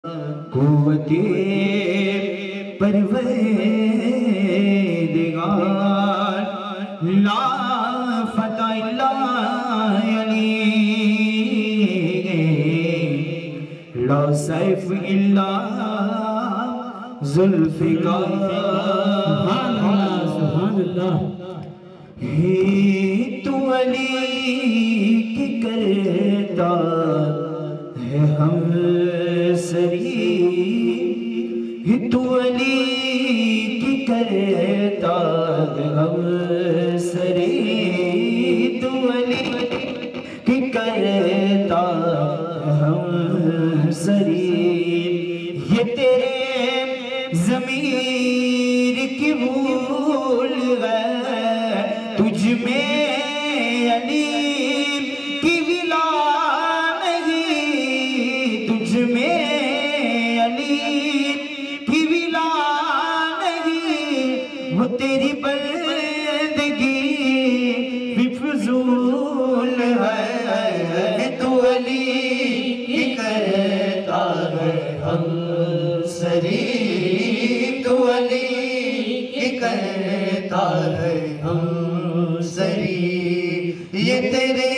कुव्वते परवरदिगार ला फता इल्ला अली ला सैफ इल्ला जुल्फ़िकार। सुभान अल्लाह। हे तू अली की करता है हम सरी, तू अली की करता है हम सरी, तू अली की करता है हम सरी। ये तेरे ज़मीर की भूल है, तुझ में अली की विला नहीं, तुझ में अली की विला नहीं। वो तेरी बंदगी भी फ़ुज़ूल है, तू अली की करता है हम सरी, तू अली की करता है हम सरी। ये तेरे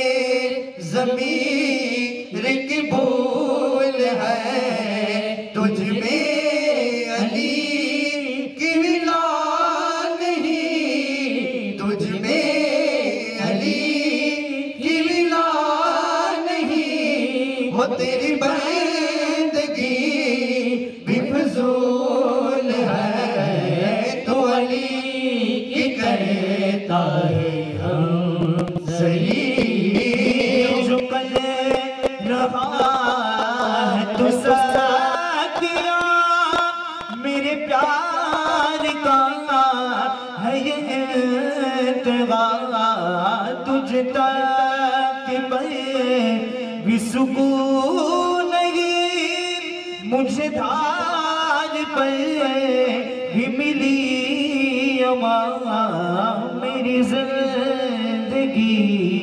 ज़मीर की भूल है, तुझ में अली की विला नहीं, तुझ में अली की विला नहीं। हो तेरी बंदगी भी फ़ुज़ूल है, तो अली की करता है हम सही। जो कल रहा है तो साथिया मेरे प्यार का है ये एतबार, तुझ तक भी सुकून नहीं, मुझे धार पर भी मिली अमान। मेरी जिंदगी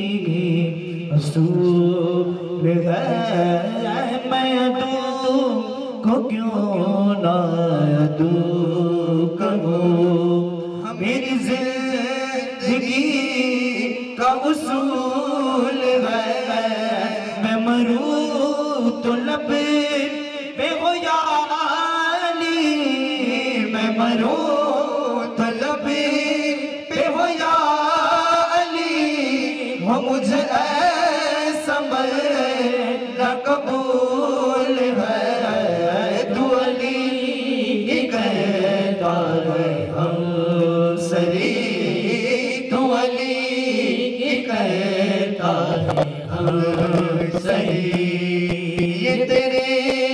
असूल है, मैं अदू को क्यों ना अदू कहूँ। मेरी जिंदगी का उसूल है, मैं मरूँ तो लब पे हो या अली, मैं मरूँ तो लब पे हो या अली। वो मुझे ऐसा मरना कबूल है, तू अली की करता है हम सरी, तू अली की करता है हम सही। ये तेरे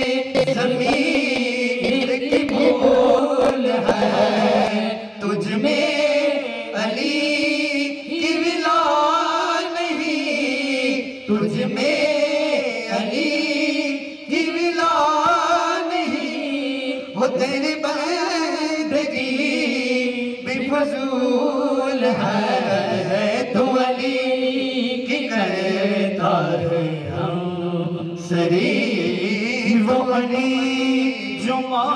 ज़मीर की भूल है, तुझ में अली की विला नहीं, तुझ में अली की विला नहीं। वो तेरी बंदगी भी फ़ुज़ूल है, तू अली की करता है हम सरी। वो अली जो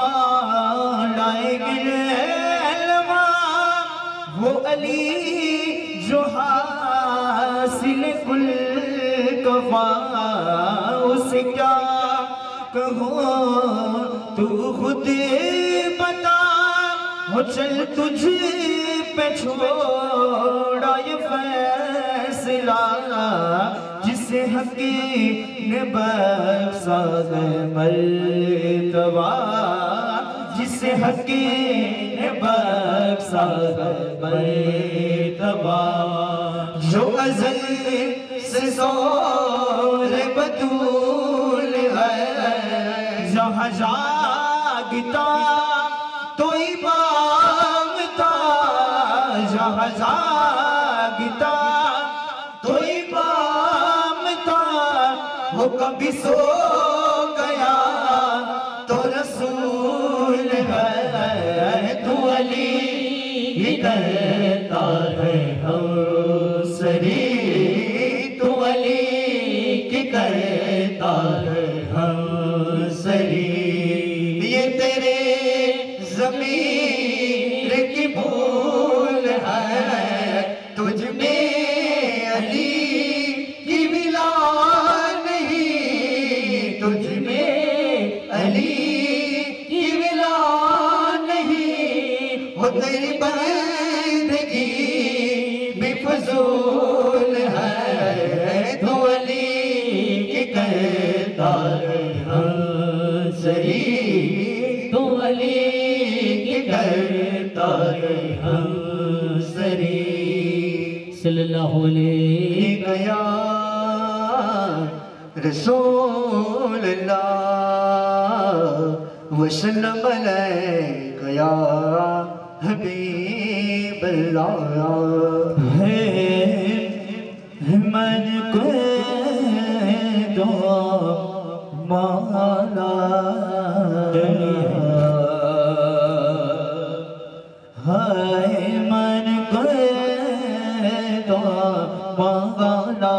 मौलाए गिलवा, वो अली जो हासिल कुल कफ़ा, उसे क्या कहो तू खुद बता। वो चल तुझ पे छोड़ा ये फैसला, जिसे हक़ी ने बख्शा है मर्तबा, जिसे हक़ी ने बख्शा है मर्तबा। जो अज़ल से सोरे बतूल है, जहाँ जागता तो इमाम था, जहाँ जागता तो इमाम था। वो कभी सो गया तो रसूल है, तू अली ही करता है हम सरी, तू अली की करता है हम सरी। अली की विला नहीं हो तेरी बंदगी बेफजूल है तो अली की करता सही तो अली की करता सरी सल्लल्लाहु अलैहि गया रसूल अल्लाह वसल्लम गया हबीब अल्लाह है मन को दो माला हाय मन को दो माला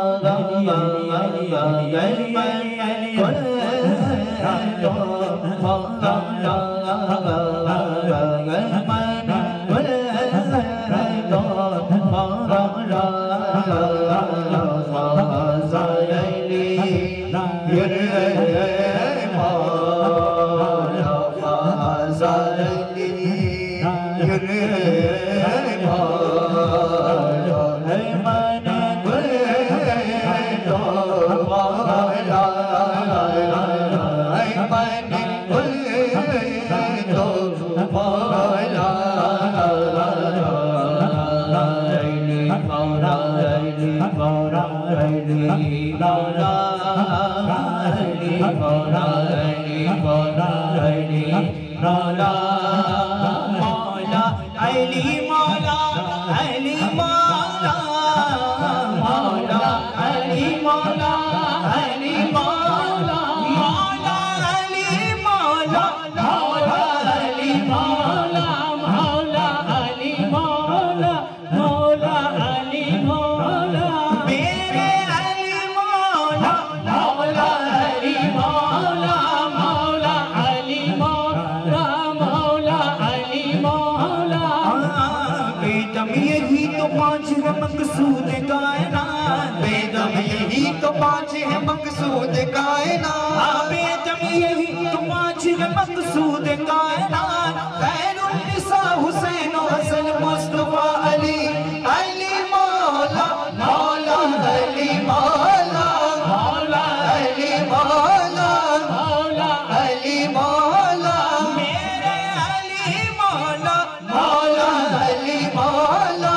मकसूद कायनात बेदम यही तो पाँच है मकसूद कायनात बेदम यही तो पाँच है मकसूद कायनात खैरुन्निसा हुसैन हसन मुस्तफा अली अली मौला मौला अली मौला मौला अली मौला मौला अली मौला मेरे अली मौला मौला अली मौला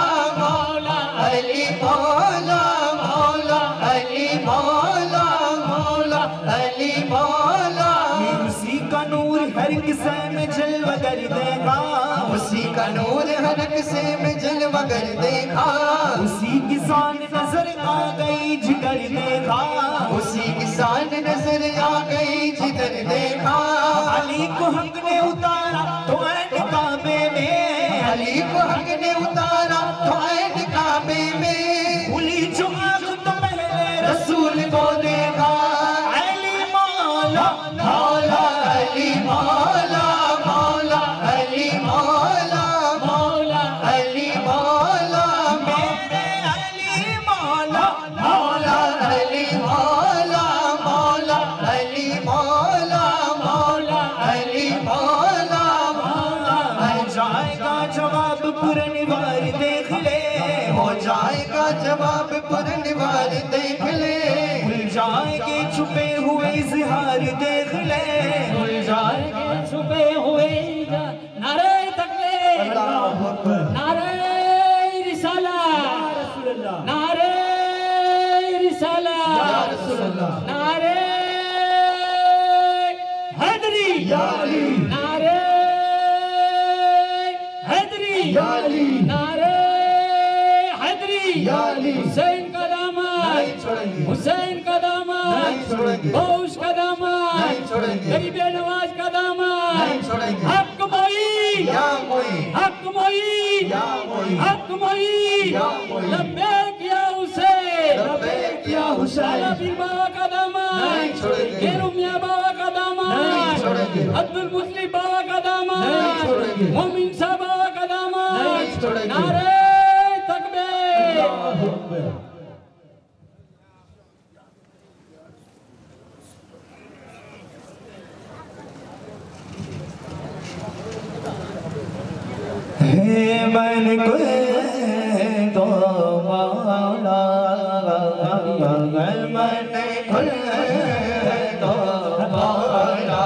अली मौला मौला अली मौला मौला अली मौला उसी का नूर हर किसे में जलवगर देखा उसी का नूर हर किसे में जलवगर देखा उसी की शान नजर आ गई जिधर देखा उसी की शान नजर आ गई जिधर देखा अली को हक ने उतारा तो ऐन काबे में अली को हक ने उतारा तो ऐन काबे में खुली जो आँख तो पहले रसूल को देखा अली मौला मौला अली मौला मौला अली मौला मौला अली मौला मेरे अली मौला मौला अली मौला मौला अली मौला मौला अली मौला हो जाएगा जवाब पुरनिवार देख ले हो जाएगा जवाब पुरनिवार देख ले भूल जाएंगे छुपे हुए इजहार देख ले भूल जाएंगे छुपे हुए नारे तकबीर नारे रिसाला नारे रिसाला नारे हैदरी नारे हैदरी नारे हैदरी हुसैन का दामन हुसैन का दामन गौस का दामन गरीब नवाज का दामन हक मोई हक मोई हक मोई लब्बैक या हुसैन लाला पीर बाबा का दामन केरू मियां बाबा का दामन अब्दुल मुस्लिम बाबा का दामन मोमिन साहब बाबा का दामन नारे तकबीर मन को तो मौला मन खुल तो मौला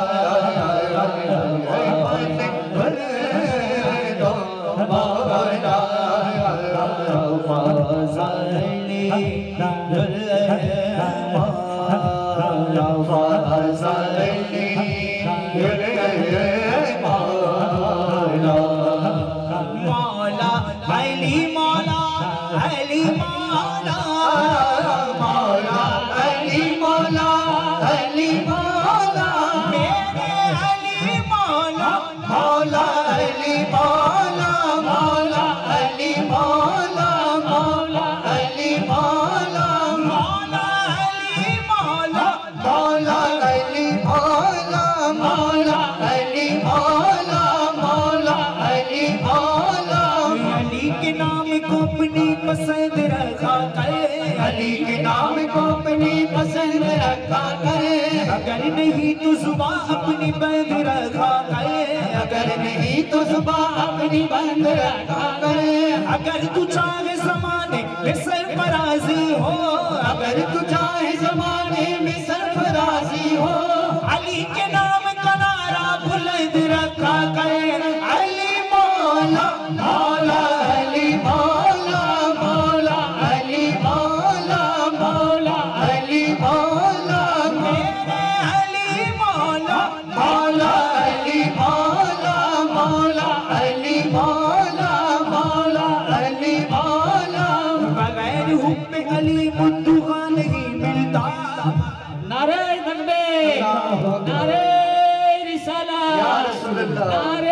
पसंद रखा करे, अली के नाम को अपनी पसंद रखा करे। अगर नहीं तो जुबान अपनी बंद रखा करे, अगर नहीं तो जुबान अपनी बंद रखा करे। अगर तू चाहे ज़माने में सरफराजी हो, अगर तू चाहे ज़माने में सरफराजी हो, अली के नाम का नारा बुलंद रखा करे। अली मौला मौला अली मौला मौला अली मौला मौला अली मौला मेरे अली मौला मौला अली मौला मौला अली मौला मौला अली मौला। बगैर हुक्म अली मुद्दुआ नहीं मिलता। नारे तकबीर, नारे रिसाला, या रसूल अल्लाह, नारे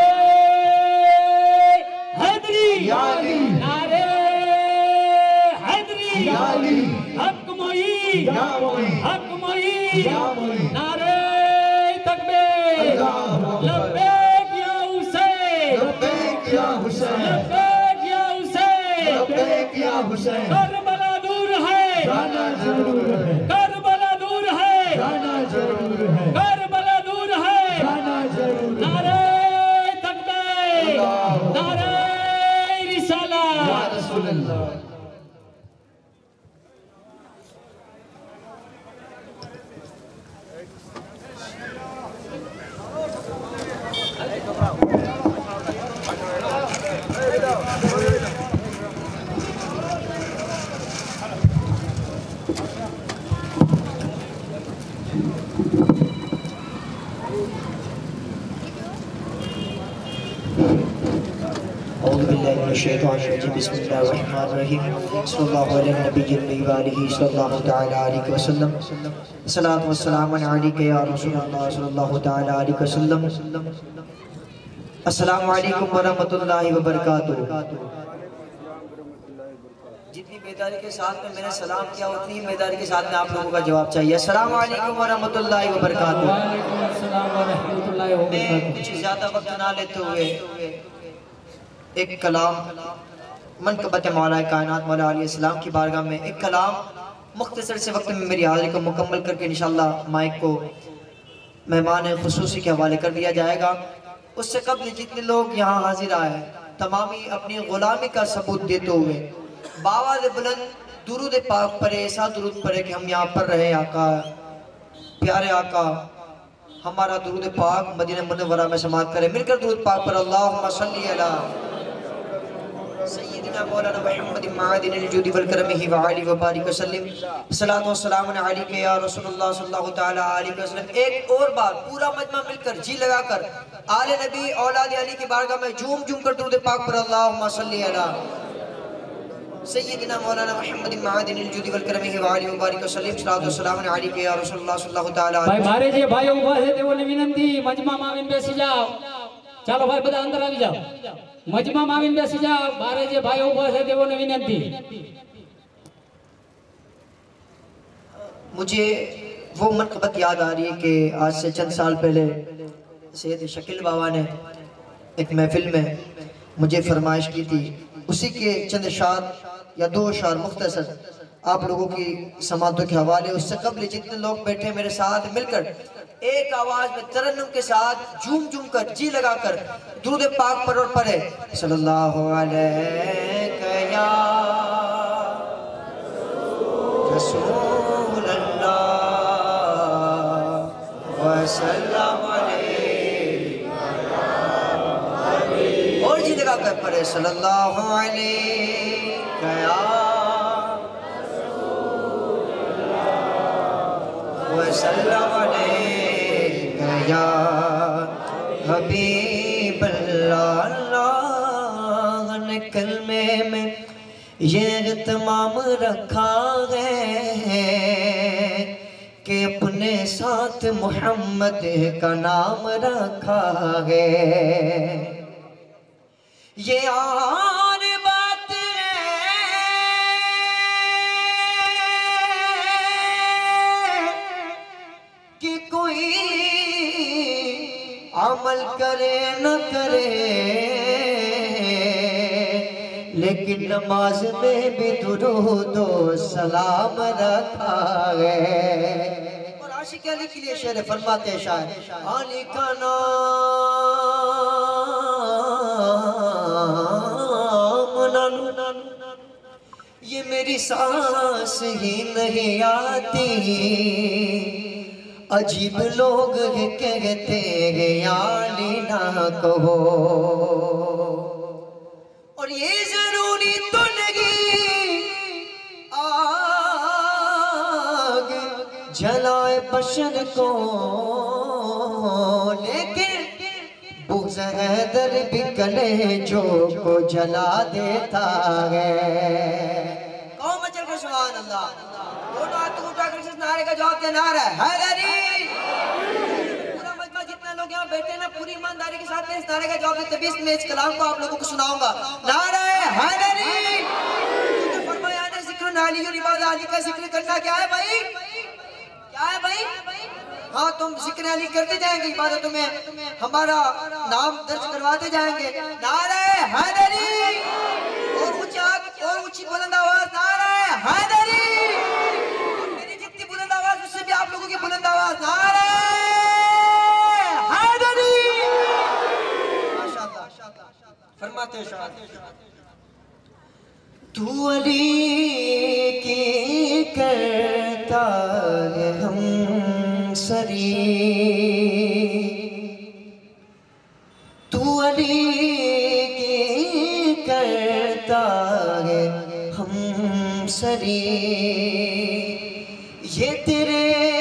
हैदरी, या अली, नारे हैदरी, या अली, हक मोई, या मोई, हक मोई, या मोई। नारे तकबीर, लब्बैक या हुसैन, लब्बैक या हुसैन, लब्बैक या हुसैन, लब्बैक या हुसैन। करबला दूर है, जाना जरूर है, करबला दूर है, जाना जरूर है, करबला दूर है। जाना जरूर है। नारे तकबीर, नारे रिसाला, या रसूल अल्लाह। बिस्मिल्लाहिर्रहमानिर्रहीम सल्लल्लाहु अलैहि नबी व आलिहि सल्लल्लाहु तआला अलैहि वसल्लम। अस्सलातु वस्सलामु अलैका या रसूलल्लाह सल्लल्लाहु तआला अलैहि वसल्लम। अस्सलामु अलैकुम व रहमतुल्लाहि व बरकातुहू। जितनी बेदारी के साथ में मैंने सलाम किया उतनी बेदारी के साथ में आप लोगों का जवाब चाहिए। अस्सलामु अलैकुम व रहमतुल्लाहि व बरकातुहू। वालेकुम अस्सलाम व रहमतुल्लाहि व बरकातुहू। कुछ ज़्यादा वक्त ना लेते हुए एक कलाम मनक़बत मौला कायनात मौला अलैहिस्सलाम की बारगाह में एक कलाम मुख्तसर से वक्त में मेरी हाज़िरी को मुकम्मल करके इंशाअल्लाह माइक को मेहमान ख़ुसूसी के हवाले कर दिया जाएगा। उससे कबल जितने लोग यहाँ हाजिर आए तमामी अपनी ग़ुलामी का सबूत देते हुए बावाज़ बुलंद दुरूद पाक पढ़े, ऐसा दुरूद पढ़े कि हम यहाँ पर रहे। आका प्यारे आका हमारा दुरूद पाक मदीना मुनव्वरा में समात करे। मिलकर दुरूद पाक पर अल्लाहुम्मा सल्ली अला सय्यिदिना मौलाना मुहम्मद मादिनिल जुदी वल करमिहि व आलिहि व बारिक वसल्लम। सलातो वस्सलामु अलैका या रसूलुल्लाह सल्लल्लाहु तआला अलैहि वसल्लम। एक और बार पूरा मजमा मिलकर जी लगाकर आले नबी औलाद अली की बारगाह में झूम झूम कर दुरूद पाक पर अल्लाहुम्मा सल्ली अला सय्यिदिना मौलाना मुहम्मद मादिनिल जुदी वल करमिहि व आलिहि व बारिक वसल्लम। सलातो वस्सलामु अलैका या रसूलुल्लाह सल्लल्लाहु तआला। भाई मारे जे भाई उभा है तेओने विनंती मजमा माविन बेसी जाओ। चलो भाई બધા અંદર આવી જાઓ। મજમા માવીને બેસી જાઓ। મારે જે ભાઈ ઉભા છે તેઓને વિનંતી। मुझे वो मनक़बत याद आ रही है कि आज से चंद साल पहले सैयद शकील बाबा ने एक महफिल में मुझे फरमाइश की थी। उसी के चंद अशार या दो अशार मुख्तसर आप लोगों की समातों के हवाले। उससे कबल जितने लोग बैठे मेरे साथ मिलकर एक आवाज में तरन्नुम के साथ झूम झूम कर जी लगाकर दुरूद पाक पर और पढ़े सल्लल्लाहु अलैहि या रसूल अल्लाह व सल्लम अलैहि और जी लगाकर पढ़े सल्लल्लाहु अलैहि या व सल्लम अलैहि या हबीब अल्लाह ने कलमे में ये तमाम रखा है कि अपने साथ मोहम्मद का नाम रखा है। ये और बात है कि कोई अमल करे न करे लेकिन नमाज में भी दुरूद सलाम रखा है। और आशिक अली के लिए शेर फरमाते शायर अली का नाम नानू ये मेरी सांस ही नहीं आती अजीब लोग कहते हैं याली ना कहो और ये जरूरी तो नहीं आग जलाए बशर को लेकिन बुग़्ज़ हैदर भी कलेजों को जला देता है। कौन मचल कर सुभान अल्लाह दोनों हाथ उठाकर इस नारे का जवाब देना है हैदरी। पूरा मजमा जितने लोग यहाँ बैठे हैं ना पूरी ईमानदारी के साथ में इस नारे का जवाब देते हैं। मैं इस कलाम को आप लोगों को सुनाऊंगा। नारा हैदरी फरमाया ने जिक्र नाली और इबादत अली का जिक्र करना क्या है भाई? क्या है भाई? हाँ तुम जिक्र अली करते जाएंगे इबादतों में हमारा नाम दर्ज करवाते जाएंगे। नारा हैदरी और ऊंचा और ऊंची बुलंद आवाज नारा हैदरी मेरी जितनी बुलंद आवाज उससे भी आप लोगों की बुलंद आवाज नारा हैदरी। माशाअल्लाह फरमाते शाह तू अली की करता है हम सरी तू अली की करता है हम सरी ये तेरे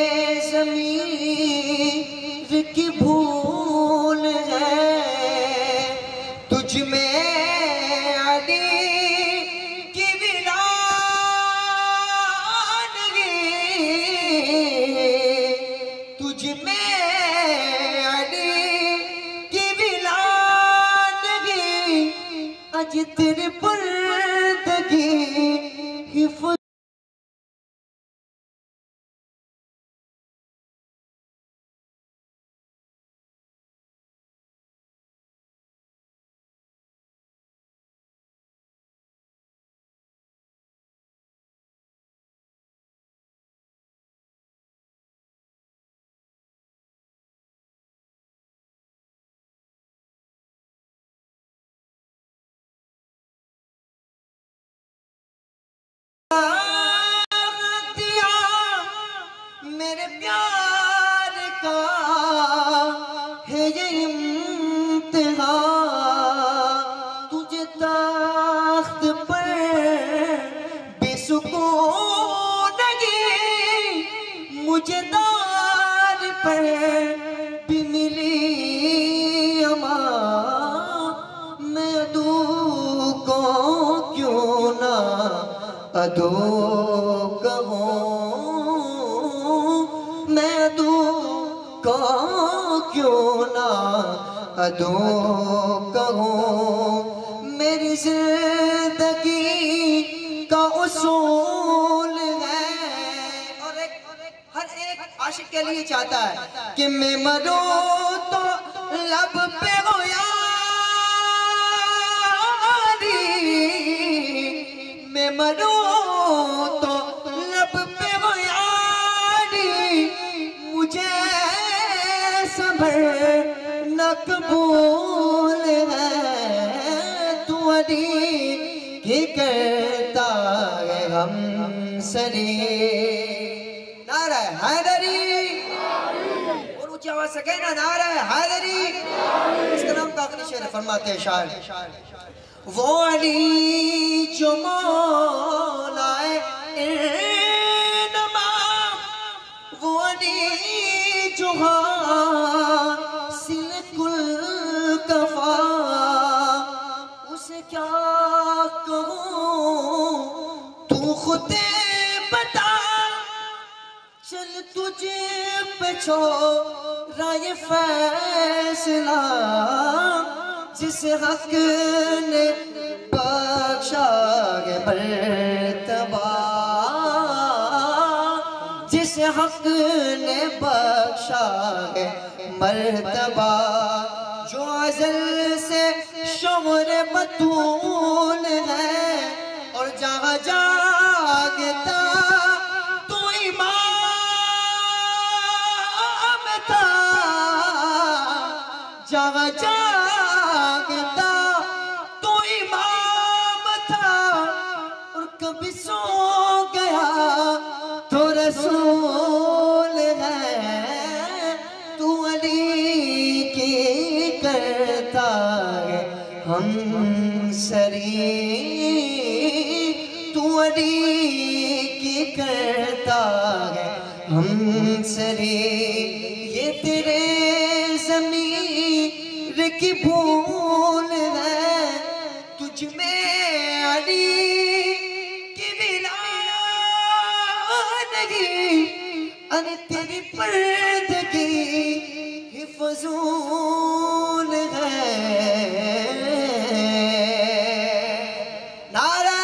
ज़मीर की भूल है तुझ में अली की वीरानगी तुझ में अली की वीरानगी अज तेरे पर्दगी हिफ़्ज़ मेरे प्यार का है ये इम्तिहान तुझे तख्त पर बेसुकूनगी मुझे दार पर भी मिली अमा मैं अदू को क्यों ना अदू कहूँ मैं दू को क्यों ना अदू कहूँ मेरी जिंदगी का उसूल है। और हर एक आशिक के लिए चाहता है कि मैं मरूं तो लब पे हो यारी मैं मरूं तो लब पे हो यारी मुझे कबूल है तू अली की करता है हम सरी। नारा हैदरी और ऊंची आवाज से कहना नारा हैदरी। इसका नाम का आखिरी शेर फरमाते हैं शायर, वो अली जो मौला इनमा, वो अली जो हासिल कुल कफा, उसे क्या कहूँ तू खुद बता। चल तुझे पे छोड़ा ये फैसला, जिस हक ने बख्शा है मर्तबा, जिस हक ने बख्शा है मर्तबा, जो अज़ल से शौर बतूल है और जहाँ जागता तू इमाम था, जहाँ जागता तू इमाम था और कभी सो गया तो रसूल है। तू अली की करता है हम सरी, तू अली की करता है हम सरी। ये तेरे ज़मीर की भूल है, तुझ में अली की विलादगी, अरे तेरी पर्दगी ही फजूल है। नारा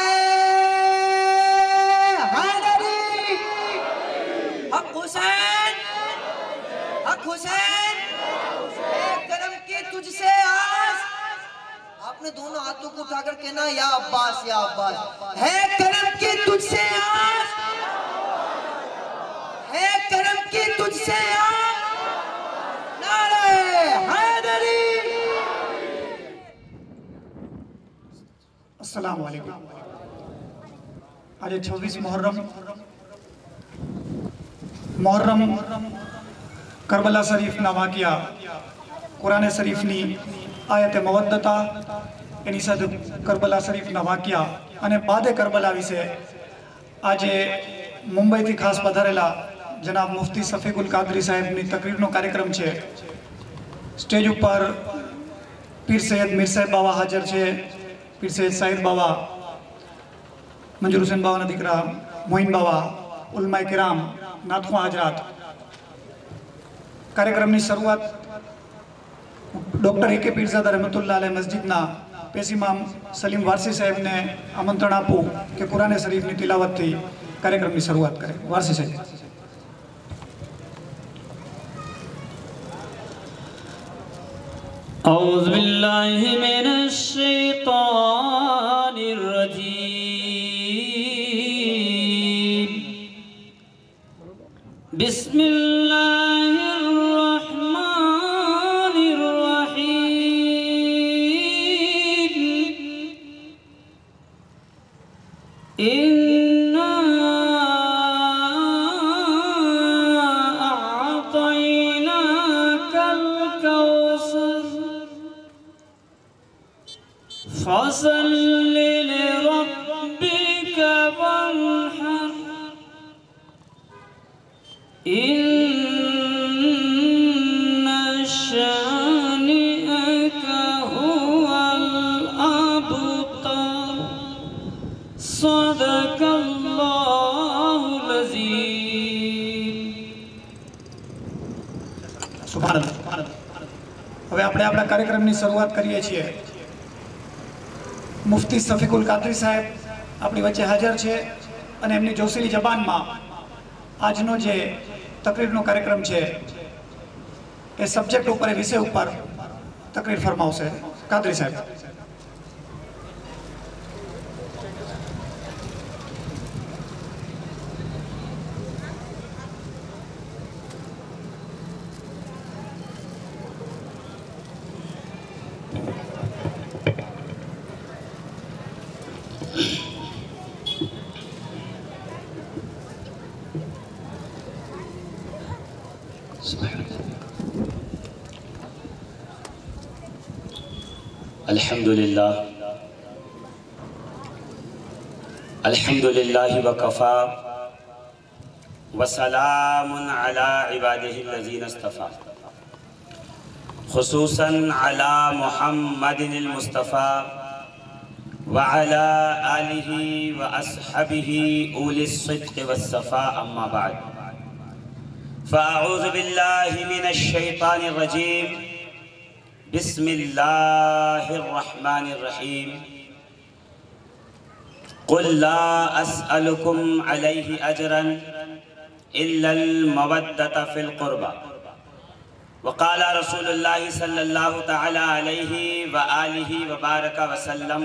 हैदरी, हक हुसैन, हक हुसैन, करम की तुझसे आस। आपने दोनों हाथों को उठाकर कहना या अब्बास या अब्बास। है करम की तुझसे आस, है करम की तुझसे आस। नारे हैदरी। अस्सलाम वालेकुम। आज 26 मुहर्रम करबला शरीफ ना वाकिया कुरान शरीफ नी आयत मवद्दता एनी साथ करबला शरीफ ना वाकिया अने बादे करबला विશે આજે મુંબઈથી ખાસ પધારેલા જનાબ મુફ્તી સફીકુલ કાદરી સાહેબની તકરીરનો કાર્યક્રમ છે। સ્ટેજ ઉપર પીર સૈયદ મીર સાહેબ બાવા હાજર છે, પીર સૈયદ સાહિદ બાવા, મંજૂર હુસેન બાવાના દીકરા મોઇન બાવા, ઉલમાએ કિરામ, નાથખું હાજરાત। કાર્યક્રમની શરૂઆત ડૉક્ટર એ.કે. પીરઝાદા રહેમતુલ્લાહ અલૈહ મસ્જિદના પેશીમામ સલીમ વારસી સાહેબને આમંત્રણ આપું કે કુરાન શરીફની તિલાવતથી કાર્યક્રમની શરૂઆત કરે। વારસી સાહેબ। أعوذ بالله من الشيطان الرجيم بسم الله الرحمن الرحيم إنا أعطيناك الكوثر فصل لربك وانحر إن شانئك هو الأبتر صدق الله العظيم। સુભાન અલ્લાહ। હવે આપણે આપણા કાર્યક્રમની શરૂઆત કરીએ છીએ। મુફ્તી સફીકુલ કાદરી સાહેબ આપણી વચ્ચે હાજર છે અને એમની જોશીલી જબાનમાં આજનો જે તકરીરનો કાર્યક્રમ છે એ સબ્જેક્ટ ઉપર એ વિષય ઉપર તકરીર ફરમાવશે। કાદરી સાહેબ। अल्हम्दुलिल्लाह वकफ़ा वसलामुन अला इबादिहिल्लज़ीना इस्तफ़ा खुसूसन अला मुहम्मदिनिल मुस्तफ़ा व अला आलिहि व अस्हबिहि उलिस सिद्क़ वस्सफ़ा अम्मा बाद फ़अऊज़ु बिल्लाहि मिनश शैतानिर रजीम बिस्मिल्लाहिर रहमानिर रहीम क़ुल ला अस्अलुकुम अलैहि अजरन इल्लल मवद्दता फ़िल क़ुरबा वक़ाला रसूलुल्लाहि सल्लल्लाहु तआला अलैहि व आलिहि व बारका वसल्लम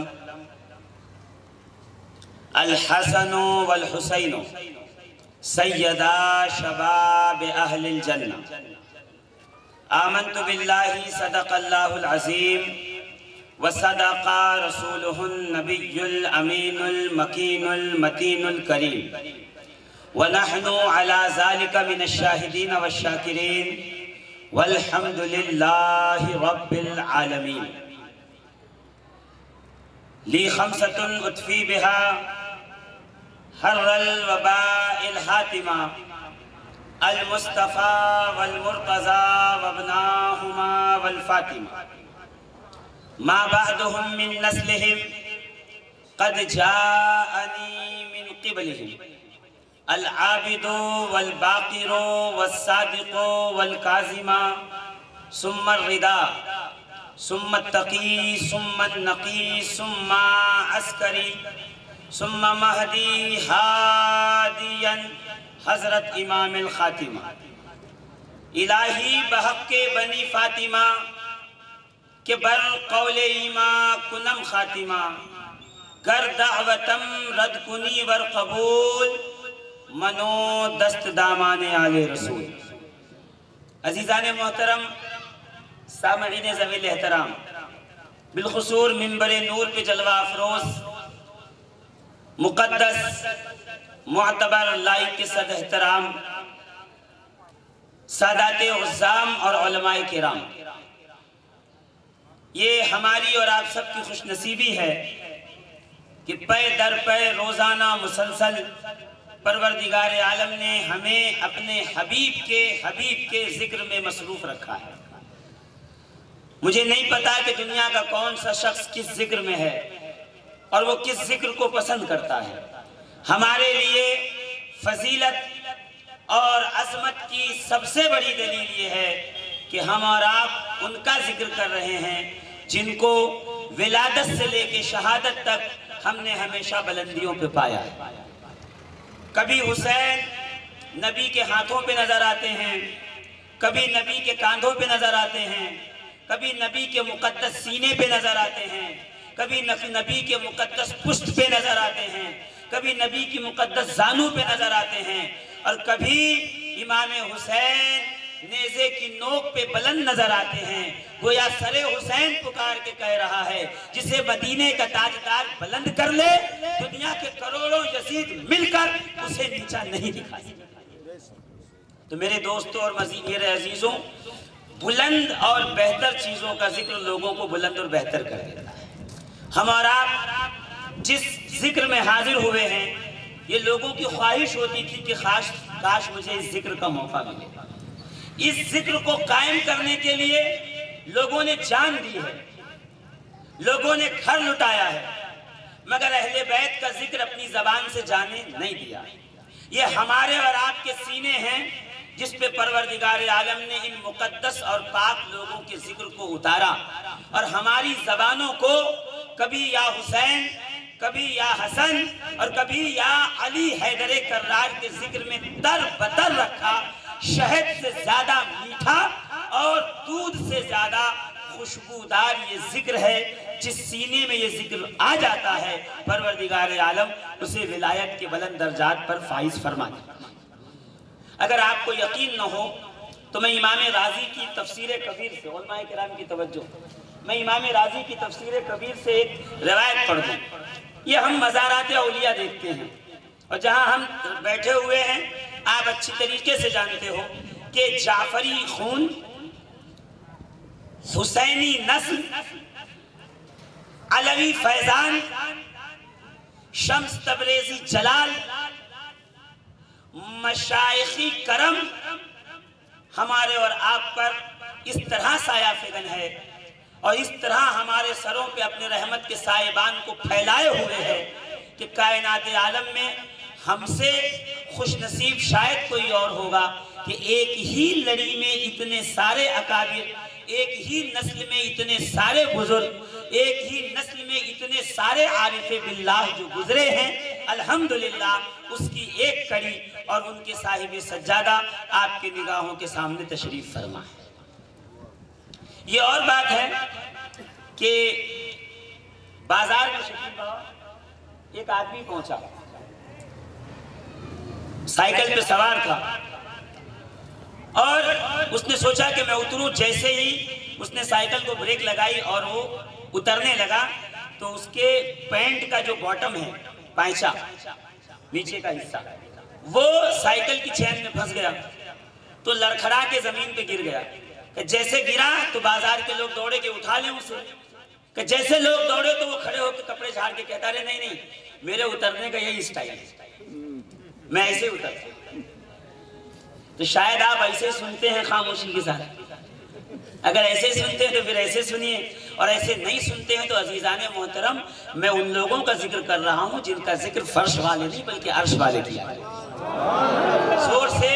अल हसनु वल हुसैनु सय्यदा शबाब अहलिल जन्नह आमन्तु बिल्लाहि सदक़ल्लाहुल अज़ीम व सदक़ा रसूलुहुन नबियुल अमीनुल मकीनुल मतीनुल करीम व नहनु अला ज़ालिका मिनश शाहिदीन व शाकिरीन वल्हम्दुलिल्लाहि रब्बिल आलमीन ली खम्सतुन उतफ़ी बिहा हर्रल वबाइल हातिमा अल मुस्तफ़ा वल मुर्तज़ा वब्नाहुमा वल फातिमा मा बअदुहुम मिन नस्लिहिम क़द जाअनी मिन क़िबलिहिम अल आबिदु वल बाक़िरु वस्सादिक़ु वल काज़िमा सुम्मा रिदा सुम्मा तक़ी सुम्मा नक़ी सुम्मा अस्करी सुम्मा महदी हादियन हज़रत इमामिल ख़ातिमा इलाही बहक़्क़े बनी फ़ातिमा के बर क़ौले ईमा कुनम ख़ातिमा गर दावतम रद कुनी वर क़बूल मनो दस्त दामाने आले रसूल। अज़ीज़ाने मोहतरम सामईने ज़वील एहतराम बिलखुसूर मिंबरे नूर पे जलवा अफरोज़ मुक़द्दस मुअतबर लाइक के सद एहतराम सादाते उज़्ज़ाम और उलमाए किराम, ये हमारी और आप सबकी खुशनसीबी है कि पै दर पै रोज़ाना मुसलसल परवरदिगार आलम ने हमें अपने हबीब के जिक्र में मसरूफ़ रखा है। मुझे नहीं पता कि दुनिया का कौन सा शख्स किस जिक्र में है और वो किस जिक्र को पसंद करता है। हमारे लिए फजीलत और अज़मत की सबसे बड़ी दलील ये है कि हम और आप उनका जिक्र कर रहे हैं जिनको विलादत से लेके शहादत तक हमने हमेशा बुलंदियों पे पाया है। कभी हुसैन नबी के हाथों पे नजर आते हैं, कभी नबी के कांधों पे नजर आते हैं, कभी नबी के मुकद्दस सीने पे नजर आते हैं, कभी नबी के मुकद्दस पुष्ट पे नजर आते हैं, कभी नबी की मुकद्दस जानू पे नजर आते हैं और कभी इमाम हुसैन नेज़े की नोक पे बुलंद नजर आते हैं। गोया सरे हुसैन पुकार के कह रहा है जिसे मदीने का ताजदार बुलंद कर ले दुनिया के करोड़ों यजीद मिलकर उसे नीचा नहीं दिखा सकते। तो मेरे दोस्तों और मेरे अजीजों, बुलंद और बेहतर चीजों का जिक्र लोगों को बुलंद और बेहतर कर देता है। हम और आप जिस जिक्र में हाजिर हुए हैं ये लोगों की ख्वाहिश होती थी कि काश मुझे इस जिक्र का मौका मिले। इस जिक्र को कायम करने के लिए लोगों ने जान दी है, लोगों ने घर लुटाया है, मगर अहले बैत का जिक्र अपनी जबान से जाने नहीं दिया। ये हमारे और आपके सीने हैं जिस पे परवरदिगार आलम ने इन मुकद्दस और पाक लोगों के जिक्र को उतारा और हमारी जबानों को कभी या हुसैन, कभी या हसन और कभी या अली हैदरे कर्रार के जिक्र में तर बतर रखा। शहद से ज्यादा मीठा और दूध से ज्यादा खुशबूदार ये जिक्र है। जिस सीने में ये जिक्र आ जाता है परवरदिगार आलम उसे विलायत के बुलंद दर्जात पर फाइज फरमा देता है। अगर आपको यकीन न हो तो मैं इमाम राजी की तफसीर कबीर से, उलमाए किराम की तवज्जो, मैं इमाम राजी की तफसीर कबीर से एक रिवायत पढ़ दूं। ये हम मज़ारात औलिया देखते हैं और जहां हम बैठे हुए हैं आप अच्छी तरीके से जानते हो कि जाफरी खून, हुसैनी नस्ल अलवी फैजान, शम्स तबरेजी जलाल, मशाइखी करम हमारे और आप पर इस तरह साया फिगन है और इस तरह हमारे सरों पे अपने रहमत के साएबान को फैलाए हुए है कि कायनात आलम में हमसे खुशनसीब शायद कोई और होगा कि एक ही लड़ी में इतने सारे अकाबिर, एक ही नस्ल में इतने सारे बुजुर्ग, एक ही नस्ल में इतने सारे आरिफे बिल्लाह जो गुजरे हैं। अल्हम्दुलिल्लाह उसकी एक कड़ी और उनके साहिब सज्जादा आपकी निगाहों के सामने तशरीफ फरमा है। ये और बात है कि बाजार में एक आदमी पहुंचा, साइकिल पे सवार था और उसने सोचा कि मैं उतरूं। जैसे ही उसने साइकिल को ब्रेक लगाई और वो उतरने लगा तो उसके पैंट का जो बॉटम है, पायचा नीचे का हिस्सा, वो साइकिल की चेन में फंस गया तो लड़खड़ा के जमीन पे गिर गया। कि जैसे गिरा तो बाजार के लोग दौड़े के उठा लें उसे। कि जैसे लोग दौड़े तो वो खड़े होकर कपड़े झाड़ के कहता रहे नहीं नहीं, मेरे उतरने का यही स्टाइल है, मैं ऐसे उतरता। तो शायद आप ऐसे सुनते हैं खामोशी के साथ। अगर ऐसे सुनते हैं तो फिर ऐसे सुनिए, और ऐसे नहीं सुनते हैं तो अजीजाने मोहतरम, मैं उन लोगों का जिक्र कर रहा हूं जिनका जिक्र फर्श वाले नहीं बल्कि अर्श वाले किया। जोर से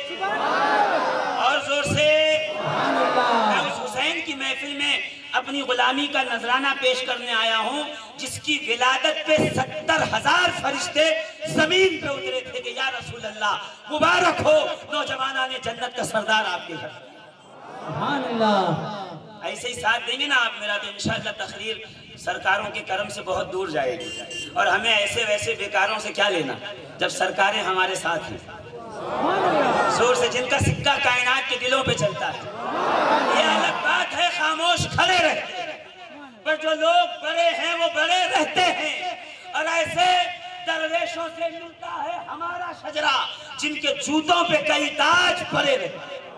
और जोर से मैं उस हुसैन की महफिल में अपनी गुलामी का नजराना पेश करने आया हूं जिसकी विलादत पे 70,000 फरिश्ते जमीन पे उतरे थे कि या रसूल अल्लाह मुबारक हो नौजवाना ने जन्नत का सरदार आपके घर। सुभान अल्लाह। ऐसे ही साथ देंगे ना आप मेरा तो इंशाअल्लाह तकरीर सरकारों के करम से बहुत दूर जाएगी। और हमें ऐसे वैसे बेकारों से क्या लेना जब सरकारें हमारे साथ हैं, जोर से जिनका सिक्का कायनात के दिलों पे चलता है। ये अलग बात है खामोश खड़े रहते हैं, पर जो लोग बड़े हैं वो बड़े रहते हैं। और ऐसे दरवेशों से मिलता है हमारा शजरा जिनके जूतों पे कई ताज पड़े रहते हैं।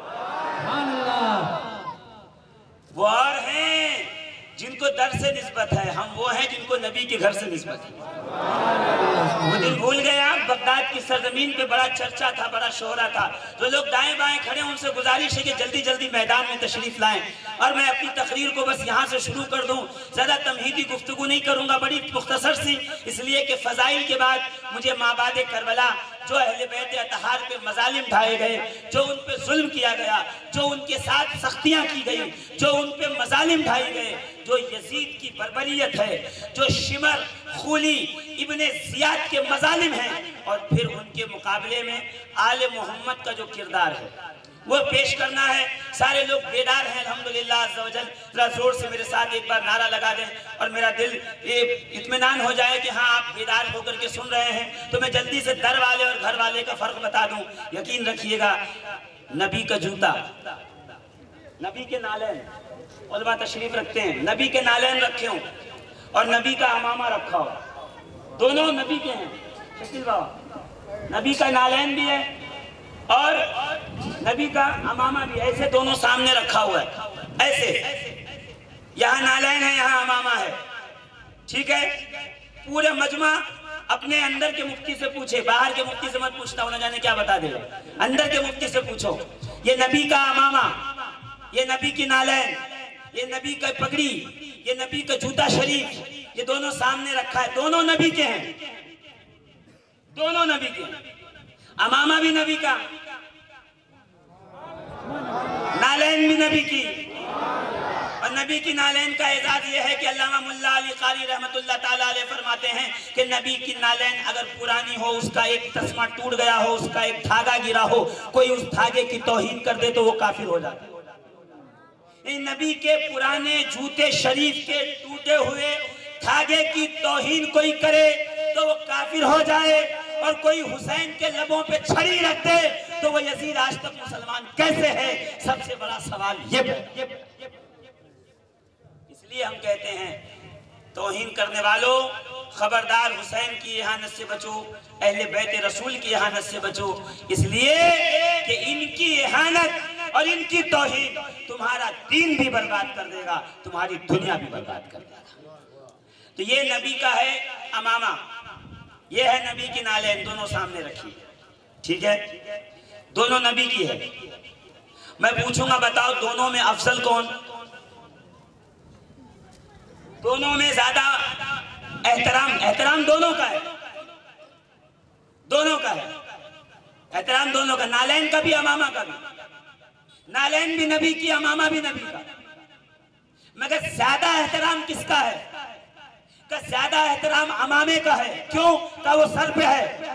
वो और हैं जिनको दर से निस्बत है, हम वो हैं जिनको नबी के घर से निस्बत है। वो दिन भूल गए आप, बगदाद की सरजमीन पे बड़ा चर्चा था, बड़ा शोहरा था। जो लोग दाएं बाएं खड़े उनसे गुजारिश है कि जल्दी जल्दी मैदान में तशरीफ लाएं। और मैं अपनी तकरीर को बस यहाँ से शुरू कर दूं, ज्यादा तमहीदी गुफ्तगू नहीं करूंगा, बड़ी मुख्तसर सी, इसलिए कि फजाइल के बाद मुझे माबाद करबला जो अहले बैत अतहार पे मजालिम ढाए गए, जो उन पे जुल्म किया गया, जो उनके साथ सख्तियां की गई, जो उन पे मजालिम ढाए गए, जो यजीद की बर्बरियत है, जो शिमर खूली इब्ने जियाद के मजालिम हैं, और फिर उनके मुकाबले में आले मोहम्मद का जो किरदार है वो पेश करना है। सारे लोग बेदार हैं अल्हम्दुलिल्लाह अज़्ज़ा वजल। जरा जोर से मेरे साथ एक बार नारा लगा दें और मेरा दिल इत्मीनान हो जाए कि हाँ आप बेदार होकर के सुन रहे हैं। तो मैं जल्दी से दर वाले और घर वाले का फर्क बता दूं। यकीन रखिएगा, नबी का जूता, नबी के नालैन, उलमा तशरीफ रखते हैं, नबी के नालैन रखे हों और नबी का अमामा रखा हो, दोनों नबी के हैं। शकील बाबा, नबी का नालैन भी है और नबी का अमामा भी, ऐसे दोनों सामने रखा हुआ है। ऐसे यहाँ नालैन है, यहाँ अमामा है, ठीक है। पूरे मजमा अपने अंदर के मुफ्ती से पूछे, बाहर के मुफ्ती से मत पूछना, वो न जाने क्या बता देगा। अंदर के मुफ्ती से पूछो, ये नबी का अमामा, ये नबी की नालैन, ये नबी का पगड़ी, ये नबी का जूता शरीफ, ये दोनों सामने रखा है। दोनों नबी के हैं, दोनों नबी के हैं। अमामा भी नबी का, नालैन भी नबी की। और नबी की नालैन का एजाज ये है कि अल्लामा मुल्ला अली कारी रहमतुल्लाह ताला अलैह फरमाते हैं कि नबी की नालैन अगर पुरानी हो, उसका एक तस्मा टूट गया हो, उसका एक धागा गिरा हो, कोई उस धागे की तौहीन कर दे तो वो काफिर हो जाता है। नबी के पुराने जूते शरीफ के टूटे हुए धागे की तौहीन कोई करे तो वो काफिर हो जाए, और कोई हुसैन के लबों पे छड़ी रख दे तो वो यजीद आज तक मुसलमान कैसे है? सबसे बड़ा सवाल ये। इसलिए हम कहते हैं तौहीन करने वालों खबरदार, हुसैन की इहानत से बचो, अहले बैत रसूल की इहानत से बचो, इसलिए कि इनकी इहानत और इनकी तौहीन तुम्हारा दीन भी बर्बाद कर देगा, तुम्हारी दुनिया भी बर्बाद कर देगा। तो ये नबी का है अमामा, ये है नबी की नालेन, दोनों सामने रखिए, ठीक है, दोनों नबी की है। मैं पूछूंगा बताओ दोनों में अफजल कौन, दोनों में ज्यादा एहतराम, एहतराम दोनों का है, दोनों का है एहतराम, दोनों का, नालैन का भी अमामा का भी, नालैन भी नबी की, अमामा भी नबी का, मगर ज्यादा एहतराम किसका है, का ज्यादा एहतराम अमामे का है, क्यों, का वो सर पे है,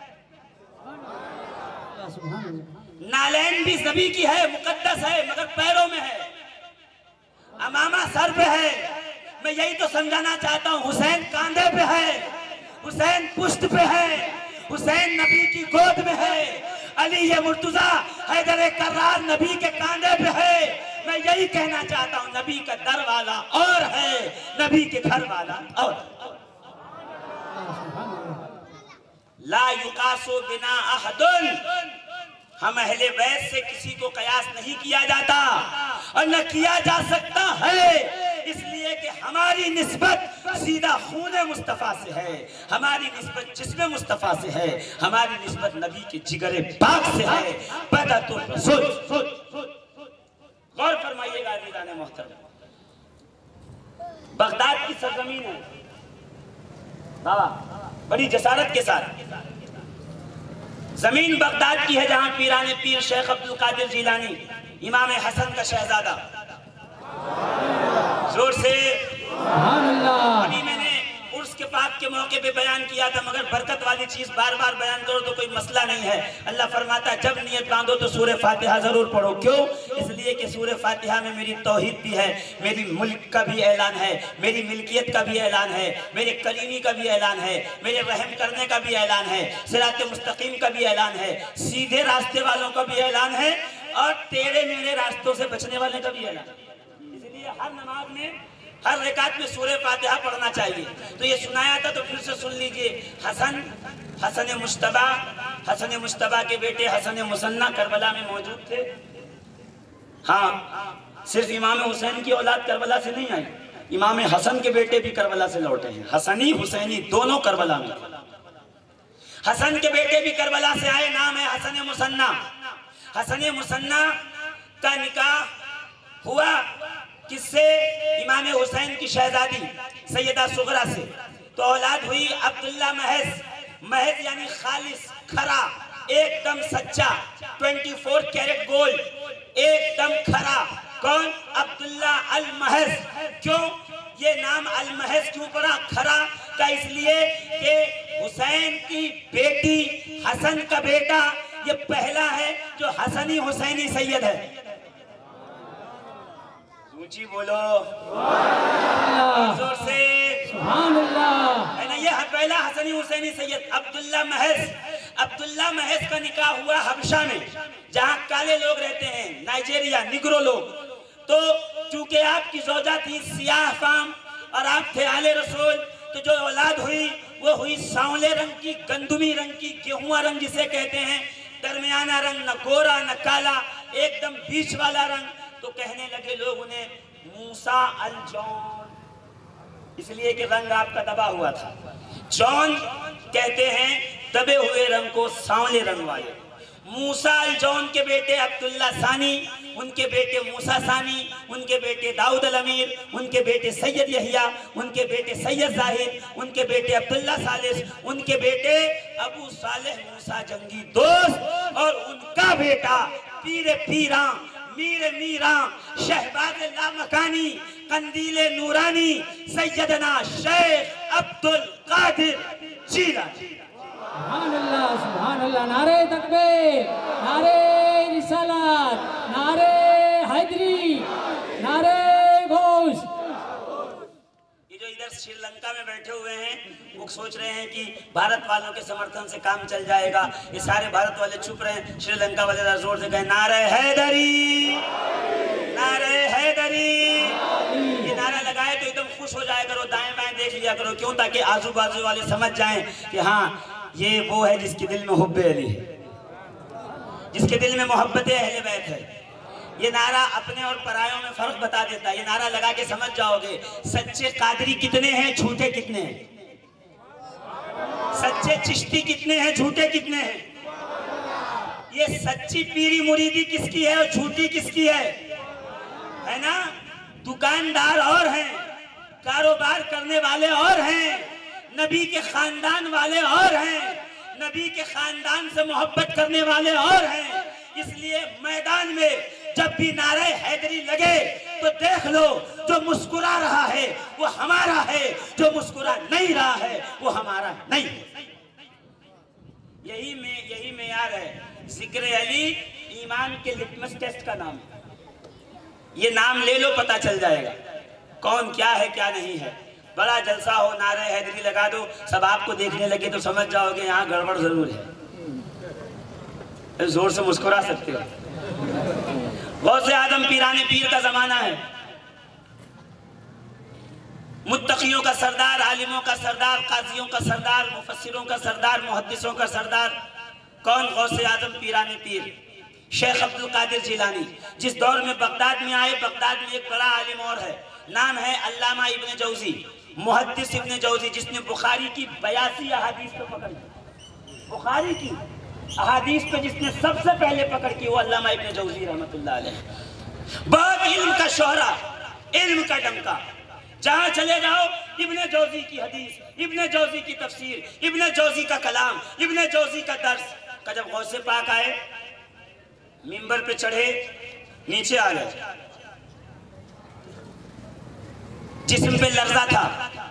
नालैन भी नबी की है, मुकद्दस है, मगर पैरों में है, अमामा सर पे है। मैं यही तो समझाना चाहता हूं, हुसैन कांधे पे है, हुसैन पुष्ट पे है, हुसैन नबी की गोद में है, अली ये मुर्तजा हैदर कर्रार नबी के कांधे पे है। मैं यही कहना चाहता हूं, नबी का दर वाला और है, नबी के घर वाला और। ला युकासो बिना अहदुन, हम अहले बैत से किसी को कयास नहीं किया जाता और न किया जा सकता है, इसलिए कि हमारी निस्बत सीधा खून मुस्तफा से है, हमारी निस्बत जिस्म मुस्तफा से है, हमारी निस्बत नबी के जिगरे पाक से है। बदतुर रसूल, गौर फरमाइएगा अज़ीज़ान मोहतरम, बगदाद की सरजमीन है बाबा, बड़ी जसारत के साथ जमीन बगदाद की है, जहां पीराने पीर शेख अब्दुल कादिर जिलानी इमाम हसन का शहजादा, जोर से अभी मैंने उर्स के पाक के मौके पे बयान किया था, मगर बरकत वाली चीज बार बार बयान करो तो कोई मसला नहीं है। अल्लाह फरमाता है जब नियत बांधो तो सूरह फातिहा जरूर पढ़ो, क्यों, इसलिए कि सूरह फातिहा में मेरी तौहीद भी है, मेरी मुल्क का भी ऐलान है, मेरी मिल्कियत का भी ऐलान है, मेरे कलीमी का भी ऐलान है, मेरे रहम करने का भी ऐलान है, सिरात मुस्तकीम का भी ऐलान है, सीधे रास्ते वालों का भी ऐलान है, और टेढ़े मेढ़े रास्तों से बचने वाले का भी ऐलान है। इसलिए हर नमाज में, हर रकात में सूरह फातिहा पढ़ना चाहिए। तो ये सुनाया था, तो फिर से सुन लीजिए। हसन मुश्तबा के बेटे हसन मुसन्ना करबला में मौजूद थे। हाँ, सिर्फ इमाम हुसैन की औलाद करबला से नहीं आई, इमाम हसन के बेटे भी करबला से लौटे हैं, हसनी हुसैनी दोनों करबला में। हसन के बेटे भी करबला से आए, नाम है हसन मुसन्ना। हसन मुसन्ना का निकाह हुआ किससे, इमाम हुसैन की शहजादी सैयदा सुगरा से। तो औलाद हुई अब्दुल्ला महज, महज यानी खालिस, खरा, एकदम सच्चा, 24 कैरेट गोल्ड, एकदम खरा। कौन, अब्दुल्ला अल महज। क्यों ये नाम अल महज क्यों पड़ा, खरा का, इसलिए कि हुसैन की बेटी हसन का बेटा ये पहला है जो हसनी हुसैनी सैयद है। ऊंची बोलो जोर से सुभान अल्लाह, है ना, ये पहला हसनी हुसैनी सैयद अब्दुल्ला महज। अब्दुल्ला महज का निकाह हुआ हबशा में, जहाँ काले लोग रहते हैं, नाइजीरिया, निग्रो लोग। तो चूंकि आपकी ज़ौजा थी सियाह फाम और आप थे आले रसूल, तो जो औलाद हुई वो हुई सांवले रंग की, गंदुमी रंग की, गेहुआ रंग जिसे कहते हैं, दरमियाना रंग, न गोरा न काला, एकदम बीच वाला रंग। तो कहने लगे लोग उन्हें मूसा अल जॉन, इसलिए कि रंग आपका दबा हुआ था। जॉन कहते हैं दबे हुए रंग को, सांवले रंग वाले। मूसा अल जॉन के बेटे अब्दुल्ला सानी, उनके बेटे मूसा सानी, उनके बेटे दाऊद अल अमीर, उनके बेटे सैयद यहिया, उनके बेटे सैयद जाहिद, उनके बेटे अब्दुल्ला सालिस, उनके बेटे अबू सालेह मूसा जंगी दोस्त, और उनका बेटा पीर पीरा, मीर मीरा, शहबाज लामकानी, कंदीले नूरानी, सैयदना शेख अब्दुल कादिर जीलानी। सुभान अल्लाह, नारे तकबीर, नारे रिसालत, नारे हैदरी, नारे घोष। ये जो इधर श्रीलंका में बैठे हुए हैं वो सोच रहे हैं कि भारत वालों के समर्थन से काम चल जाएगा, ये सारे भारत वाले चुप रहे हैं, श्रीलंका वाले जोर से कहें नारे हैदरी, नारे हैदरी। ये नारा लगाए तो एकदम खुश हो जाया करो, दाएं बाएं देख लिया करो, क्यों, ताकि आजू बाजू वाले समझ जाएं कि हाँ ये वो है जिसके दिल में हुब्बे अली है, जिसके दिल में मोहब्बत अहले बैत है। ये नारा अपने और परायों में फर्क बता देता है। ये नारा लगा के समझ जाओगे सच्चे कादरी कितने हैं, झूठे कितने हैं। सच्चे चिश्ती कितने हैं, झूठे कितने हैं। ये सच्ची पीरी मुरीदी किसकी है और झूठी किसकी है ना। दुकानदार और हैं, कारोबार करने वाले और हैं, नबी के खानदान वाले और हैं, नबी के खानदान से मोहब्बत करने वाले और हैं। इसलिए मैदान में जब भी नारे हैदरी लगे तो देख लो, जो मुस्कुरा रहा है वो हमारा है, जो मुस्कुरा नहीं रहा है वो हमारा नहीं। यही मेयार है। जिक्र अली ईमान के लिटमस टेस्ट का नाम है। ये नाम ले लो, पता चल जाएगा कौन क्या है क्या नहीं है। बड़ा जलसा हो, नारे हैदरी लगा दो, सब आपको देखने लगे तो समझ जाओगे यहाँ गड़बड़ जरूर है। जोर से मुस्कुरा सकते हो। गौसे आजम पीराने पीर का जमाना है। मुत्तकियों का सरदार, आलिमों का सरदार, काजियों का सरदार, मुफस्सिरों का सरदार, मुहद्दिसों का सरदार। कौन? गौसे आजम पीराने पीर शेख अब्दुल कादिर जिलानी। जिस दौर में बगदाद में आए, बगदाद में एक बड़ा आलिम और है, नाम है अल्लामा इब्न जौजी, मुहद्दिस इब्न जौजी, जिसने बुखारी की 82 अहादीस पे पकड़ी। बुखारी की अहादीस पे जिसने सबसे पहले पकड़ की वो अल्लामा इब्न जौजी रहमतुल्लाह अलैह। बहुत इल्म का शोहरा, इल्म का डंका, जहां चले जाओ इब्न जौजी की हदीस, इब्न जौजी की तफसीर, इब्न जौजी का कलाम, इब्न जौजी का दर्स का। जब गौसे पाक आए, मिंबर पे चढ़े, नीचे आ गए, जिस्म पे लर्जा था,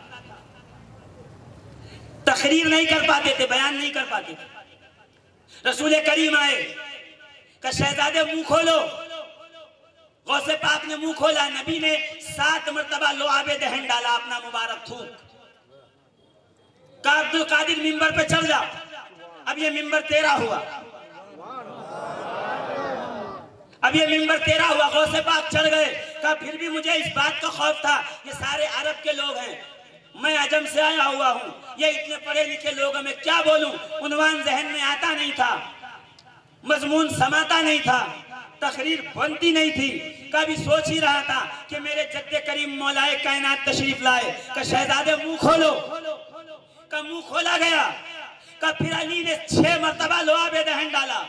तकरीर नहीं कर पाते थे, बयान नहीं कर पाते थे। रसूल करीम आए, का शहजादे मुंह खोलो। गौसे पाक ने मुंह खोला, नबी ने 7 मरतबा लुआबे दहन डाला, अपना मुबारक थूक। का अब्दुल कादिर मिंबर पे चढ़ जा, अब ये मिंबर तेरा हुआ, अब ये मिंबर तेरा हुआ। गौसे पाक चढ़ गए, कहा फिर भी मुझे इस बात का खौफ था, ये सारे अरब के लोग हैं, मैं अजम से आया हुआ हूँ, ये इतने पढ़े लिखे लोग, मैं क्या बोलूं। उन्वान जहन में आता नहीं था, मजमून समाता नहीं था, तकरीर बनती नहीं थी। कभी सोच ही रहा था कि मेरे जद्दे करीम मौलाए कायनात तशरीफ लाए, का शहजादे मुंह खोलो, का मुंह खोला गया। का फिर अली ने 6 मरतबा लुआबे दहन डाला,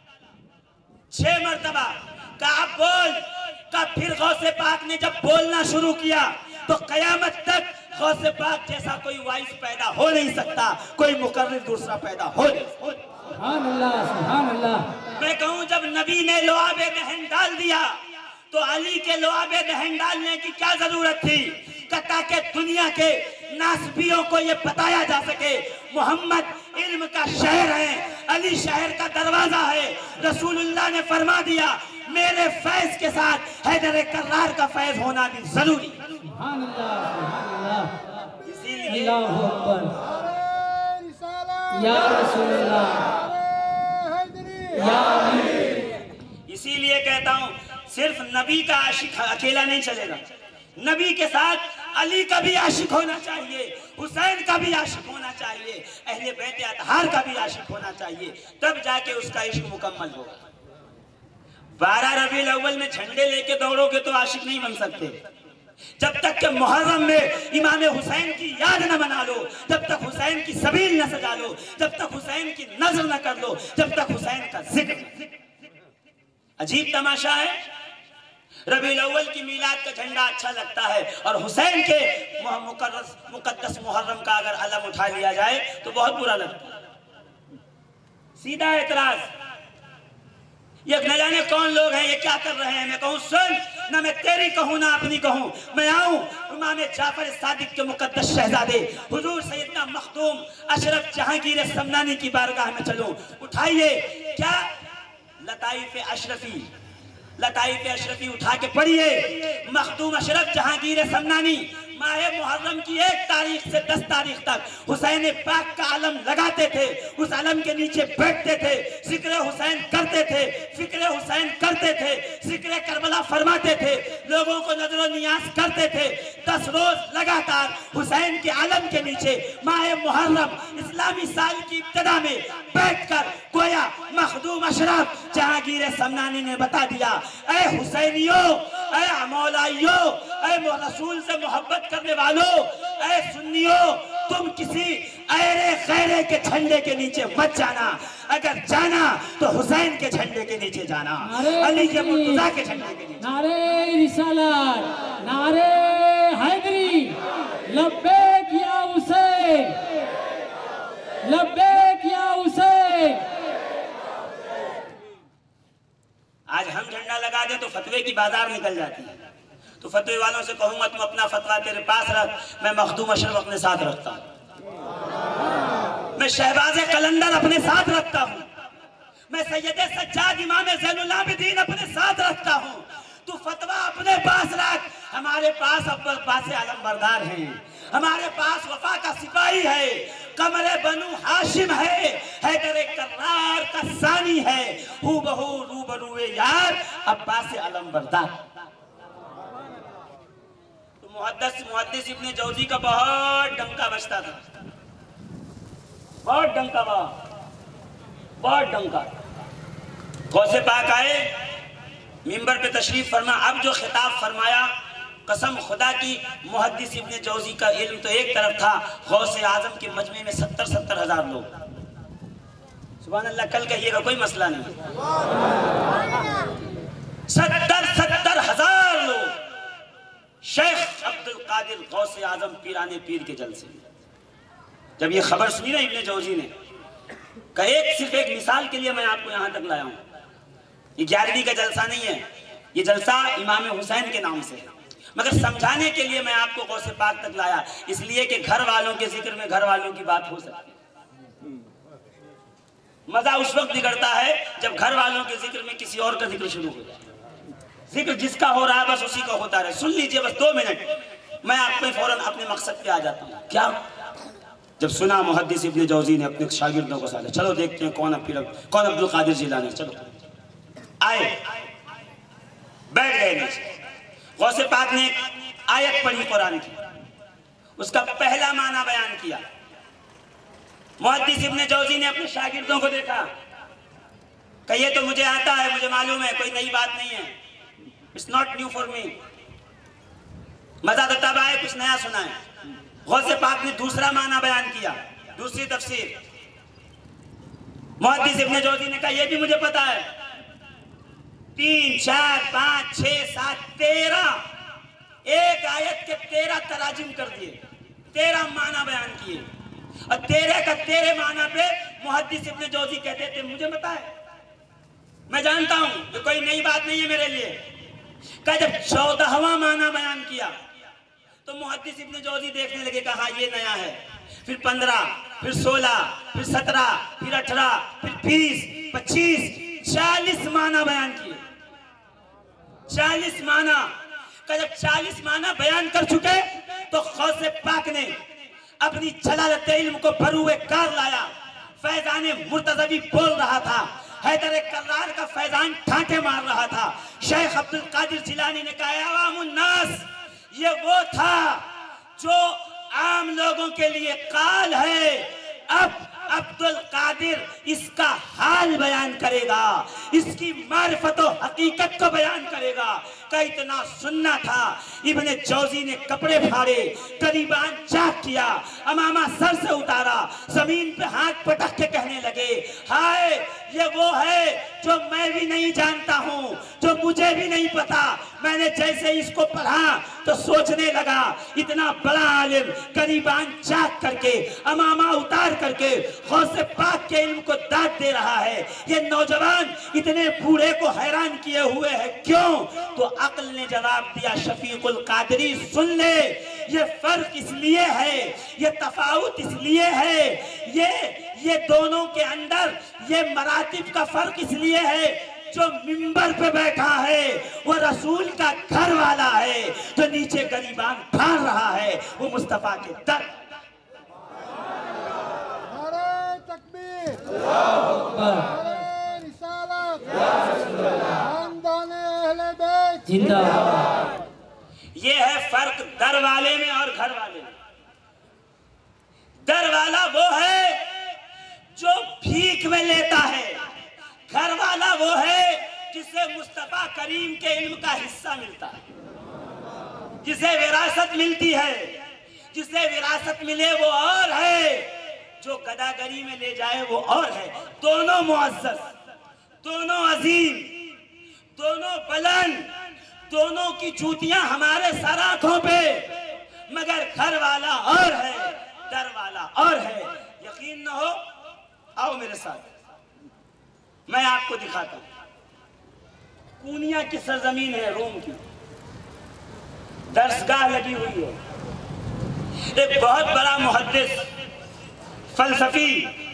6 मरतबा। का अब बोल। का फिर गौसे पाक ने जब बोलना शुरू किया तो कयामत तक गौसे पाक जैसा कोई वाइस पैदा हो नहीं सकता, कोई मुकर्रिर दूसरा पैदा हो नहीं। सुभान अल्लाह, सुभान अल्लाह। मैं कहूं जब नबी ने लुआबे दहन डाल दिया तो अली के लुआबे दहन डालने की क्या जरूरत थी। ताकि दुनिया के नासबियों को ये बताया जा सके मोहम्मद इल्म का शहर है, अली शहर का दरवाजा है। रसूलुल्लाह ने फरमा दिया मेरे फैज के साथ हैदर कर्रार का फैज होना भी जरूरी। सुभान अल्लाह, सुभान अल्लाह। इसीलिए अल्लाहु अकबर, या रसूलुल्लाह, या अली। इसीलिए कहता हूँ सिर्फ नबी का आशिक अकेला नहीं चलेगा, नबी के साथ अली का भी आशिक होना चाहिए, हुसैन का भी आशिक होना चाहिए, अहले बैत अतहार का भी आशिक होना चाहिए, तब जाके उसका इश्क मुकम्मल होगा। 12 रबीउल अव्वल में झंडे लेके दौड़ोगे तो आशिक नहीं बन सकते। जब तक के मुहर्रम में इमाम हुसैन की याद न मना लो, जब तक हुसैन की सबील न सजा लो, जब तक हुसैन की नजर न कर लो, जब तक हुसैन का जिक्र। अजीब तमाशा है, रबीउल अव्वल की मीलाद का झंडा अच्छा लगता है और हुसैन के मुकद्दस मुहर्रम का अगर अलम उठा लिया जाए तो बहुत बुरा लगता है। सीधा एतराज, ये न जाने कौन लोग हैं, ये क्या कर रहे हैं। मैं कहूँ सुन, ना मैं तेरी कहूँ ना अपनी कहूँ, मैं आऊँ इमाम जाफर सादिक के मुकद्दस शहजादे हुजूर सैयदना मखदूम अशरफ जहांगीर समनानी की बारगाह में चलूं। उठाइए क्या लताइफ अशरफी, लताइफ अशरफी उठा के पढ़िए। मखदूम अशरफ जहांगीर समनानी माह मुहर्रम की 1 तारीख से 10 तारीख तक हुसैन पाक का आलम लगाते थे, उस आलम के नीचे बैठते थे, जिक्र हुसैन करते थे, फिक्र हुसैन करते थे, जिक्र करबला फरमाते थे, लोगों को नजरो नियाज करते थे। 10 रोज लगातार हुसैन के आलम के नीचे माह मुहर्रम इस्लामी साल की इब्तिदा में बैठकर गोया मखदूम अशरफ जहांगीर समनानी ने बता दिया, ऐ हुसैनियों, ऐ मौलाइयों, ऐ रसूल से मोहब्बत करने वालों, ऐ सुन्नियों, तुम किसी ऐरे खैरे के झंडे के नीचे मत जाना, अगर जाना तो हुसैन के झंडे के नीचे जाना, अली के मुर्तजा के झंडे के नीचे। नारे रिसालत, नारे हैदरी, लब्बैक या हुसैन, लब्बैक या हुसैन। आज हम झंडा लगा दें तो फतवे की बाजार निकल जाती है, तो फतवे वालों से कहूंगा तुम अपना फतवा तेरे पास रख, मैं मखदूम अशरफ अपने साथ रखता हूं, मैं शहबाज कलंदर अपने साथ रखता हूं, मैं सैयद सज्जाद इमाम ज़ैनुल आबिदीन अपने साथ रखता हूं। तू फतवा अपने पास रख, हमारे पास अब्बास आलम बरदार हैं, हमारे पास वफा का सिपाही है, कमरे बनु हाशिम है, हैदर कर्रार का सानी है, हू बहू रूबरूए यार अब्बास आलम बरदार। तो मुहद्दिस इब्ने जौजी का बहुत डंका बजता था, बहुत डंका, बहुत डंका। गौसे पाक आए, मिंबर पे तशरीफ फरमा, अब जो खिताब फरमाया, कसम खुदा की मुहद्दिस इब्ने जौजी का इल्म तो एक तरफ था, गौसे आजम के मजमे में 70-70 हजार लोग। सुभान अल्लाह, कल कहिएगा कोई मसला नहीं, 70-70 हजार लोग शेख अब्दुल कादिर गौसे आजम पीराने पीर के जलसे में। जब ये खबर सुनी ना इब्ने जौजी ने, कहा सिर्फ एक मिसाल के लिए मैं आपको यहां तक लाया हूं, ये 11वीं का जलसा नहीं है, ये जलसा इमाम हुसैन के नाम से है, मगर समझाने के लिए मैं आपको गौसे पाक तक लाया, इसलिए कि घर वालों के जिक्र में घर वालों की बात हो सकती है। मजा उस वक्त बिगड़ता है जब घर वालों के जिक्र में किसी और का जिक्र शुरू हो जाए। जिक्र जिसका हो रहा है बस उसी का होता रहे। सुन लीजिए बस 2 मिनट, मैं आपको फौरन अपने मकसद पे आ जाता हूँ। क्या? जब सुना मुहद्दिस इब्ने जौजी ने अपने शागिर्दों को साथ, चलो देखते हैं कौन अब्दुल कादिर जिलानी, चलो आए, बैठ गए नीचे। गौसे पाक ने आयत पढ़ी कुरान की, उसका पहला माना बयान किया। मुहद्दिस इब्ने जौजी ने अपने शागिर्दों को देखा, कहिए तो मुझे आता है, मुझे मालूम है, कोई नई बात नहीं है, it's not new for me, मजा तो तब आए कुछ नया सुना है। गौसे पाक ने दूसरा माना बयान किया, दूसरी तफसीर। मुहद्दिस इब्ने जौजी ने कहा, यह भी मुझे पता है, 3, 4, 5, 6, 7, 13 एक आयत के 13 तराजिम कर दिए, 13 माना बयान किए, और 13 का 13 माना पे मुहद्दिस इब्ने जौजी कहते थे मुझे पता है, मैं जानता हूं, ये कोई नई बात नहीं है मेरे लिए। कहा जब 14वां माना बयान किया तो मुहद्दिस इब्ने जौजी देखने लगे, कहा ये नया है, फिर 15, फिर 16, फिर 17, फिर 18, फिर 20, 25, 40 माना बयान किए, 40 माना। का जब 40 माना बयान कर चुके तो गौसे पाक ने अपनी जलालत इल्म को बरूए कार लाया। फैजान मुर्तज़वी बोल रहा था, हैदर कर्रार का फैजान ठाठे मार रहा था। शेख अब्दुल कादिर जिलानी ने कहा, अवामुन नास, ये वो था जो आम लोगों के लिए काल है, अब अब्दुल कादिर इसका हाल बयान करेगा, इसकी मारिफत और हकीकत को बयान करेगा। का इतना सुनना था, इब्ने जौजी ने कपड़े फाड़े, करीबान चाक किया, अमामा सर से उतारा, जमीन पे हाथ पटक के कहने लगे, हाय ये वो है जो मैं भी नहीं जानता हूँ, जो मुझे भी नहीं पता। मैंने जैसे इसको पढ़ा तो सोचने लगा, इतना बड़ा आलिम करीबान चाक करके, अमामा उतार करके गौसे पाक के इल्म को दाद दे रहा है, ये नौजवान इतने बूढ़े को हैरान किए हुए है, क्यों? तो अक्ल ने जवाब दिया, शफीकुल कादरी सुन ले, ये फर्क इसलिए है, ये तफावत इसलिए है, ये दोनों के अंदर ये मरातिब का फर्क इसलिए है जो मिंबर पे बैठा है वो रसूल का घर वाला है, जो नीचे गरीबान फाड़ रहा है वो मुस्तफा के दर। नारे तकबीर, नारे रिसालत, खानदाने अहले बैत जिंदाबाद। ये है फर्क दर वाले में और घर वाले में। दर वाला वो है जो भीख में लेता है, घर वाला वो है जिसे मुस्तफा करीम के इल्म का हिस्सा मिलता है, जिसे विरासत मिलती है। जिसे विरासत मिले वो और है, जो गदागरी में ले जाए वो और है। दोनों मुअज़्ज़ज़, दोनों अजीम, दोनों बुलंद, दोनों की जूतियां हमारे सर आंखों पे, मगर घर वाला और है, दर वाला और है। यकीन न हो, आओ मेरे साथ, मैं आपको दिखाता हूं। कूनिया की सरजमीन है, रोम की दरसगाह लगी हुई है। एक बहुत बड़ा मुहद्दिस, फलसफी,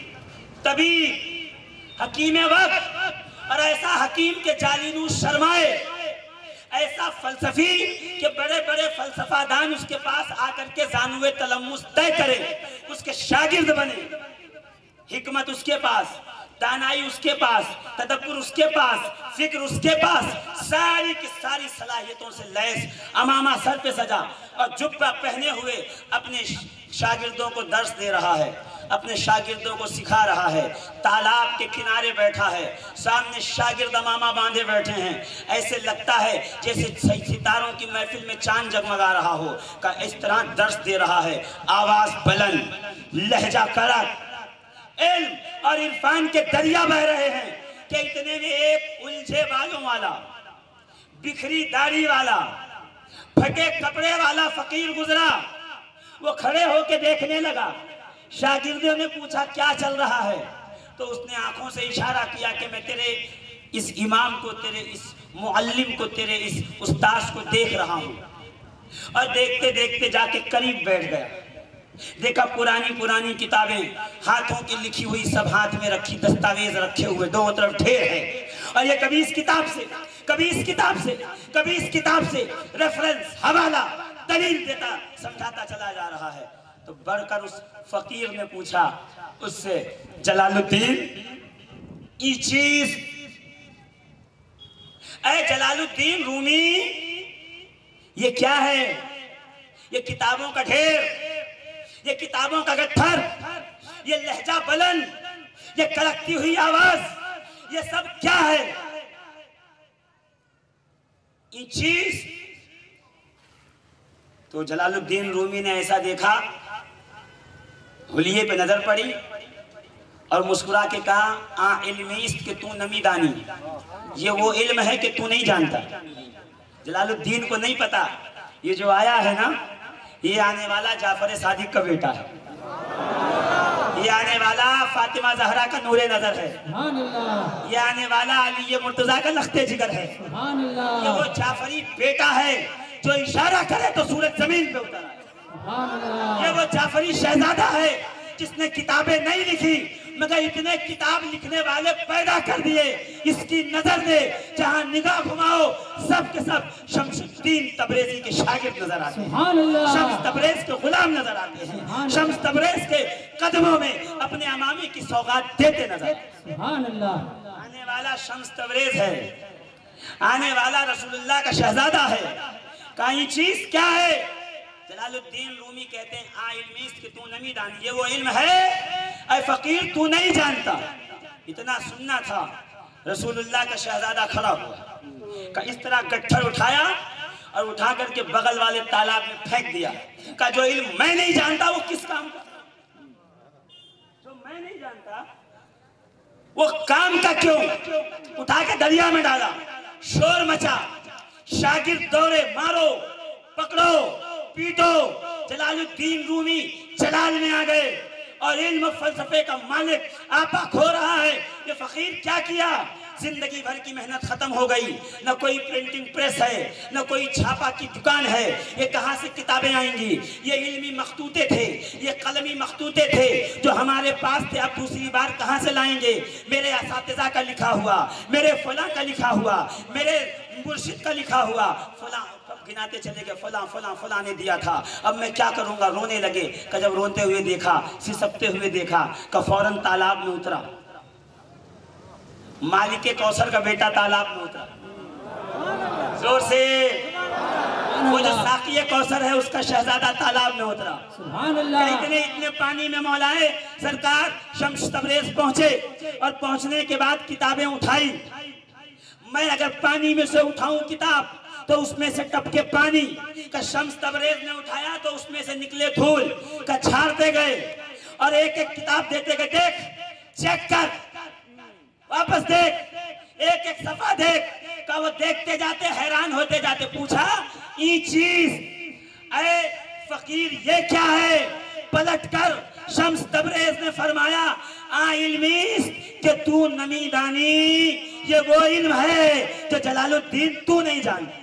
तबीब, हकीम वक्त, और ऐसा हकीम के जालिनू शर्माए, ऐसा फलसफी कि बड़े बड़े फलसफादान उसके पास आकर के जानुए तलम्मुस तय करें, उसके शागिर्द बने। हिकमत उसके पास, दानाई उसके पास, तदब्बुर उसके पास, फिक्र उसके पास, सारी की सारी सलाहियतों से लैस, अमामा सर पे सजा और जुब्बा पहने हुए अपने शागिर्दों को दर्स दे रहा है, अपने शागिर्दों को सिखा रहा है। तालाब के किनारे बैठा है, सामने शागिर्द अमामा बांधे बैठे हैं। ऐसे लगता है जैसे सितारों की महफिल में चांद जगमगा रहा हो, का इस तरह दर्स दे रहा है। आवाज बुलंद, लहजा कड़क, इल्म और इरफान के दरिया बह रहे हैं कि इतने में एक उलझे बालों वाला, बिखरी दाढ़ी वाला, फटे कपड़े वाला फकीर गुजरा। वो खड़े होके देखने लगा। शागिर्दों ने पूछा क्या चल रहा है, तो उसने आंखों से इशारा किया कि मैं तेरे इस इमाम को, तेरे इस मुअल्लिम को, तेरे इस उस्ताद को देख रहा हूँ। और देखते देखते जाके करीब बैठ गया। देखा पुरानी पुरानी किताबें, हाथों की लिखी हुई सब हाथ में रखी, दस्तावेज रखे हुए, दोनों तरफ ढेर है। और ये कभी इस किताब से, कभी इस किताब से, कभी इस किताब से रेफरेंस, हवाला, दलील देता समझाता चला जा रहा है। तो बढ़कर उस फकीर ने पूछा उससे, जलालुद्दीन ये चीज, ऐ जलालुद्दीन रूमी, ये क्या है? ये किताबों का ढेर, ये किताबों का गट्ठर, ये लहजा बुलंद, ये कड़कती हुई आवाज, ये सब क्या है? ये चीज। तो जलालुद्दीन रूमी ने ऐसा देखा, हुलिये पे नजर पड़ी और मुस्कुरा के कहा, आ इल्मीस्त के तू नमी दानी, ये वो इल्म है कि तू नहीं जानता। जलालुद्दीन को नहीं पता ये जो आया है ना, ये आने वाला जाफर सादिक का बेटा है, ये आने वाला फातिमा जहरा का नूरे नजर है, ये आने वाला अली मुर्तजा का लख्ते जिगर है, ये वो जाफरी बेटा है जो इशारा करे तो सूरज जमीन पे उतर आए। ये वो जाफरी शहजादा है जिसने किताबें नहीं लिखी मगर इतने किताब लिखने वाले पैदा कर दिए। इसकी नजर ने जहां निगाह घुमाओ सब के सब शम्सुद्दीन तबरेजी के शागिर्द नजर आते हैं, शम्स तबरेज के गुलाम नजर आते हैं, शम्स तबरेज के कदमों में अपने अमामी की सौगात देते नजर आते हैं। आने वाला शम्स तबरेज है, आने वाला रसूलुल्लाह का शहजादा है। का ये चीज क्या है? जलालुद्दीन रूमी कहते हैं, आ इल्मीस्त कि तू नमी दानी, ये वो इल्म है ऐ फकीर तू नहीं जानता। इतना सुनना था। रसूलुल्लाह का शहजादा खड़ा हुआ, का इस तरह गट्ठर उठाया और उठा करके बगल वाले तालाब में फेंक दिया। का जो इल्म मैं नहीं जानता वो किस काम का? जो मैं नहीं जानता वो काम का क्यों? उठा के दरिया में डाला, शोर मचा, शागिर्द दौड़े, मारो, पकड़ो, पीटो। जलालुद्दीन रूमी जलाल में आ गए और इल्म फलसफे का मालिक आपा खो रहा है। ये फकीर क्या किया? जिंदगी भर की मेहनत खत्म हो गई, न कोई प्रिंटिंग प्रेस है, न कोई छापा की दुकान है, ये कहाँ से किताबें आएंगी? ये इल्मी मखतूते थे, ये कलमी मखतूते थे जो हमारे पास थे, अब दूसरी बार कहाँ से लाएंगे? मेरे असातिज़ा का लिखा हुआ, मेरे फलां का लिखा हुआ, मेरे मुर्शिद का लिखा हुआ, फलां गिनाते चले गए, फलां फलां फलां ने दिया था, अब मैं क्या करूंगा? रोने लगे। का जब रोते हुए देखा, सिसकते हुए देखा, का फौरन तालाब में उतरा। मालिक कौसर का बेटा तालाब में उतरा, जोर से। वो जो साकिए कौसर है उसका शहजादा तालाब में उतरा। इतने पानी में मौलाए सरकार शम्स तबरेज पहुंचे और पहुंचने के बाद किताबें उठाई। मैं अगर पानी में से उठाऊं किताब तो उसमें से टपके पानी, का शम्स तबरेज ने उठाया तो उसमें से निकले धूल, का छाड़ते गए और एक एक किताब देते गए, देख, चेक कर, वापस देख, एक एक सफा देख। का वो देखते जाते, हैरान होते जाते। पूछा, ये चीज, अरे फकीर ये क्या है? पलट कर शम्स तबरेज ने फरमाया, आ इल्मीस कि तू नमी दानी, ये वो इल्म है जो जलालुद्दीन तू नहीं जानता।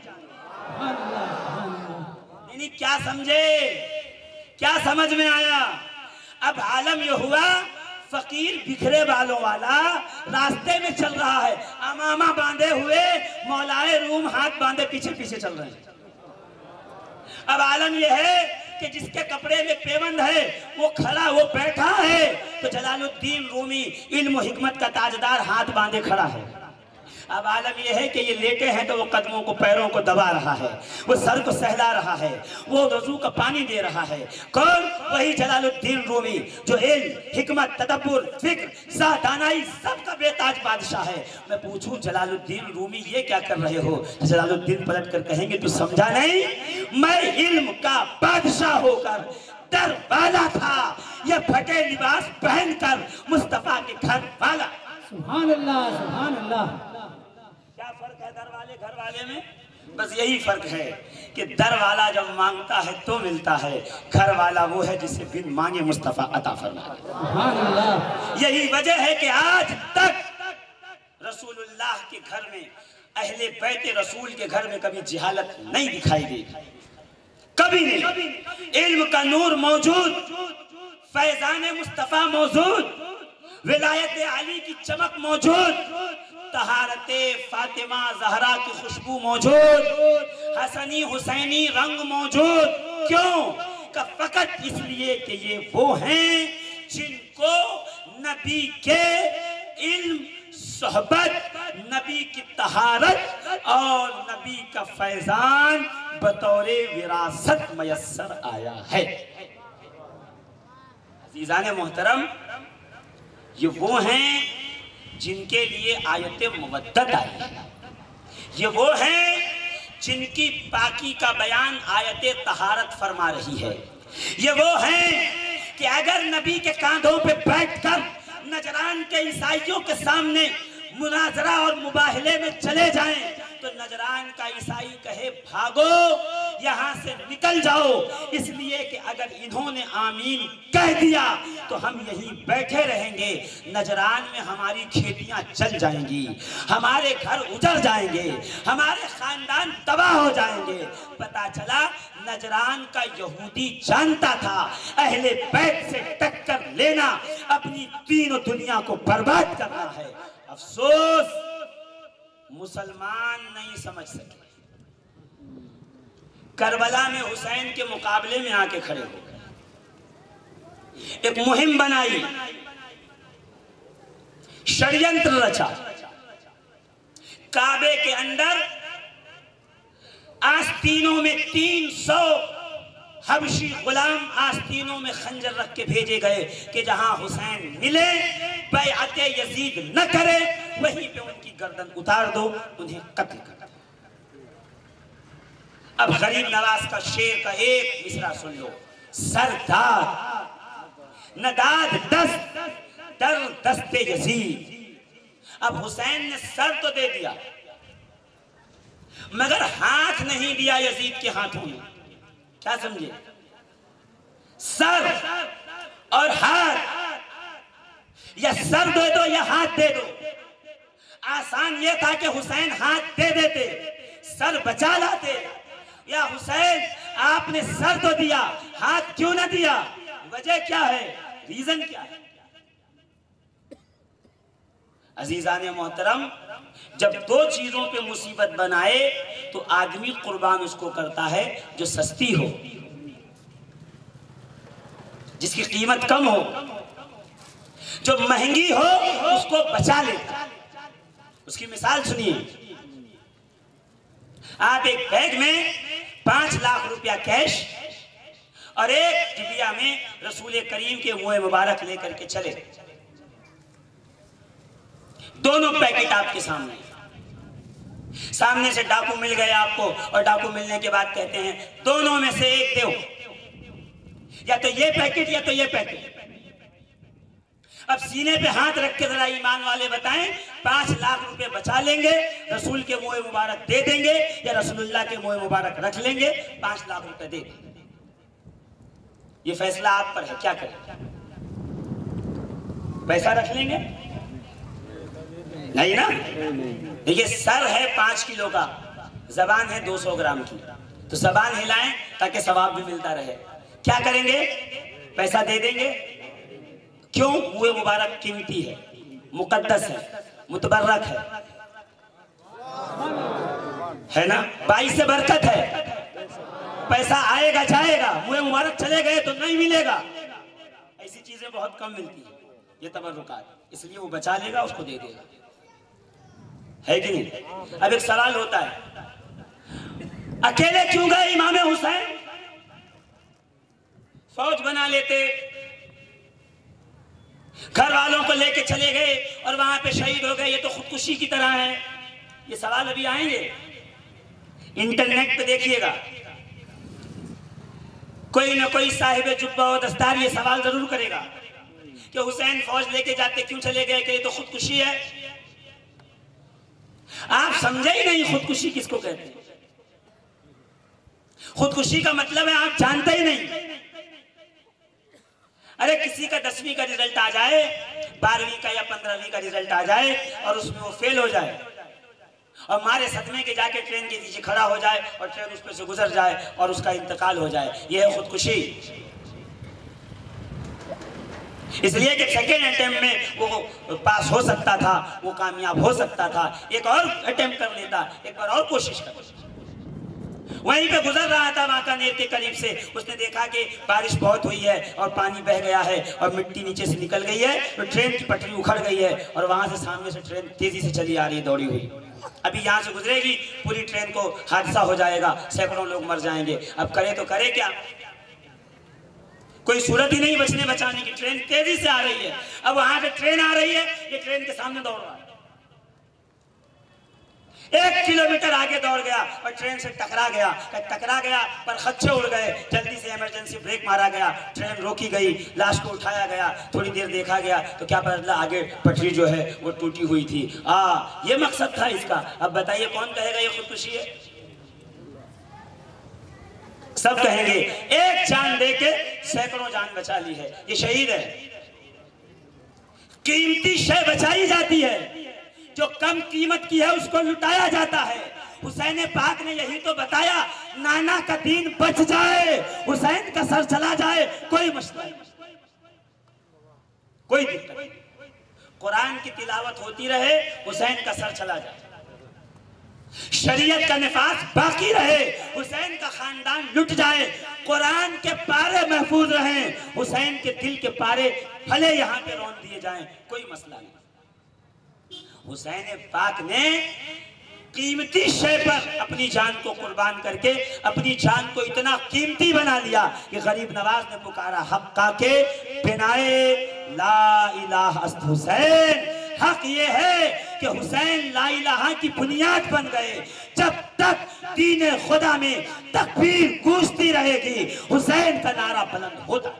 नहीं, क्या समझे? क्या समझ में आया? अब आलम ये हुआ, फकीर बिखरे बालों वाला रास्ते में चल रहा है, अमामा बांधे हुए, मौलाए रूम हाथ बांधे पीछे पीछे चल रहे हैं। अब आलम यह है कि जिसके कपड़े में पेवंद है वो खड़ा, वो बैठा है, तो जलालुद्दीन रूमी इल्म हिकमत का ताजदार हाथ बांधे खड़ा है। अब आलम यह है कि ये लेटे हैं तो वो कदमों को, पैरों को दबा रहा है, वो सर को सहला रहा है, वो वजू का पानी दे रहा है। कौन? वही जलालुद्दीन रूमी जो इल्म, हिकमत, तदब्बुर, फिक्र, दानाई सब का बेताज बादशाह है। मैं पूछूं जलालुद्दीन रूमी ये क्या कर रहे हो? जलालुद्दीन पलट कर कहेंगे, तू समझा नहीं, मैं इल्म का बादशाह होकर दर वाला था, ये फटे लिबास पहनकर मुस्तफा के घर वाला। सुभान अल्लाह, सुभान अल्लाह। क्या फर्क है दर वाले घर वाले में? बस यही फर्क है कि दर वाला जब मांगता है तो मिलता है, घर वाला वो है जिसे बिन मांगे मुस्तफा अता फरमाए। सुभान अल्लाह। यही वजह है कि आज तक रसूलुल्लाह के घर में, अहले बैत रसूल के घर में कभी जिहालत नहीं दिखाई दी, कभी नहीं। इल्म का नूर मौजूद, फैजान मुस्तफा मौजूद, विलायत अली की चमक मौजूद, तहारते फातिमा जहरा की खुशबू मौजूद, हसनी हुसैनी रंग मौजूद। क्यों? का फकत इसलिए कि ये वो हैं जिनको नबी के इल्म, सोहबत, नबी की तहारत और नबी का फैजान बतौरे विरासत मयस्सर आया है। अज़ीज़ाने मोहतरम, ये वो हैं जिनके लिए आयत मुवद्दत आई, ये वो हैं जिनकी पाकी का बयान आयत तहारत फरमा रही है, ये वो हैं कि अगर नबी के कांधों पे बैठकर नजरान के ईसाइयों के सामने मुनाजरा और मुबाहले में चले जाएं तो नजरान का ईसाई कहे भागो, यहाँ से निकल जाओ, इसलिए कि अगर इन्होंने आमीन कह दिया तो हम यहीं बैठे रहेंगे, नजरान में हमारी खेतियां चल जाएंगी, हमारे घर उजड़ जाएंगे, हमारे खानदान तबाह हो जाएंगे। पता चला नजरान का यहूदी जानता था अहले बैत से टक्कर लेना अपनी तीनों दुनिया को बर्बाद करना है। अफसोस मुसलमान नहीं समझ सके, करबला में हुसैन के मुकाबले में आके खड़े हो गए, एक मुहिम बनाई, षड्यंत्र रचा, काबे के अंदर आस्तीनों में 300 हबशी गुलाम आस्तीनों में खंजर रख के भेजे गए कि जहां हुसैन मिले, बैअत यजीद न करे, वहीं पे उनकी गर्दन उतार दो, उन्हें कत्ल कर दो। अब गरीब नवाज का शेर का एक मिसरा सुन लो। सरदार नदाद दस्त दर दस्ते यजीद। अब हुसैन ने सर तो दे दिया मगर हाथ नहीं दिया यजीद के हाथों में। क्या समझे? सर और हाथ, या सर दे दो या हाथ दे दो। आसान ये था कि हुसैन हाथ दे देते, सर बचा लाते, या हुसैन आपने सर तो दिया, हाथ क्यों ना दिया? वजह क्या है, रीजन क्या है? अजीजान मोहतरम, जब दो चीजों पे मुसीबत बनाए तो आदमी कुर्बान उसको करता है जो सस्ती हो, जिसकी कीमत कम हो। जो महंगी हो उसको बचा लेता। उसकी मिसाल सुनिए, आप एक बैग में 5 लाख रुपया कैश और एक डिबिया में रसूल करीम के मुंह मुबारक लेकर के चले। दोनों पैकेट आपके सामने, सामने से डाकू मिल गए आपको, और डाकू मिलने के बाद कहते हैं दोनों में से एक दो, या तो ये पैकेट या तो ये पैकेट। अब सीने पे हाथ रख के जरा ईमान वाले बताएं, 5 लाख रुपए बचा लेंगे, रसूल के मुंह मुबारक दे देंगे, या रसूलुल्लाह के मुंह मुबारक रख लेंगे, 5 लाख रुपए दे देंगे। ये फैसला आप पर है, क्या करें? पैसा रख लेंगे? नहीं ना। देखिए, सर है 5 किलो का, जबान है 200 ग्राम की, तो जबान हिलाएं ताकि सवाब भी मिलता रहे। क्या करेंगे? पैसा दे देंगे। क्यों? मुंह मुबारक कीमती है, मुकद्दस है, मुतबर्रक है ना, 22 से बरकत है। पैसा आएगा जाएगा, मुंह मुबारक चले गए तो नहीं मिलेगा। ऐसी चीजें बहुत कम मिलती है, ये तबर्रुकात, इसलिए वो बचा लेगा, उसको दे देगा, है कि नहीं? अब एक सवाल होता है, अकेले क्यों गए इमाम हुसैन? फौज बना लेते, घर वालों को लेके चले गए और वहां पे शहीद हो गए, ये तो खुदकुशी की तरह है। ये सवाल अभी आएंगे, इंटरनेट पे देखिएगा, कोई ना कोई साहिब जुब्बा और दस्तार ये सवाल जरूर करेगा कि हुसैन फौज लेके जाते क्यों चले गए, कि ये तो खुदकुशी है। आप समझे ही नहीं खुदकुशी किसको कहते हैं। खुदकुशी का मतलब है आप जानते ही नहीं। अरे किसी का 10वीं का रिजल्ट आ जाए, 12वीं का या 15वीं का रिजल्ट आ जाए और उसमें वो फेल हो जाए और मारे सदमे के जाके ट्रेन के नीचे खड़ा हो जाए और ट्रेन उस पर से गुजर जाए और उसका इंतकाल हो जाए, यह है खुदकुशी। इसलिए कि सेकेंड अटेम्प्ट में वो पास हो सकता था, वो कामयाब हो सकता था, एक और अटेम्प्ट कर लेता, एक बार और कोशिश कर। वहीं पे गुजर रहा था वांकानेर के करीब से, उसने देखा कि बारिश बहुत हुई है और पानी बह गया है और मिट्टी नीचे से निकल गई है, तो ट्रेन की पटरी उखड़ गई है और वहां से सामने से ट्रेन तेजी से चली आ रही है, दौड़ी हुई। अभी यहाँ से गुजरेगी, पूरी ट्रेन को हादसा हो जाएगा, सैकड़ों लोग मर जाएंगे। अब करे तो करे क्या? कोई सूरत ही नहीं बचने बचाने की। ट्रेन तेजी से आ रही है, अब वहां से ट्रेन आ रही है, ये ट्रेन के सामने दौड़ रहा है, 1 किलोमीटर आगे दौड़ गया और ट्रेन से टकरा गया पर खच्चे उड़ गए। जल्दी से इमरजेंसी ब्रेक मारा गया, ट्रेन रोकी गई, लाश को उठाया गया, थोड़ी देर देखा गया तो क्या पता चला आगे पटरी जो है वो टूटी हुई थी। ये मकसद था इसका। अब बताइए कौन कहेगा ये खुदकुशी है? सब कहेंगे एक जान देके सैकड़ों जान बचा ली है, ये शहीद है। कीमती शय बचाई जाती है, जो कम कीमत की है उसको लुटाया जाता है। हुसैन पाक ने यही तो बताया, नाना का दीन बच जाए, हुसैन का सर चला जाए, कोई मसला नहीं, कोई दिक्कत नहीं। कुरान की तिलावत होती रहे, हुसैन का सर चला जाए, शरीयत का निफाज बाकी रहे, हुसैन का खानदान लुट जाए, कुरान के पारे महफूज रहें, हुसैन के दिल के पारे भले यहाँ पे रौन दिए जाएं, कोई मसला नहीं। हुसैन पाक ने कीमती शय पर अपनी जान को कुर्बान करके अपनी जान को इतना कीमती बना लिया कि गरीब नवाज ने पुकारा, हक्का के बिनाए ला इलाहा अस्त हुसैन। हक ये है कि हुसैन ला इलाहा की बुनियाद बन गए। जब तक दीन खुदा में तकबीर गूंजती रहेगी, हुसैन का नारा बुलंद होता।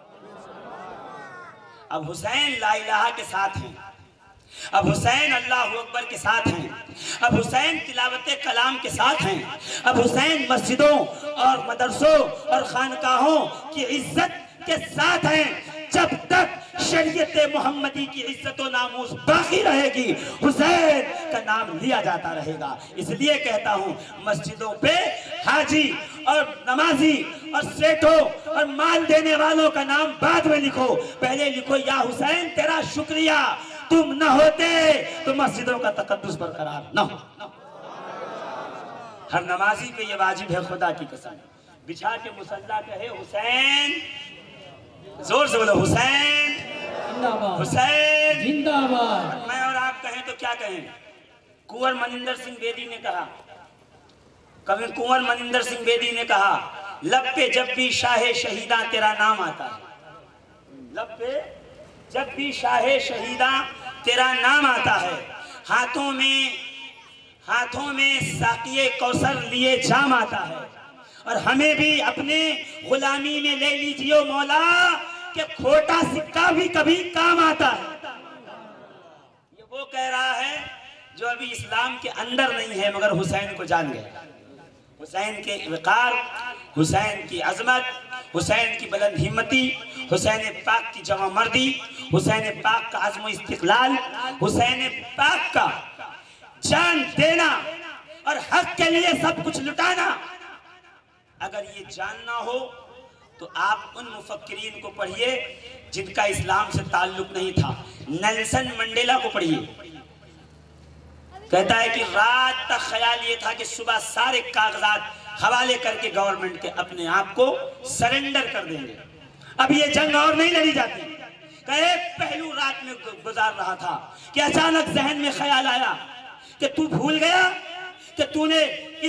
अब हुसैन ला इलाहा के साथ हैं, अब हुसैन अल्लाह अकबर के साथ हैं, अब हुसैन तिलावत कलाम के साथ हैं, अब हुसैन मस्जिदों और मदरसों और खानकाहों की इज्जत के साथ हैं। जब तक शरीयत मोहम्मदी की इज्जत और नामूस बाकी रहेगी, हुसैन का नाम लिया जाता रहेगा। इसलिए कहता हूं, मस्जिदों पे हाजी और नमाजी और सेठों और माल देने वालों का नाम बाद में लिखो, पहले लिखो या हुसैन तेरा शुक्रिया, तुम न होते तो मस्जिदों का तकद्दुस बरकरार न हो। हर नमाजी पे ये वाजिब है, खुदा की कसम, बिछा के मुसल्ला कहे हुसैन, जोर से बोलो हुसैन जिंदाबाद, हुसैन जिंदाबाद। मैं और आप कहें तो क्या कहें? कुंवर मनिंदर सिंह बेदी ने कहा, कवि कुंवर मनिंदर सिंह बेदी ने कहा, लब पे जब भी शाहे शहीदा तेरा नाम आता है, लब पे जब भी शाहे शहीदा तेरा नाम आता है, हाथों में साकिए कौसर लिए जाम आता है, और हमें भी अपने गुलामी में ले लीजिए मौला कि खोटा सिक्का भी कभी काम आता है। ये वो कह रहा है जो अभी इस्लाम के अंदर नहीं है मगर हुसैन को जान गया। हुसैन के वक़ार, हुसैन की अजमत, हुसैन की बुलंद हिम्मती, हुसैन पाक की जवां मर्दी, हुसैन पाक का आज़म इस्तिक़लाल, हुसैन पाक का जान देना और हक के लिए सब कुछ लुटाना, अगर ये जानना हो तो आप उन मुफक्किरीन को पढ़िए जिनका इस्लाम से ताल्लुक नहीं था। नेल्सन मंडेला को पढ़िए, कहता है कि रात तक ख्याल ये था कि सुबह सारे कागजात हवाले करके गवर्नमेंट के अपने आप को सरेंडर कर देंगे, अब ये जंग और नहीं लड़ी जाती। एक पहलू रात में गुजार रहा था कि अचानक जहन में ख्याल आया कि तू भूल गया कि तूने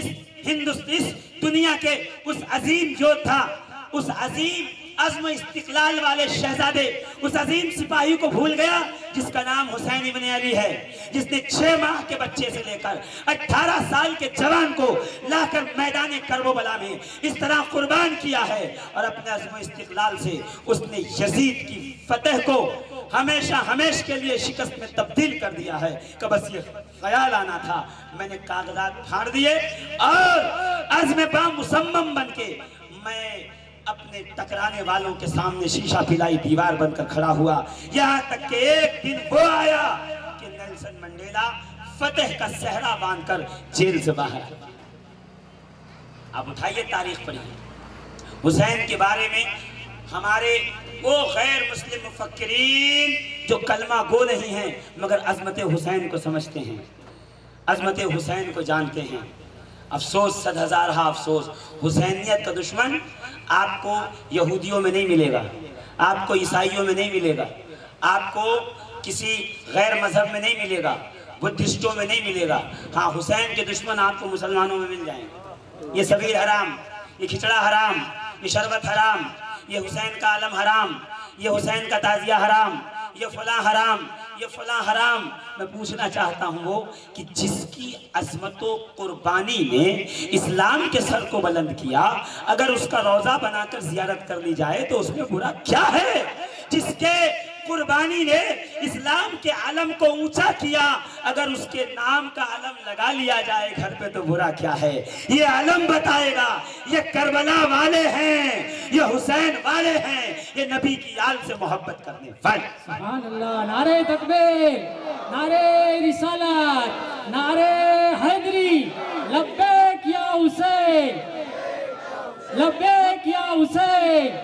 इस दुनिया के उस अजीम योद्धा, उस अजीम अज़्म इस्तिक़लाल वाले शहजादे, उस अजीम सिपाही को भूल गया जिसका नाम हुसैन इब्न अली है, जिसने 6 माह के बच्चे से लेकर 18 साल के जवान को लाकर मैदान करबला में इस तरह कुर्बान किया है, और अपने अज़्म इस्तिक़लाल से उसने यजीद की फतह को हमेशा हमेश के लिए शिकस्त में तब्दील कर दिया है। कि बस ये ख्याल आना था, मैंने कागजात फाड़ दिए और अज़्म बा मुसम्मम बन के मैं अपने टकराने वालों के सामने शीशा पिलाई दीवार बनकर खड़ा हुआ। यहाँ तक कि एक दिन वो आया कि नेल्सन मंडेला फतेह का सहरा बांधकर जेल से बाहर आया। आप उठाइए तारीख पढ़िए हुसैन के बारे में। हमारे वो गैर मुस्लिम मुफक्किरीन जो कलमा गो नहीं हैं मगर अजमत हुसैन को समझते हैं, अजमत हुसैन को जानते हैं। अफसोस, 100,000 अफसोस, हुसैनियत का दुश्मन आपको यहूदियों में नहीं मिलेगा, आपको ईसाइयों में नहीं मिलेगा, आपको किसी गैर मजहब में नहीं मिलेगा, बुद्धिस्टों में नहीं मिलेगा। हाँ, हुसैन के दुश्मन आपको मुसलमानों में मिल जाएंगे। ये सबीर हराम, ये खिचड़ा हराम, ये शरबत हराम, ये हुसैन का आलम हराम, ये हुसैन का ताजिया हराम, ये फलां हराम, ये फलां हराम। मैं पूछना चाहता हूँ वो कि जिसकी अज़मत व कुर्बानी ने इस्लाम के सर को बुलंद किया, अगर उसका रोज़ा बनाकर जियारत कर ली जाए तो उसमें बुरा क्या है? जिसके कुर्बानी ने इस्लाम के आलम को ऊंचा किया, अगर उसके नाम का आलम लगा लिया जाए घर पे तो बुरा क्या है? ये आलम बताएगा। ये करबला वाले हैं, ये हुसैन वाले हैं, ये नबी की आल से मोहब्बत करने वाले। सुभान अल्लाह। नारे तकबीर, नारे रिसालत, नारे हैदरी, लब्बैक या हुसैन, लब्बैक या हुसैन।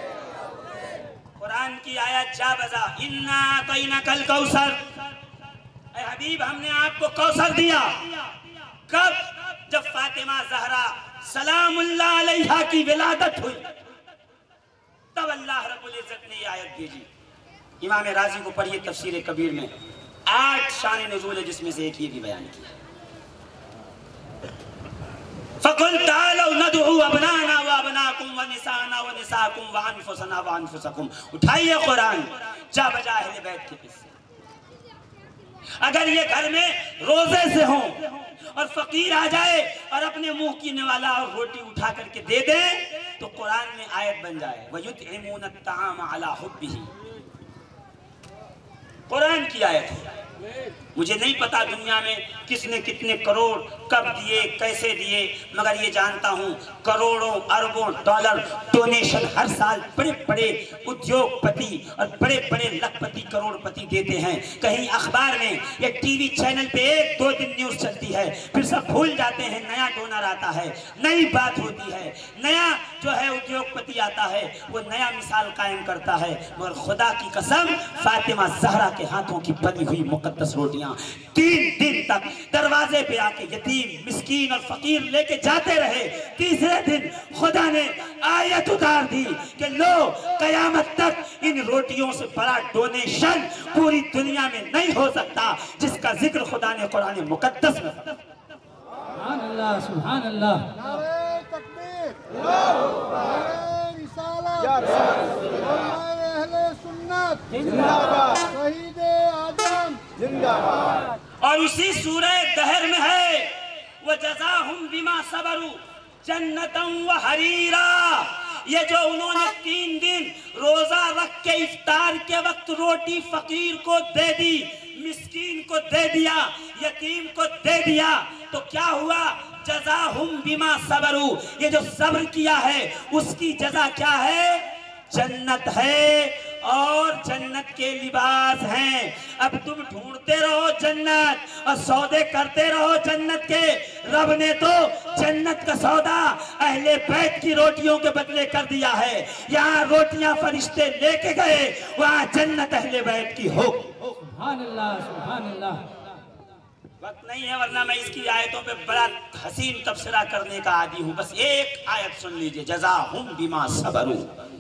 कुरान की आयत जा बजा, इन्ना तईना कल कौसर, ऐ हबीब हमने आपको कौसर दिया। कब? जब फातिमा ज़हरा सलामुल्लाह अलैहा की विलादत हुई, तब अल्लाह रब्बुल इज्जत ने ये आयत भेजी। इमाम राजी को पढ़िए तफसीर कबीर में 8 शान नुज़ूल है, जिसमें से एक ये भी बयान किया। फ़कुल तालौ नदउ अबनाना व अबनाकुम व निसाना व निसाकुम व अनफुसना व अनफुसकुम। उठाइए कुरान, जा बजा अहले बैत के किस्से। अगर ये घर में रोजे से हो और फकीर आ जाए और अपने मुंह की निवाला और रोटी उठा करके दे दे तो कुरान में आयत बन जाए, व युतइमून अत्ताम अला हुब्बिही। कुरान की आयत है। मुझे नहीं पता दुनिया में किसने कितने करोड़ कब दिए, कैसे दिए, मगर ये जानता हूँ करोड़ों अरबों डॉलर डोनेशन हर साल बड़े बड़े उद्योगपति और बड़े बड़े लखपति करोड़पति देते हैं। कहीं अखबार में या टीवी चैनल पे 1-2 दिन न्यूज़ चलती है, फिर सब भूल जाते हैं, नया डोनर आता है, नई बात होती है, नया जो है उद्योगपति आता है, वो नया मिसाल कायम करता है। मगर खुदा की कसम, फातिमा ज़हरा के हाथों की बनी हुई मुकद्दस रोटियां 3 दिन तक दरवाजे पे आके यतीम, मिस्कीन और फकीर लेके जाते रहे। तीसरे दिन खुदा ने आयत उतार दी कि लो कयामत तक इन रोटियों से बड़ा डोनेशन पूरी दुनिया में नहीं हो सकता, जिसका जिक्र खुदा ने कुरान मुकद्दस में। सुभान अल्लाह, सुभान अल्लाह। नारे तकबीर, नारे रिसालत, उम्मत अहले सुन्नत जिंदाबाद, शहीदे आजम जिंदाबाद। और उसी सूरह दहर में है वो जज़ाहुम बिमा सबरू जन्नतम व हरीरा। ये जो उन्होंने 3 दिन रोजा रख के इफ्तार के वक्त रोटी फकीर को दे दी, मिस्कीन को दे दिया, यतीम को दे दिया, तो क्या हुआ? जज़ाहुम बिमा सबरू। ये जो सब्र किया है उसकी जजा क्या है? जन्नत है और जन्नत के लिबास हैं। अब तुम ढूंढते रहो जन्नत और सौदे करते रहो जन्नत के। रब ने तो जन्नत का सौदा अहले बैत की रोटियों के बदले कर दिया है। यहाँ रोटियां फरिश्ते लेके गए, वहाँ जन्नत अहले बैत की हो। सुभान अल्लाह, सुभान अल्लाह। वक्त नहीं है, वरना मैं इसकी आयतों पे बड़ा हसीन तबसरा करने का आदी हूँ। बस एक आयत सुन लीजिए, जज़ाहुम बिमा सबरू।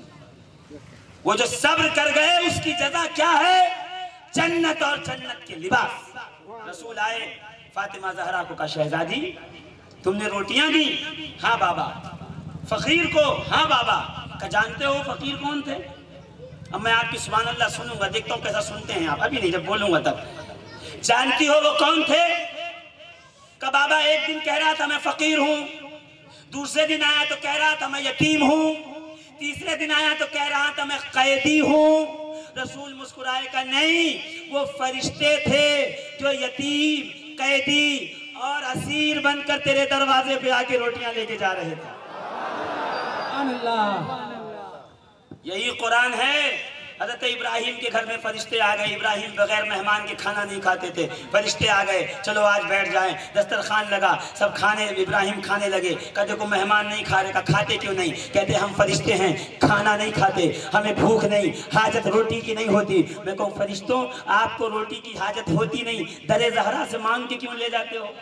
वो जो सब्र कर गए उसकी जजा क्या है? जन्नत और जन्नत के लिबास। रसूल आए, फातिमा ज़हरा को कहा, शहजादी तुमने रोटियां दी? हाँ बाबा। फकीर को? हाँ बाबा। का जानते हो फकीर कौन थे? अब मैं आपकी सुभान अल्लाह सुनूंगा, देखता हूँ कैसा सुनते हैं आप। अभी नहीं, जब बोलूंगा तब। जानती हो वो कौन थे? का बाबा एक दिन कह रहा था मैं फकीर हूँ, दूसरे दिन आया तो कह रहा था मैं यतीम हूँ, तीसरे दिन आया तो कह रहा था मैं कैदी हूँ। रसूल मुस्कुराए का नहीं, वो फरिश्ते थे जो यतीम, कैदी और असीर बनकर तेरे दरवाजे पे आके रोटियां लेके जा रहे थे। यही कुरान है। हज़रत इब्राहिम के घर में फरिश्ते आ गए। इब्राहिम बगैर मेहमान के खाना नहीं खाते थे। फरिश्ते आ गए, चलो आज बैठ जाएं। दस्तरखान लगा, सब खाने, इब्राहिम खाने लगे। कहते देखो मेहमान नहीं खा रहे। का खाते क्यों नहीं? कहते हम फरिश्ते हैं, खाना नहीं खाते, हमें भूख नहीं, हाजत रोटी की नहीं होती। मैं कहूँ फरिश्तों, आपको रोटी की हाजत होती नहीं, दरे ज़हरा से मांग के क्यों ले जाते हो?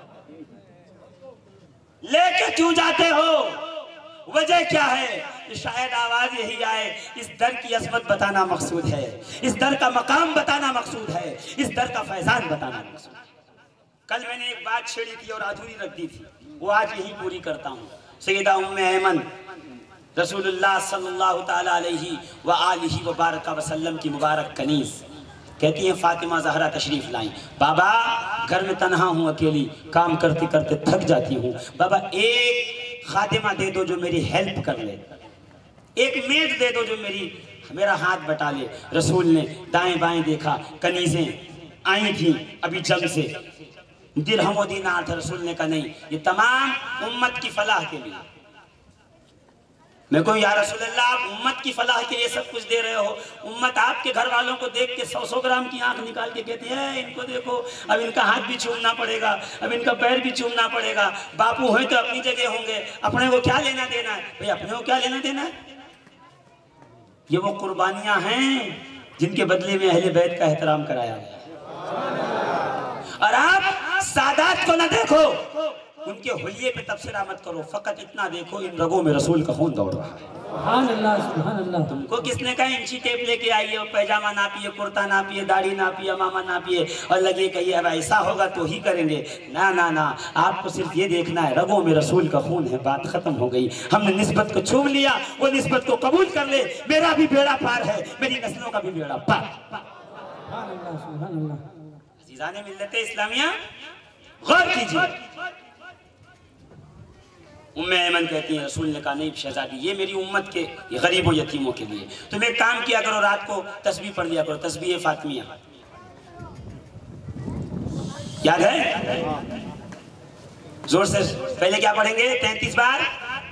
लेके क्यों जाते हो? वजह क्या है? शायद आवाज यही आए, इस दर की असमत बताना मकसूद है, इस दर का मकाम बताना मकसूद है, इस दर का फैजान बताना मकसूद है। कल मैंने एक बात छेड़ी थी और अधूरी रख दी थी, वो आज यही पूरी करता हूँ। सैयदा उम्मे ऐमन रसूलुल्लाह सल्लल्लाहु ताला अलैहि व आलिहि व बारका वसल्लम की मुबारक कनीज़ कहती हैं, फातिमा ज़हरा तशरीफ लाई। बाबा घर में तन्हा हूँ, अकेली, काम करते करते थक जाती हूँ। बाबा एक खातिमा दे दो जो मेरी हेल्प कर ले, एक मेड दे दो जो मेरा हाथ बटा ले। रसूल ने दाएं बाएं देखा, कनीजें आई थी अभी जंग से, दिरहम व दीनार था। रसूल ने कहा नहीं, ये तमाम उम्मत की फलाह के लिए। मैं कहूँ या रसूल अल्लाह, आप उम्मत की फलाह के लिए सब कुछ दे रहे हो। उम्मत आपके घर वालों को देख के 100-100 ग्राम की आंख निकाल के कहती है इनको देखो, अब इनका हाथ भी चूमना पड़ेगा, अब इनका पैर भी चूमना पड़ेगा। बापू हो तो अपनी जगह होंगे, अपने को क्या लेना देना है? भाई अपने को क्या लेना देना है? ये वो कुर्बानियां हैं जिनके बदले में अहले बैत का एहतराम कराया गया। और आप सादात को ना देखो, उनके हुलिये पे तबसरा मत करो, फकत इतना देखो इन रगों में रसूल का खून दौड़ रहा है। सुभान अल्लाह, सुभान अल्लाह। तुमको किसने कहा इंची टेप लेके आइए और पैजामा नापिए, कुर्ता नापिए, दाढ़ी नापिए, मामा नापिए और लगे कहिए अब ऐसा होगा तो ही करेंगे? ना ना ना, आपको सिर्फ ये देखना है रगों में रसूल का खून है, बात खत्म हो गई। हमने निस्बत को चूम लिया, वो निस्बत को कबूल कर ले। मेरा भी बेड़ा पार है, मेरी नस्लों का भी बेड़ा पार। सुभान अल्लाह, सुभान अल्लाह। अज़ीज़ाने मिल्लत इस्लामिया, गौर कीजिए। उम्मे ऐमन कहती हैं, रसूल ने कहा नहीं शहजादी, ये मेरी उम्मत के गरीबों यतीमों के लिए। तुम एक काम किया करो, रात को तस्बीह पढ़ लिया करो, तस्बीह फातिमिया। याद है? जोर से पहले क्या पढ़ेंगे? 33 बार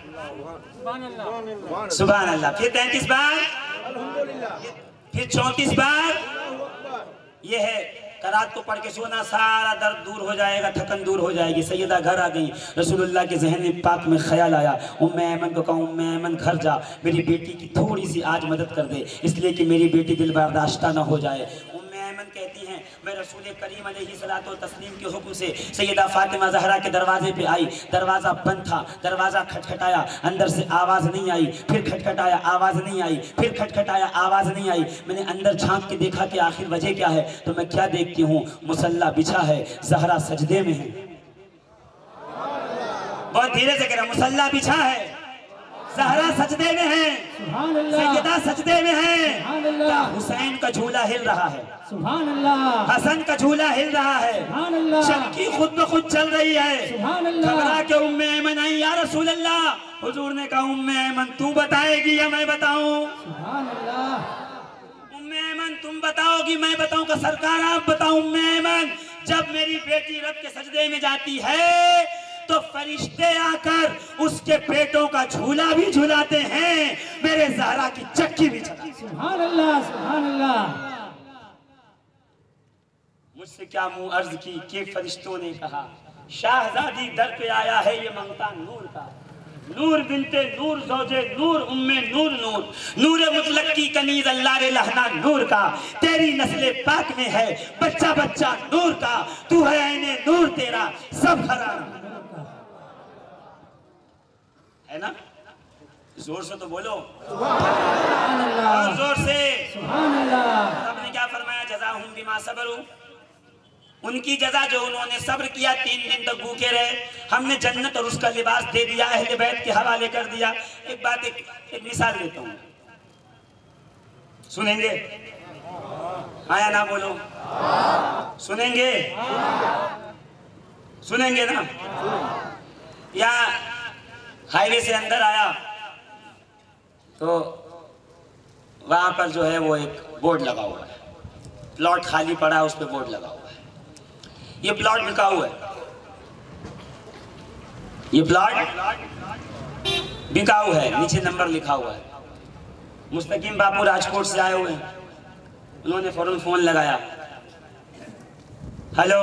सुभान अल्लाह, फिर 33 बार, फिर 34 बार। ये है करात को पढ़ के सोना, सारा दर्द दूर हो जाएगा, थकन दूर हो जाएगी। सैयदा घर आ गई, रसूलुल्लाह के जहन में पाक में ख्याल आया, उम्मे ऐमन को कहूँ, उम्मे ऐमन घर जा, मेरी बेटी की थोड़ी सी आज मदद कर दे, इसलिए कि मेरी बेटी दिल बर्दाश्ता ना हो जाए। उम्मे ऐमन कहती हैं मैं रसूल करीम अलैहिस्सलातु तस्लीम के हुक्म से सैयदा फातिमा ज़हरा के दरवाजे पे आई। दरवाज़ा बंद था, दरवाज़ा खटखटाया, अंदर से आवाज़ नहीं आई, फिर खटखटाया, आवाज़ नहीं आई, फिर खटखटाया, आवाज़ नहीं आई। मैंने अंदर झांक के देखा कि आखिर वजह क्या है, तो मैं क्या देखती हूँ, मुसल्ला बिछा है, ज़हरा सजदे में है। बहुत धीरे से कह रहा, मुसल्ला बिछा है, ज़हरा सजदे में है, सैयदा सजदे में है। हुसैन का झूला हिल रहा है, हसन का झूला हिल रहा है, चक्की खुद ब खुद चल रही है। घबरा के उम्मे ऐमन आई, या रसूल अल्लाह। हुजूर ने कहा उम्मे ऐमन तू बताएगी या मैं बताऊं? उम्मे ऐमन तुम बताओगी मैं बताऊं? का सरकार आप बताओ। उम्मे ऐमन जब मेरी बेटी रब के सजदे में जाती है तो फरिश्ते आकर उसके पेटों का झूला भी झुलाते हैं, मेरे ज़हरा की चक्की भी चलाते हैं। सुभान अल्लाह, सुभान अल्लाह। मुझसे क्या मुंह अर्ज की कि फरिश्तों ने कहा शाहजादी दर पे आया है ये मंगता नूर का, नूर बिनते नूर ज़ौजे नूर उम्मे नूर नूर, नूर मुतलक की कनीज अल्लाह रे लहना नूर का, तेरी नस्ले पाक में है बच्चा बच्चा नूर का, तू है ऐने नूर तेरा सब हराम है ना। जोर से तो बोलो सुभान अल्लाह, और जोर से सुभान अल्लाह। आपने क्या फरमाया? जज़ाहुम बिमा सबरू, उनकी जजा जो उन्होंने सब्र किया, 3 दिन तक भूखे रहे, हमने जन्नत और उसका लिबास दे दिया, अहले बैत के हवाले कर दिया। एक बात एक मिसाल देता हूँ, सुनेंगे? आया ना बोलो, सुनेंगे? सुनेंगे ना? या हाईवे से अंदर आया तो वहां पर जो है वो एक बोर्ड लगा हुआ है, प्लॉट खाली पड़ा है, उस पर बोर्ड लगा हुआ है, ये प्लॉट बिका हुआ है, ये प्लॉट बिकाऊ है, नीचे नंबर लिखा हुआ है। मुस्तकीम बापू राजकोट से आए हुए हैं, उन्होंने फौरन फोन लगाया, हेलो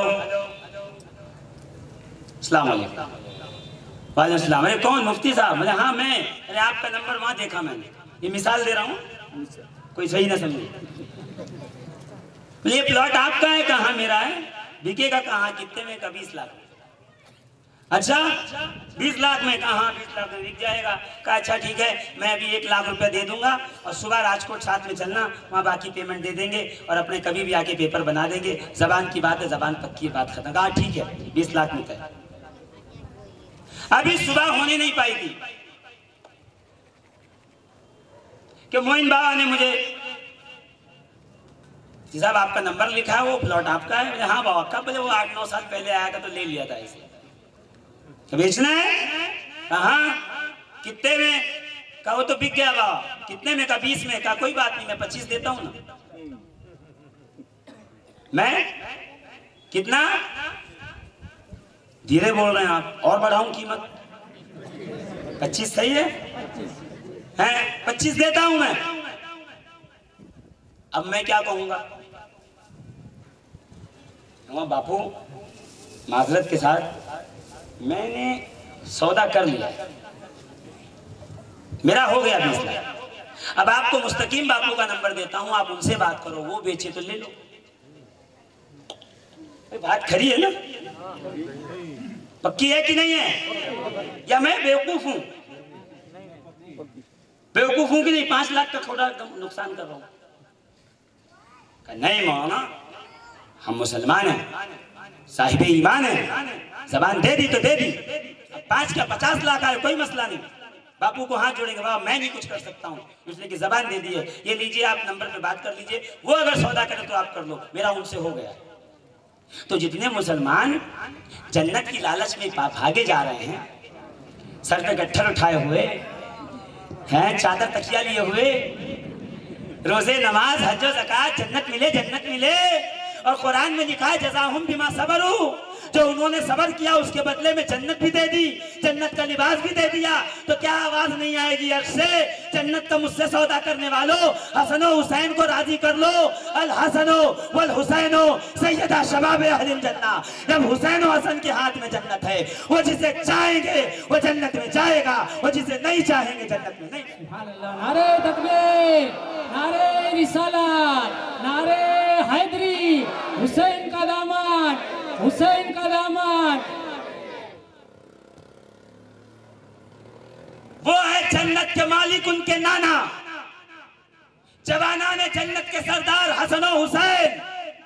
अस्सलाम वालेकुम। वालेकुम सलाम। अरे कौन? मुफ्ती साहब। बोले हाँ मैं। अरे आपका नंबर वहां देखा मैंने, ये मिसाल दे रहा हूँ, कोई सही ना समझे। ये प्लॉट आपका है? कहाँ मेरा है? बिकेगा कहाँ? कितने में का? 20 लाख। अच्छा 20 लाख में? कहाँ 20 लाख में बिक जाएगा। कहा अच्छा ठीक है, मैं अभी 1 लाख रुपया दे दूंगा और सुबह राजकोट साथ में चलना, वहाँ बाकी पेमेंट दे देंगे और अपने कभी भी आके पेपर बना देंगे, जबान की बात है, जबान पक्की, बात खत्म। कहा ठीक है, 20 लाख में तय। अभी सुबह होने नहीं पाई थी कि मोइन बाबा ने मुझे, जी साहब आपका नंबर लिखा है, वो प्लॉट आपका है? हाँ बाबा। कब? बोले वो 8-9 साल पहले आया था तो ले लिया था, इसे बेचना है। कहाँ? कितने में? कहा वो तो बिक गया बाबा। कितने में? का 20 में। का कोई बात नहीं, मैं 25 देता हूं ना। मैं कितना? धीरे बोल रहे हैं आप, और बढ़ाऊं कीमत? 25 सही है? हैं 25 देता हूं मैं। अब मैं क्या कहूंगा? बापू माजरत के साथ मैंने सौदा कर लिया, मेरा हो गया 20 लाख। अब आपको मुस्तकीम बापू का नंबर देता हूं, आप उनसे बात करो, वो बेचे तो ले लो। बात खरी है ना? पक्की है कि नहीं है? या मैं बेवकूफ हूं? बेवकूफ हूं कि नहीं? 5 लाख का थोड़ा नुकसान कर रहा हूं। नहीं मौलाना, हम मुसलमान हैं, साहिब ईमान हैं, जबान दे दी तो दे दी, 5 का 50 लाख आए कोई मसला नहीं। बापू को हाथ जोड़ेंगे, बाबा मैं नहीं कुछ कर सकता हूँ, इसलिए कि जबान दे दी है। ये लीजिए, आप नंबर पे बात कर लीजिए, वो अगर सौदा करे तो आप कर लो, मेरा उनसे हो गया। तो जितने मुसलमान जन्नत की लालच में भागे जा रहे हैं, सर पे गट्ठर उठाए हुए हैं, चादर तकिया लिए हुए, रोजे नमाज हज ज़कात, जन्नत मिले जन्नत मिले, और कुरान में लिखा है जज़ाहुम बिमा सबरू, जो उन्होंने सबर किया उसके बदले में जन्नत भी दे दी, जन्नत का लिबास भी दे दिया। तो क्या आवाज नहीं आएगी अर्श से, जन्नत का मुझसे सौदा करने वालों, हसनो हुसैन को राजी कर लो। अल हसनो वल हुसैनो सैयदा शबाब अहलिल जन्ना। जब हुसैन और हसन के हाथ में जन्नत है, वो जिसे चाहेंगे वो जन्नत में जाएगा, वो जिसे नहीं चाहेंगे जन्नत में नहीं। सुभान अल्लाह। नारे तकबीर, नारे रिसालत, नारे हैदरी, हुसैन का दामन, हुसैन का दामन। वो है जन्नत के मालिक, उनके नाना जवाना ने जन्नत के सरदार हसन और हुसैन,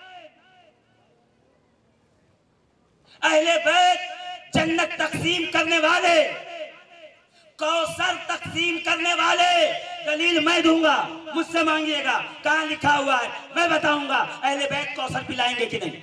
अहले बैत जन्नत तकसीम करने वाले, कौसर तकसीम करने वाले। दलील मैं दूंगा, मुझसे मांगिएगा, कहां लिखा हुआ है मैं बताऊंगा। अहले बैत कौसर पिलाएंगे कि नहीं,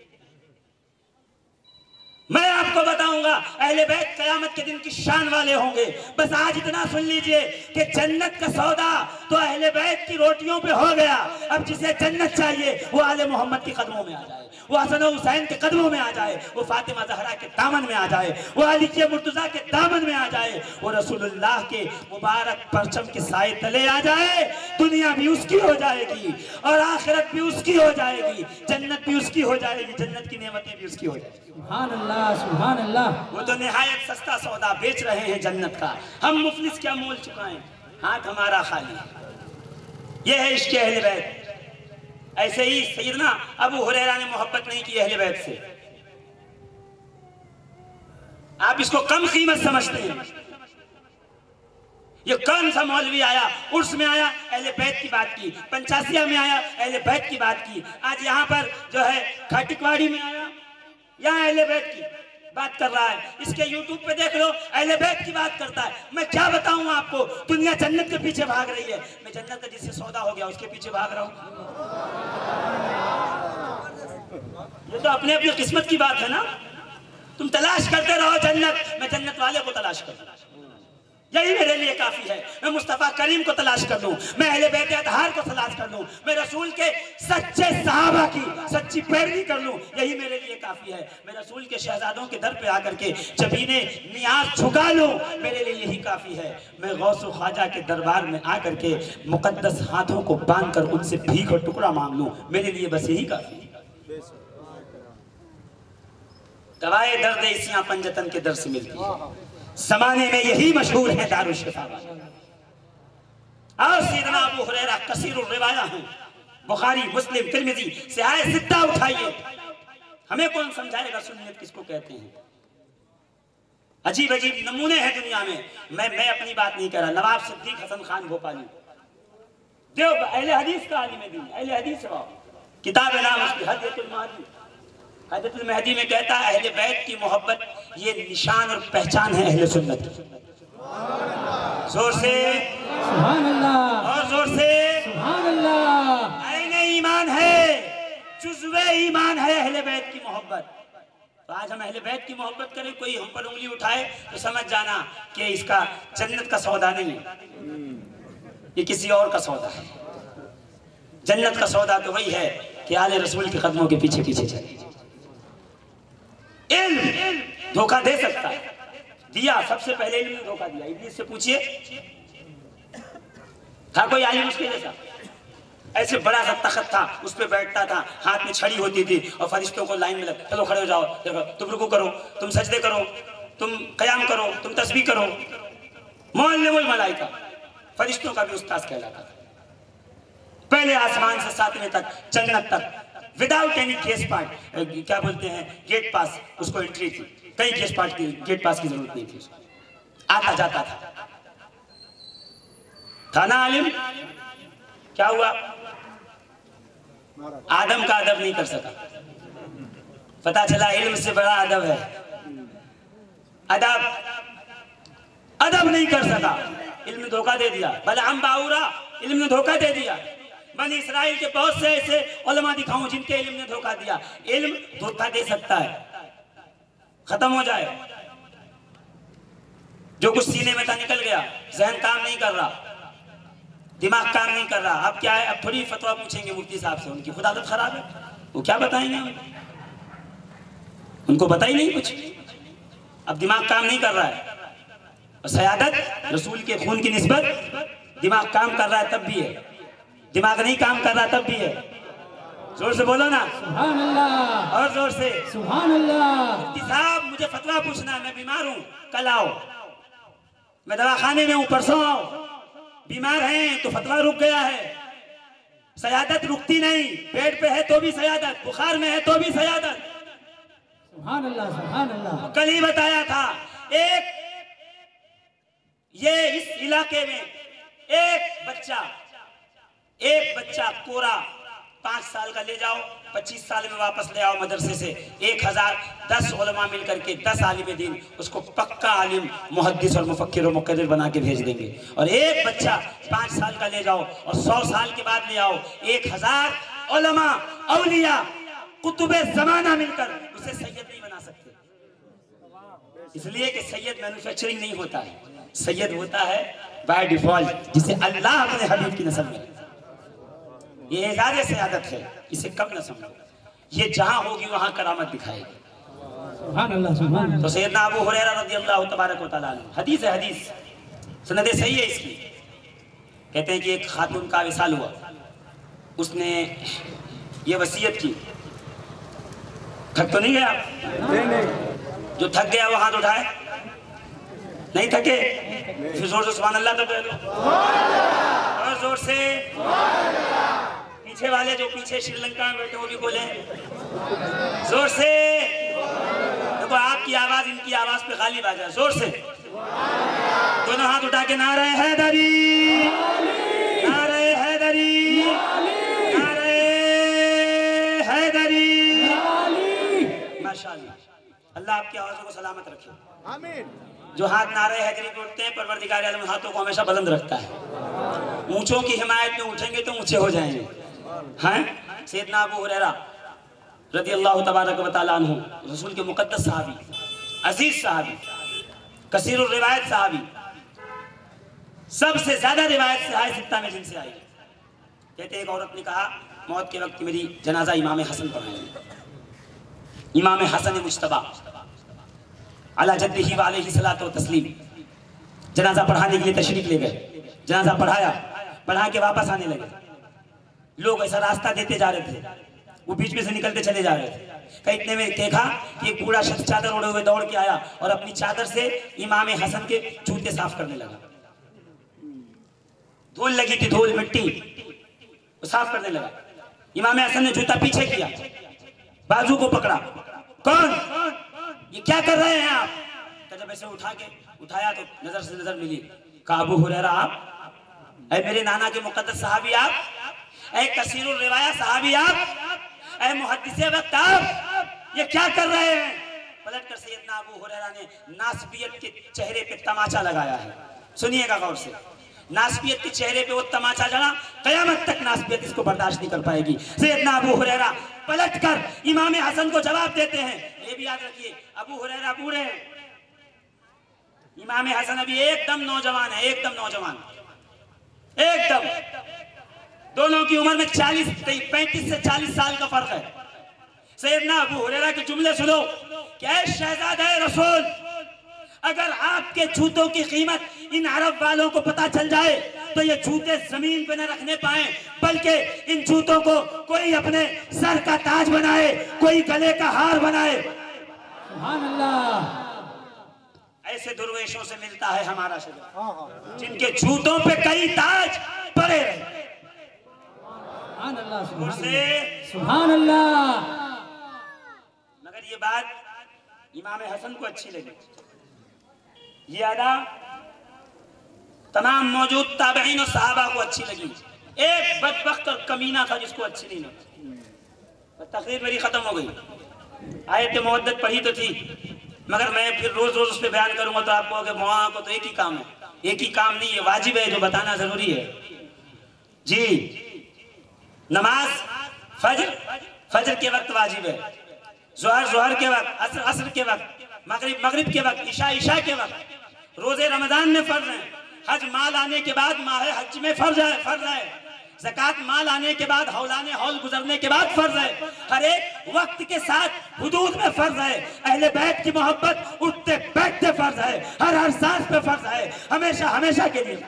मैं आपको बताऊंगा। अहले बैत कयामत के दिन की शान वाले होंगे। बस आज इतना सुन लीजिए कि जन्नत का सौदा तो अहले बैत की रोटियों पे हो गया। अब जिसे जन्नत चाहिए वो आले मोहम्मद के कदमों में आ जाए, वो हसन और हुसैन के कदमों में आ जाए, वो फातिमा ज़हरा के दामन में आ जाए, वो अली के मुर्तज़ा के दामन में आ जाए, वो रसूलुल्लाह के मुबारक परचम के साए तले आ जाए। दुनिया भी उसकी हो जाएगी और आखिरत भी उसकी हो जाएगी, जन्नत भी उसकी हो जाएगी, जन्नत की नेमतें भी उसकी हो जाएगी। सुभान अल्लाह, सुभान अल्लाह। वो तो निहायत सस्ता सौदा बेच रहे हैं जन्नत का। हम मुफलिस क्या मोल चुकाएं, हाथ हमारा खाली है। ये है इश्क़ अहले बैत। ऐसे ही सैयदना अबू हुरैरा ने मोहब्बत नहीं की अहले बैत से। आप इसको कम कीमत समझते हैं। ये कौन सा मौलवी आया उर्स में आया अहले बैत की बात की, पंचासिया में आया अहले बैत की बात की, आज यहाँ पर जो है खाटिकवाड़ी में आया यहाँ अहले बैत की बात कर रहा है। इसके यूट्यूब पे देख लो, अहले बैत की बात करता है। मैं क्या बताऊं आपको, दुनिया जन्नत के पीछे भाग रही है, मैं जन्नत का जिससे सौदा हो गया उसके पीछे भाग रहा हूं। ये तो अपने अपनी किस्मत की बात है ना। तुम तलाश करते रहो जन्नत, मैं जन्नत वाले को तलाश करूं, यही मेरे लिए काफी है। मैं मुस्तफा करीम को तलाश कर लूं, मैं अहले बैत अतहार को तलाश कर लूं, मैं रसूल के सच्चे सहाबा की सच्ची पैरवी कर लूं, यही मेरे लिए काफी है। मैं रसूल के शहजादों के दर पे आकर के जबीने नियाज झुका लूं, मेरे लिए यही काफी है। मैं गौस और ख्वाजा के दरबार में आकर के मुकद्दस हाथों को बांध कर उनसे भीख और टुकड़ा मांग लूं, मेरे लिए बस यही काफी है। दवाए दर्द इसियां पंजतन के दर से मिलती है, ज़माने में यही मशहूर है दारुल शिफा। और सीधना अबू हुरैरा कसीरुल रिवाया है, बुखारी मुस्लिम तिरमिज़ी से आए सिद्धा उठाइए। हमें कौन समझाएगा सुन्नत किसको कहते हैं। अजीब अजीब नमूने हैं दुनिया में। मैं अपनी बात नहीं कह रहा, नवाब सिद्दीक हसन खान भोपाली देव अहले हदीस का आलिम दीन, अहले हदीस किताब नाम उसकी हदीयतुल महदी। हदीयतुल महदी में कहता है अहले बैत की मोहब्बत ये निशान और पहचान है अहले सुन्नत की। जोर से सुभान अल्लाह, और जोर से सुभान अल्लाह। आईने ईमान है, जुज़्वे ईमान है अहले बैत की मोहब्बत। तो आज हम अहले बैत की मोहब्बत करें, कोई हम पर उंगली उठाए तो समझ जाना कि इसका जन्नत का सौदा नहीं है, ये किसी और का सौदा है। जन्नत का सौदा तो वही है कि आले रसूल के कदमों के पीछे पीछे चले। इल्म धोखा दे सकता है, दिया सबसे पहले इल्म ने धोखा दिया। इब्लीस से पूछिए, था कोई आलिम उसके जैसा? ऐसे बड़ा सा तख्त था, उस पे बैठता था, हाथ में छड़ी होती थी और फरिश्तों को लाइन में लग, चलो खड़े हो जाओ, देखो तुम रुकू करो, तुम सजदे करो, तुम कयाम करो, तुम तस्बीह करो। मुअल्लिमुल मलाइका, फरिश्तों का भी उस्ताद कहलाता था। पहले आसमान से सातवें तक, जन्नत तक, विदाउट एनी गेट पास, क्या बोलते हैं गेट पास, उसको एंट्री थी। कई गेट पास की जरूरत नहीं थी, आता जाता था ना आलिम। क्या हुआ? आदम का अदब नहीं कर सका, पता चला इल्म से बड़ा अदब है। अदब नहीं कर सका, इल्म ने धोखा दे दिया। बलअम बाउरा, इल्म ने धोखा दे दिया। बनी इसराइल के बहुत से ऐसे उलमा दिखाऊं जिनके इल्म ने धोखा दिया। इल्म धोखा दे सकता है, खत्म हो जाए। जो कुछ सीने में था निकल गया, जहन काम नहीं कर रहा, दिमाग काम नहीं कर रहा। अब क्या है, अब थोड़ी फतवा पूछेंगे मुफ्ती साहब से, उनकी खुदादत खराब है। वो क्या बताएंगे? उनको पता ही नहीं कुछ। अब दिमाग काम नहीं कर रहा है। और सयादत रसूल के खून की निस्बत दिमाग काम कर रहा है तब भी है, दिमाग नहीं काम कर रहा तब भी है। जोर से बोलो ना सुभान अल्लाह, और जोर से सुभान अल्लाह। मुफ्ती साहब मुझे फतवा पूछना है, मैं बीमार हूँ, कल आओ। मैं दवाखाने में हूँ, परसों आओ। बीमार हैं तो फतवा रुक गया है। सयादत रुकती नहीं, पेट पे है तो भी सयादत, बुखार में है तो भी सयादत। सुभान अल्लाह, सुभान अल्लाह। कल ही बताया था, एक ये इस इलाके में एक बच्चा कोरा 5 साल का ले जाओ, 25 साल में वापस ले आओ मदरसे से। 1010 उलमा मिल करके 10 आलिम दीन उसको पक्का आलिम, मुहद्दिस और मुफक्किर और मुक़र्रिर बना के भेज देंगे। और एक बच्चा 5 साल का ले जाओ और 100 साल के बाद ले आओ, 1000 उलमा, औलिया, कुतुबे ज़माना मिलकर उसे सैयद नहीं बना सकते। इसलिए कि सैयद मैन्युफैक्चरिंग नहीं होता है, सैयद होता है बाय डिफॉल्ट, जिसे अल्लाह अपने हबीब की नस्ल में। ये एजाज सयादत है, इसे कब न समझो। ये जहां होगी वहां करामत दिखाएगी। सुभान अल्लाह, सुभान अल्लाह। तो सैयदना अबू हुरैरा रज़ियल्लाहु तबारक व तआला अन्हु, हदीस है, हदीस सनद सही है इसकी। कहते हैं कि एक खातून का विसाल हुआ, उसने ये वसीयत की। थक तो नहीं गया? नहीं। जो थक गया वो हाथ उठाए। नहीं थके? फिर जोर से सुभान अल्लाह तो कह लो, और जोर से। पीछे वाले जो पीछे श्रीलंका में बैठे वो भी बोले जोर से। देखो आपकी आवाज इनकी आवाज पे गालिब आ जाए। जोर से दोनों हाथ उठा के नारे हैदरी, नारे हैदरी, नारे हैदरी। माशाअल्लाह, अल्लाह आपकी आवाज़ों को सलामत रखे। आमीन। जो हाथ नारे हैदरी पे उठते हैं, परवरदिगार आलम हाथों को हमेशा बुलंद रखता है। ऊंचों की हिमायत में उठेंगे तो ऊंचे हो जाएंगे। हैं सैयदना अबू हुरैरा रज़ियल्लाहु तबारक व तआला अन्हु, रसूल के मुक़द्दस सहाबी, अजीज सहाबी, कसीरुर रिवायत सहाबी, सबसे ज्यादा रिवायत सहाय सित्ता में जिनसे आई। कहते एक औरत ने कहा, मौत के वक्त मेरी जनाजा इमाम हसन पढ़ाएंगे। इमाम हसन मुज्तबा अला जद्दिही व अलैहि सलातो व तस्लीम जनाजा पढ़ाने के लिए तशरीफ ले गए। जनाजा पढ़ाया, पढ़ा के वापस आने लगे। लोग ऐसा रास्ता देते जा रहे थे, वो बीच में से निकलते चले जा रहे थे। कहीं इतने में देखा कि एक बूढ़ा शख्स चादर ओढ़े हुए दौड़ के आया और अपनी चादर से इमाम हसन के जूते साफ करने लगा। धूल लगी थी, धूल मिट्टी, वो साफ करने लगा। इमाम हसन ने जूता पीछे किया, बाजू को पकड़ा। कौन? ये क्या कर रहे हैं आप? जब ऐसे उठाया तो नजर से नजर मिली। कहा अबू हुरैरा आप, ऐ मेरे नाना के मुक़द्दस सहाबी आप, ऐ कसीरुर रिवाया सहाबी आप, ऐ मुहद्दिसे वक्त आप, ये क्या कर रहे हैं? पलट कर सैयदना अबू हुरैरा ने नासबियत के चेहरे पे तमाचा लगाया है। सुनिएगा गौर से, नासबियत के चेहरे पे वो तमाचा जड़ा, कयामत तक नासबियत इसको बर्दाश्त नहीं कर पाएगी। सैयदना अबू हुरैरा पलट कर इमाम हसन को जवाब देते हैं। ये भी याद रखिए, अबू हुरैरा बूढ़े हैं, इमाम हसन अभी एकदम नौजवान है, एकदम नौजवान, एकदम। दोनों की उम्र में 35 से 40 साल का फर्क है। सैयदना अबू हुरैरा के जुमले सुनो, क्या शहजादा रसूल, अगर आपके जूतों की कीमत इन अरब वालों को पता चल जाए तो ये जूते जमीन पे न रखने पाए, बल्कि इन जूतों को कोई अपने सर का ताज बनाए, कोई गले का हार बनाए। सुभान अल्लाह। ऐसे दुर्वेशों से मिलता है हमारा शरीर, जिनके जूतों पे कई ताज पड़े रहे। सुभान अल्लाह, सुभान अल्लाह। मगर ये बात इमाम हसन को अच्छी लगी, ये अदा तमाम मौजूद ताबईन और सहाबा को अच्छी लगी। एक बदबख्त और कमीना था जिसको अच्छी नहीं लगी। तकरीर मेरी खत्म हो गई। आयत मुवद्दत पढ़ी तो थी, मगर मैं फिर रोज रोज उस पर बयान करूंगा तो आपको अगर मौआ को तो एक ही काम है, एक ही काम नहीं, ये वाजिब है जो बताना जरूरी है। जी, नमाज फजर के वक्त वाजिब है, जोहर के वक्त, असर के वक्त, मगरिब के वक्त, इशा के वक्त, रोजे रमजान में फर्ज है, हज माल आने के बाद माह हज में फर्ज है। ज़कात माल आने के बाद, हौलाने हौल गुजरने के बाद फर्ज है। हर एक वक्त के साथ हुदूद में फर्ज है। अहले बैत की मोहब्बत उठते बैठते फर्ज है, हर सांस पे फर्ज है, हमेशा हमेशा के लिए।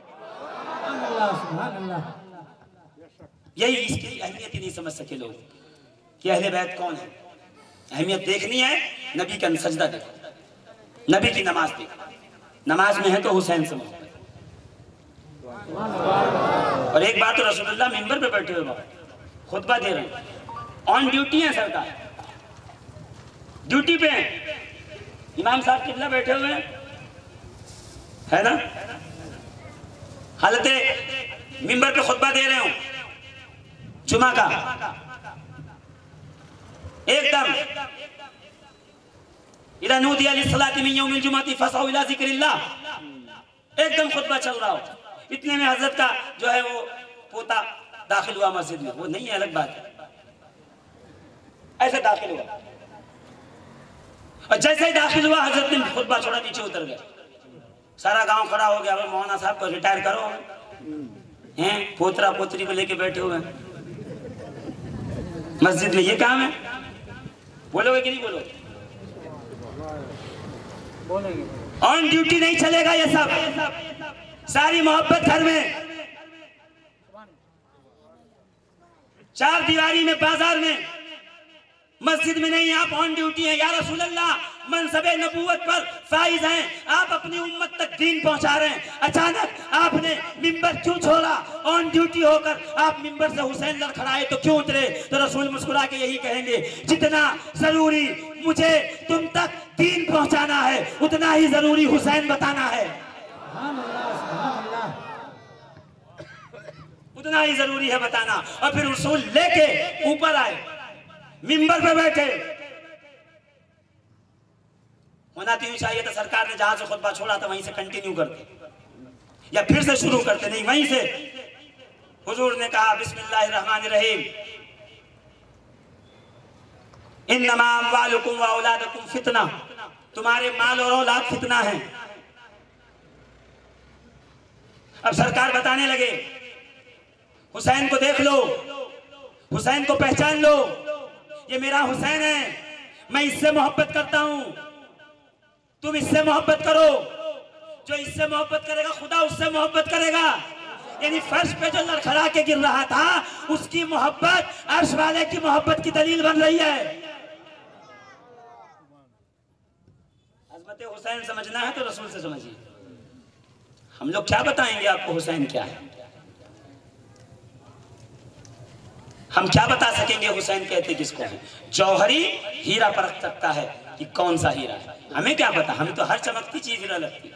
यही इसकी अहमियत ही नहीं समझ सके लोग कि अहले बैत कौन है। अहमियत देखनी है, नबी का सजदा देखो, नबी की नमाज देखो। नमाज में है तो हुसैन से मोहब्बत। और एक बात तो रसूलुल्लाह मिंबर पे बैठे हुए खुतबा दे रहे हैं, ऑन ड्यूटी है सरकार, ड्यूटी पे हैं। इमाम साहब किबला बैठे हुए हैं, है ना, हालते मिंबर पे खुतबा दे रहे हो जुमा का, एकदम इदा नूदिया लिस्सलाति मिन यौमिल जुमाति फसऔ इला ज़िक्रिल्लाह, एकदम खुतबा चल रहा हो। इतने में हजरत का जो है वो पोता दाखिल हुआ मस्जिद में, वो नहीं है, अलग बात है, ऐसे दाखिल हुआ और जैसे ही दाखिल हुआ हजरत ने खुतबा छोड़ा, नीचे उतर गए। सारा गांव खड़ा हो गया, मौलाना साहब को रिटायर करो, हैं पोतरा पोतरी को लेके बैठे हुए मस्जिद में, ये काम है। बोलोगे कि नहीं बोलोगे? ऑन ड्यूटी नहीं चलेगा ये सब। सारी मोहब्बत घर में, चार दीवारी में, बाजार में, मस्जिद में नहीं। आप ऑन ड्यूटी हैं। या रसूल अल्लाह, मनसबे नबूवत पर फाइज हैं, आप अपनी उम्मत तक दीन पहुंचा रहे हैं, अचानक आपने मिंबर क्यों छोड़ा? ऑन ड्यूटी होकर आप मिंबर से हुसैन लड़खड़ाए तो क्यों उतरे? तो रसूल मुस्कुरा के यही कहेंगे, जितना जरूरी मुझे तुम तक दीन पहुंचाना है, उतना ही जरूरी हुसैन बताना है। उतना ही जरूरी है बताना। और फिर रसूल लेके ऊपर आए, मिंबर पे बैठे। होना तो यूं चाहिए था, सरकार ने जहां से खुतबा छोड़ा था वहीं से कंटिन्यू करते या फिर से शुरू करते, नहीं, वहीं से हुजूर ने कहा बिस्मिल्लाहिर्रहमानिर्रहीम, इन्नमा अम्वालुकुम व औलादुकुम फितना, तुम्हारे माल और औलाद फितना है। अब सरकार बताने लगे, हुसैन को देख लो, हुसैन को पहचान लो, ये मेरा हुसैन है, मैं इससे मोहब्बत करता हूं, तुम इससे मोहब्बत करो, जो इससे मोहब्बत करेगा खुदा उससे मोहब्बत करेगा। यानी फर्श पे जो लड़खड़ा के गिर रहा था, उसकी मोहब्बत अर्श वाले की मोहब्बत की दलील बन रही है। अज़मत हुसैन समझना है तो रसूल से समझिए। हम लोग क्या बताएंगे आपको हुसैन क्या है? हम क्या बता सकेंगे हुसैन कहते किसको है? जौहरी हीरा परख सकता है कि कौन सा हीरा है, हमें क्या पता? हमें तो हर चमकती चीज हीरा लगती।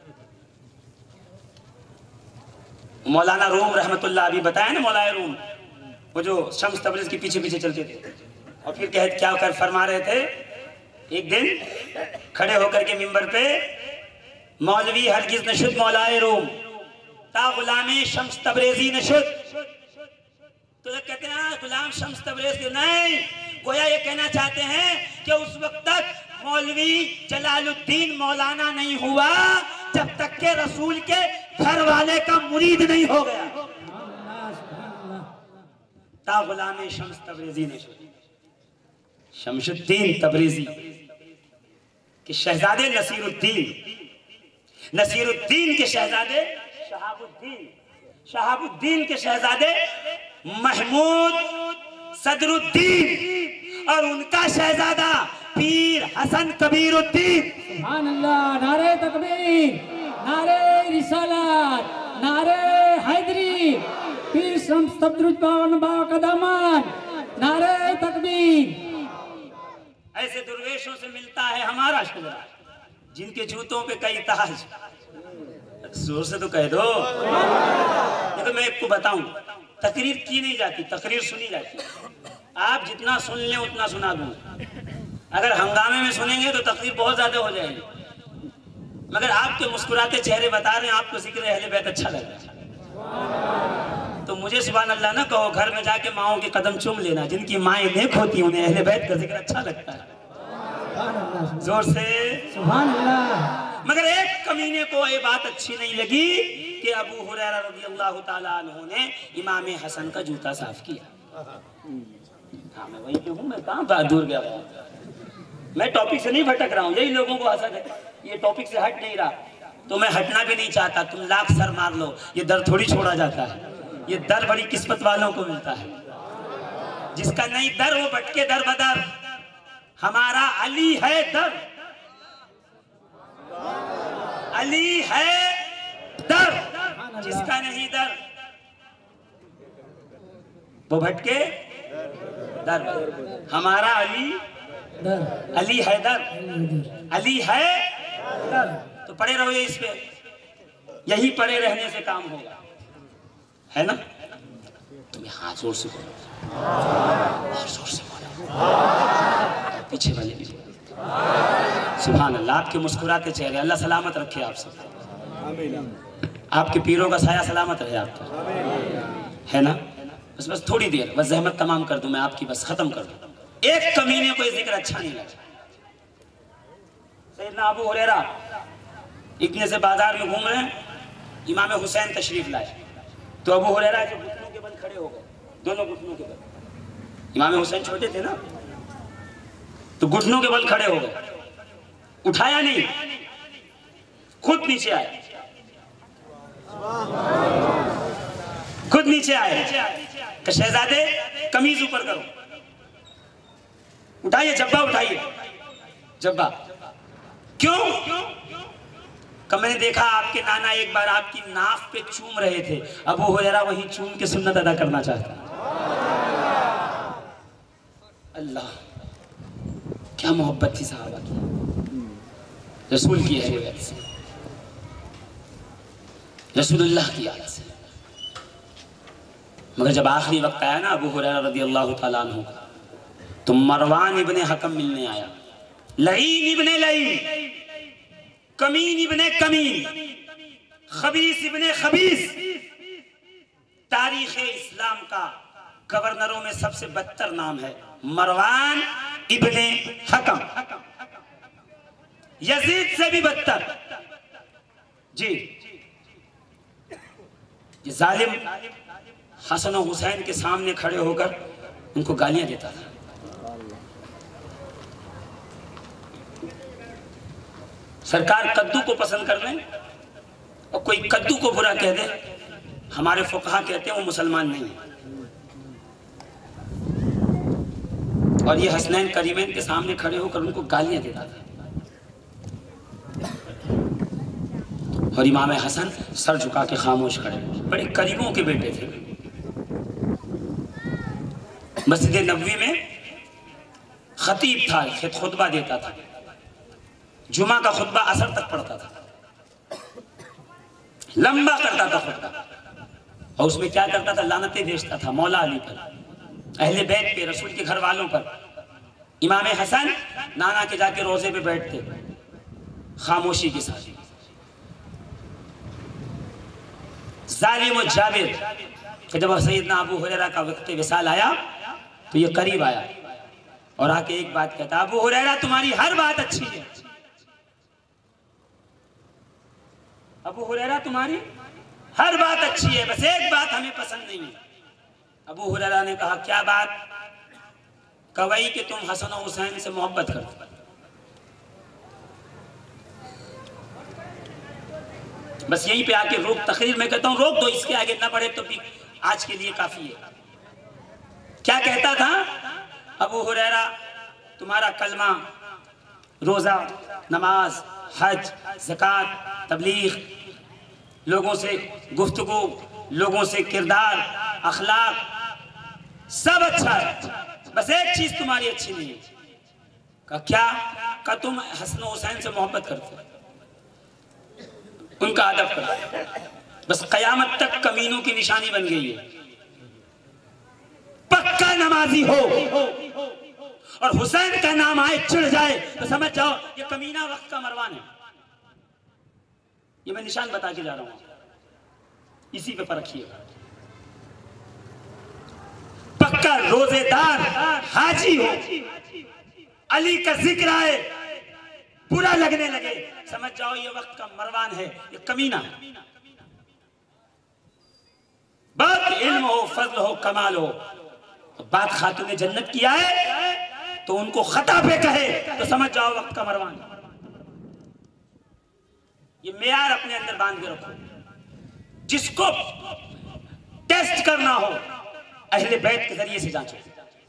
मौलाना रूम रहमतुल्लाह अभी बताया ना, मौलाए रूम, वो जो शम्स तबरेज के पीछे पीछे चलते थे और फिर क्या कर फरमा रहे थे, एक दिन खड़े होकर के मिंबर पे, मौलवी हरगिज नशुद मौलाए रूम ता गुलामी शम्स तबरेजी नशुद। तो कहते हैं गुलाम शम्स तबरेज, नहीं, गोया ये कहना चाहते हैं कि उस वक्त तक मौलवी जलालुद्दीन मौलाना नहीं हुआ जब तक के रसूल के घर वाले का मुरीद नहीं हो गया। ता गुलामी शम्स तबरेजी ने, शमशुद्दीन तबरेजी के शहजादे नसीरुद्दीन, नसीरुद्दीन के शहजादे शहाबुद्दीन, शहाबुद्दीन के शहजादे महमूद सदरुद्दीन और उनका शहजादा पीर हसन कबीरुद्दीन। सुभान अल्लाह, नारे तकबीर, नारे रिसालत, नारे हैदरी, पीर शम्स तबरुद्दीन बाकदमान, नारे तकबीर। ऐसे दुर्वेशों से मिलता है हमारा शजरा, जिनके जूतों पे कई ताज। जोर से तो कह दो। देखो मैं एक को बताऊं, तकरीर की नहीं जाती, तकरीर सुनी जाती। आप जितना सुन लें उतना सुना दूं। अगर हंगामे में सुनेंगे तो तकरीर बहुत ज्यादा हो जाएगी, मगर आपके मुस्कुराते चेहरे बता रहे हैं आपको जिक्र अहले बैत अच्छा लग रहा है, तो मुझे सुभान अल्लाह ना कहो, घर में जाके माओं के कदम चूम लेना, जिनकी माएँ नेक होती हैं उन्हें अहले बैत का जिक्र अच्छा लगता है। जोर से सुभान अल्लाह। मगर एक कमीने को ये बात अच्छी नहीं लगी कि अबू हुरैरा रज़ियल्लाहु ताला अन्हु ने इमाम हसन का जूता साफ किया। हाँ मैं वहीं पे हूँ, मैं कहाँ दूर गया हूँ, मैं टॉपिक से नहीं भटक रहा हूँ, यही लोगों को हसद है, ये टॉपिक से हट नहीं रहा, तो मैं हटना भी नहीं चाहता। तुम लाख सर मार लो, ये दर थोड़ी छोड़ा जाता है, ये दर बड़ी किस्मत वालों को मिलता है, जिसका नहीं दर वो भटके दर बदर। हमारा अली है दर, अली है दर, जिसका नहीं दर वो भटके दर बदर। हमारा अली दर, अली है दर, अली है दर। तो पड़े रहो ये इस पे, यही पड़े रहने से काम होगा, है ना? तुम्हें हाथ जोर से बोलो, और जोर से बोलो, पीछे वाले भी सुभान अल्लाह। आपके मुस्कुराते चेहरे अल्लाह सलामत रखे आप सब, आपके पीरों का साया सलामत रहे आप पर, है ना? बस थोड़ी देर, बस जहमत तमाम कर दूं मैं आपकी, बस खत्म कर दूं। एक कमीने को ये जिक्र अच्छा नहीं लगा। सैयदना अबू हुरैरा इतने से बाजार में घूम रहे हैं, इमाम हुसैन तशरीफ लाए, तो अबू हुरैरा जो घुटनों के बल खड़े हो गए, दोनों घुटनों के बल। इमाम हुसैन छोटे थे ना, तो घुटनों के बल खड़े हो गए, उठाया नहीं, खुद नीचे आए, खुद नीचे आए कि शहजादे कमीज ऊपर करो, उठाइए जब्बा, उठाइए जब्बा। क्यों? कब मैंने देखा आपके नाना एक बार आपकी नाफ पे चूम रहे थे, अबू हुरैरा वहीं चूम के सुन्नत अदा करना चाहता। अल्लाह क्या मोहब्बत थी साहबा की, रसूल की हैबत से, रसूलुल्लाह की याद से। मगर जब आखिरी वक्त आया ना अबू हुरैरा रज़ियल्लाहु ताला अन्हु का, तो मरवान इब्ने हकम मिलने आया, लईन इब्ने लईन, कमीन इब्ने कमीन, खबीस इब्ने खबीस, तारीख इस्लाम का गवर्नरों में सबसे बदतर नाम है मरवान इब्ने हकम, यजीद से भी बदतर। जी, ये जालिम हसन और हुसैन के सामने खड़े होकर उनको गालियां देता था। सरकार कद्दू को पसंद कर ले और कोई कद्दू को बुरा कह दे, हमारे फुकहा कहते हैं वो मुसलमान नहीं है। और ये हसनैन करीमैन के सामने खड़े होकर उनको गालियां देता था। और इमाम हसन सर झुका के खामोश खड़े, बड़े करीमों के बेटे थे। मस्जिद नबवी में खतीब था, खुतबा देता था, जुमा का खुतबा असर तक पढ़ता था, लंबा करता था खुतबा, और उसमें क्या करता था, लानतें भेजता था मौला अली पर, अहले बैत पे, रसूल के घर वालों पर। इमाम हसन नाना के जाके रोजे पे बैठते खामोशी के साथ। जालिम और जाबिर कि जब सैयदना अबू हुरैरा का वक्त विसाल आया तो ये करीब आया और आके एक बात कहता, अबू हुरैरा तुम्हारी हर बात अच्छी है, अबू हुरैरा तुम्हारी हर बात अच्छी है, बस एक बात हमें पसंद नहीं है। अबू हुरैरा ने कहा, क्या बात? कवई कि तुम हसन और हुसैन से मोहब्बत करते। बस यहीं पे आके रोक, तकरीर में कहता हूं रोक दो, इसके आगे ना बढ़े तो भी आज के लिए काफी है। क्या कहता था अबू हुरैरा, तुम्हारा कलमा, रोजा, नमाज, हज, ज़कात, तबलीग, लोगों से गुफ्तगू, लोगों से किरदार, अखलाक सब अच्छा है, बस एक चीज तुम्हारी अच्छी नहीं है। का क्या? का तुम हसन हुसैन से मोहब्बत करते हो, उनका अदब करते, बस कयामत तक कमीनों की निशानी बन गई है। पक्का नमाजी हो और हुसैन का नाम आए चिढ़ जाए तो समझ जाओ ये कमीना वक्त का मरवान है। ये मैं निशान बता के जा रहा हूं, इसी पे परखिएगा। पक्का रोजेदार हाजी हो, अली का जिक्र आए बुरा लगने लगे, समझ जाओ ये वक्त का मरवान है, ये कमीना है। फजल हो, कमाल हो। बात खातून जन्नत की आए तो उनको खता पे कहे तो समझ जाओ वक्त का मरवान। ये मेयार अपने अंदर बांध के रखो। जिसको टेस्ट करना हो अहले बैत के जरिए से जांचो।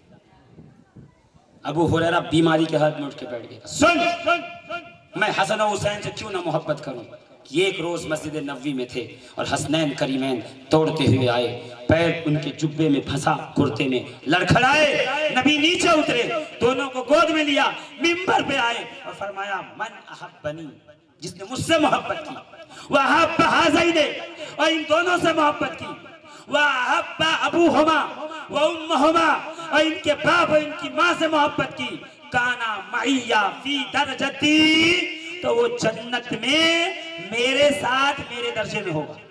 अबू हुरैरा बीमारी के हाथ में उठ के बैठ गया। सुन, मैं हसन और हुसैन से क्यों ना मोहब्बत करूं। ये एक रोज मस्जिद नबवी में थे और हसनैन करीमैन तोड़ते हुए आए, पैर उनके जुब्बे में फंसा, कुर्ते में लड़खड़ाए। नबी नीचे उतरे, दोनों को गोद में लिया, मिंबर पे आए और फरमाया मन अहब्बनी, जिसने मुझसे मोहब्बत की, वह अहब्ब हाज़ैने, और इन दोनों से मोहब्बत की, वह अहब्ब अबूहुमा व उम्मुहुमा, और इनके बाप और इनकी माँ से मोहब्बत की, काना मइया फी दरजती, तो वो जन्नत में मेरे साथ मेरे दर्जे में होगा।